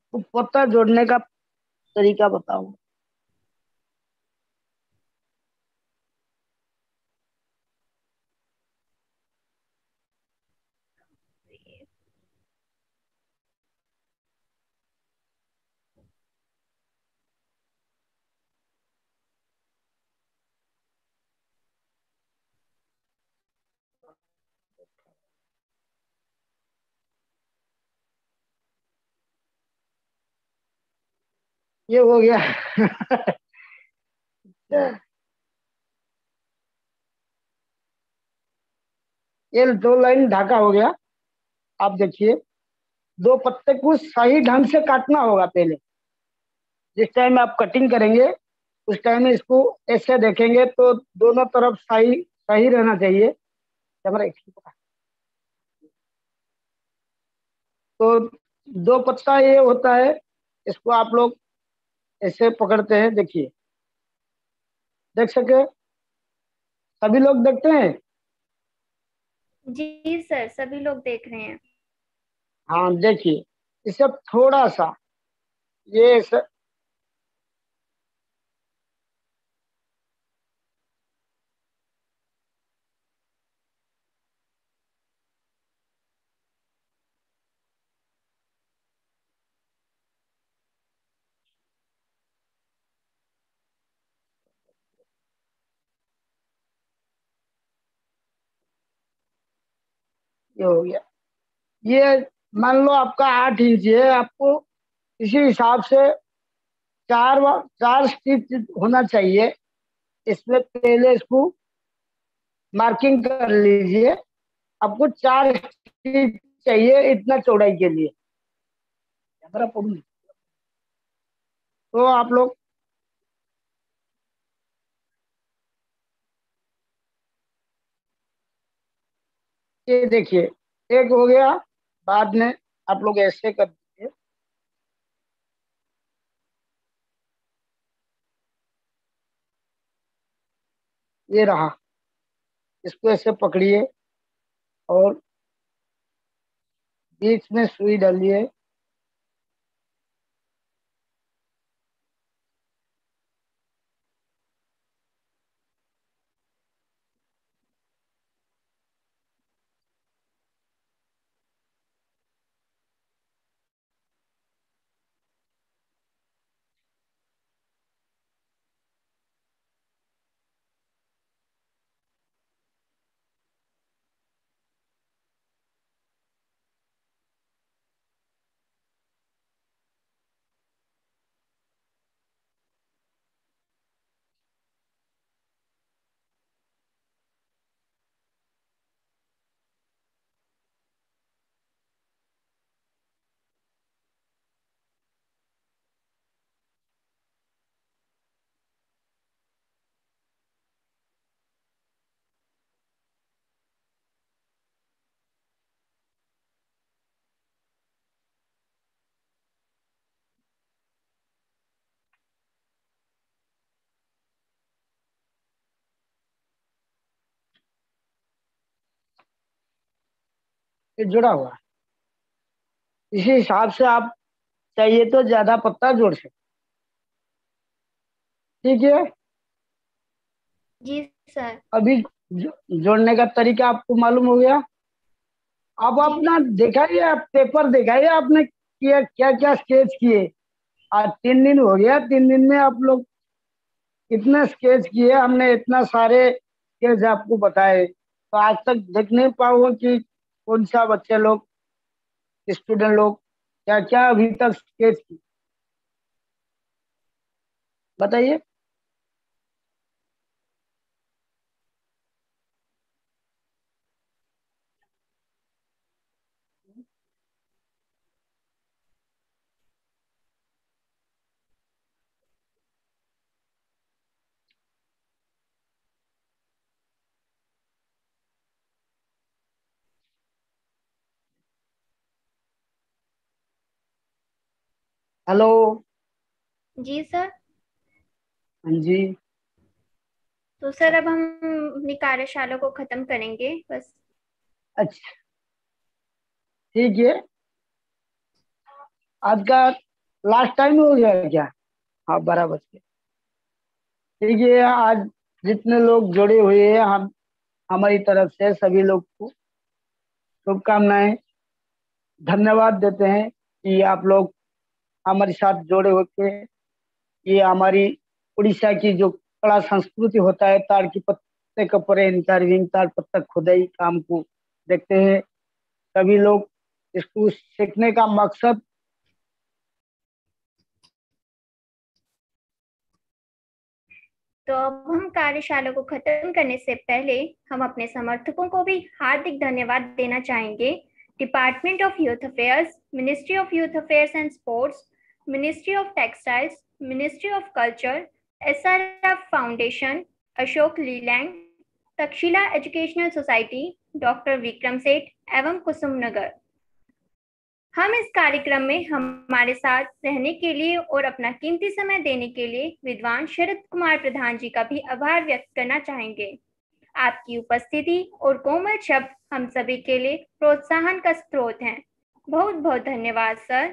तो पत्ता जोड़ने का तरीका बताओ। ये हो गया। ये दो लाइन ढाका हो गया। आप देखिए, दो पत्ते को सही ढंग से काटना होगा पहले। जिस टाइम आप कटिंग करेंगे उस टाइम में इसको ऐसे देखेंगे तो दोनों तरफ सही सही रहना चाहिए। कैमरा एक ही पकड़। तो दो पत्ता ये होता है, इसको आप लोग ऐसे पकड़ते हैं। देखिए, देख सके, सभी लोग देखते हैं। जी सर, सभी लोग देख रहे हैं। हाँ देखिए, इसे थोड़ा सा ये ऐसे, ये हो गया। ये मान लो आपका आठ इंच है, आपको इसी हिसाब से चार वा- चार स्टिच होना चाहिए। इसमें पहले इसको मार्किंग कर लीजिए। आपको चार स्टिच चाहिए इतना चौड़ाई के लिए। कैमरा पकड़ो। तो आप लोग ये देखिए, एक हो गया। बाद में आप लोग ऐसे कर दीजिए। ये रहा, इसको ऐसे पकड़िए और बीच में सुई डालिए। ये जुड़ा हुआ है। इसी हिसाब से आप चाहिए तो ज्यादा पत्ता जोड़ सकते। ठीक है। जी सर। अभी जो, जोड़ने का तरीका आपको मालूम हो गया। अब जी अपना दिखाइए, आप पेपर दिखाइए, आपने किया क्या क्या स्केच किए। आज तीन दिन हो गया, तीन दिन में आप लोग इतना स्केच किए, हमने इतना सारे स्केच आपको बताए, तो आज तक देख नहीं पाओगे कि कौन सा बच्चे लोग, स्टूडेंट लोग क्या क्या अभी तक स्केच किए। बताइए। हेलो। जी सर। हाँ जी। तो सर अब हम अपनी कार्यशाला को खत्म करेंगे बस। अच्छा, ठीक है। आज का लास्ट टाइम हो गया क्या? हाँ, बारह बज के। ठीक है, आज जितने लोग जुड़े हुए हैं, हम हमारी तरफ से सभी लोग को शुभकामनाएं, धन्यवाद देते हैं कि आप लोग हमारे साथ जुड़े होके ये हमारी उड़ीसा की जो कला संस्कृति होता है, ताड़ की पत्ते कपड़े इंटरविंग, ताड़ पत्ता खुदाई काम को देखते हैं सभी लोग। इसको सीखने का मकसद तो अब हम कार्यशाला को खत्म करने से पहले हम अपने समर्थकों को भी हार्दिक धन्यवाद देना चाहेंगे। Department of youth affairs, ministry of youth affairs and sports, ministry of textiles, ministry of culture, S R F foundation, Ashok Leyland, Takshashila educational society, doctor Vikram Seth एवं कुसुम नगर। हम इस कार्यक्रम में हमारे साथ रहने के लिए और अपना कीमती समय देने के लिए विद्वान शरद कुमार प्रधान जी का भी आभार व्यक्त करना चाहेंगे। आपकी उपस्थिति और कोमल शब्द हम सभी के लिए प्रोत्साहन का स्रोत हैं। बहुत बहुत धन्यवाद सर।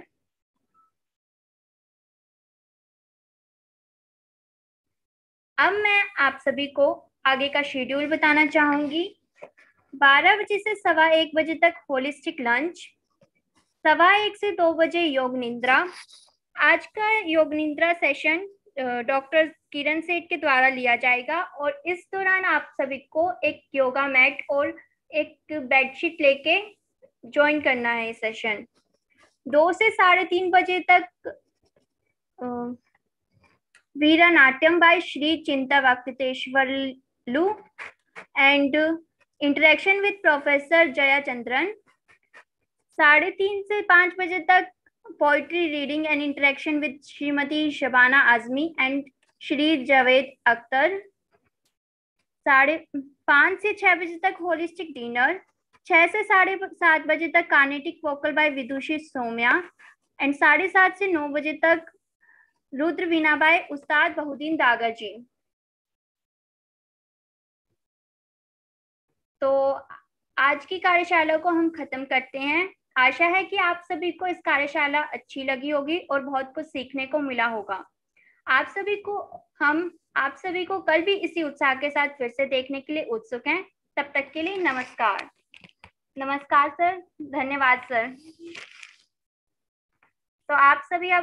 अब मैं आप सभी को आगे का शेड्यूल बताना चाहूंगी। बारह बजे से सवा एक बजे तक होलिस्टिक लंच, सवा एक से दो बजे योग निद्रा। आज का योग निद्रा सेशन डॉक्टर किरण सेठ के द्वारा लिया जाएगा और इस दौरान आप सभी को एक योगा मैट और एक बेडशीट लेके ज्वाइन करना है सेशन। दो से साढ़े तीन बजे तक वीरा Natyam by Shri Chinta Venkateswarlu and interaction with professor Jaya Chandran. साढ़े तीन से पाँच बजे तक poetry reading and interaction with Shrimati Shabana Azmi and Shri Javed Akhtar. साढ़े पाँच से छह बजे तक होलिस्टिक डिनर। छह से साढ़े सात बजे तक Carnatic vocal by Vidushi Sowmya and साढ़े सात से नौ बजे तक रुद्र वीणा बाय उस्ताद बहुद्दीन दागर जी। तो आज की कार्यशाला को हम खत्म करते हैं। आशा है कि आप सभी को इस कार्यशाला अच्छी लगी होगी और बहुत कुछ सीखने को मिला होगा। आप सभी को हम आप सभी को कल भी इसी उत्साह के साथ फिर से देखने के लिए उत्सुक हैं। तब तक के लिए नमस्कार। नमस्कार सर, धन्यवाद सर। तो आप सभी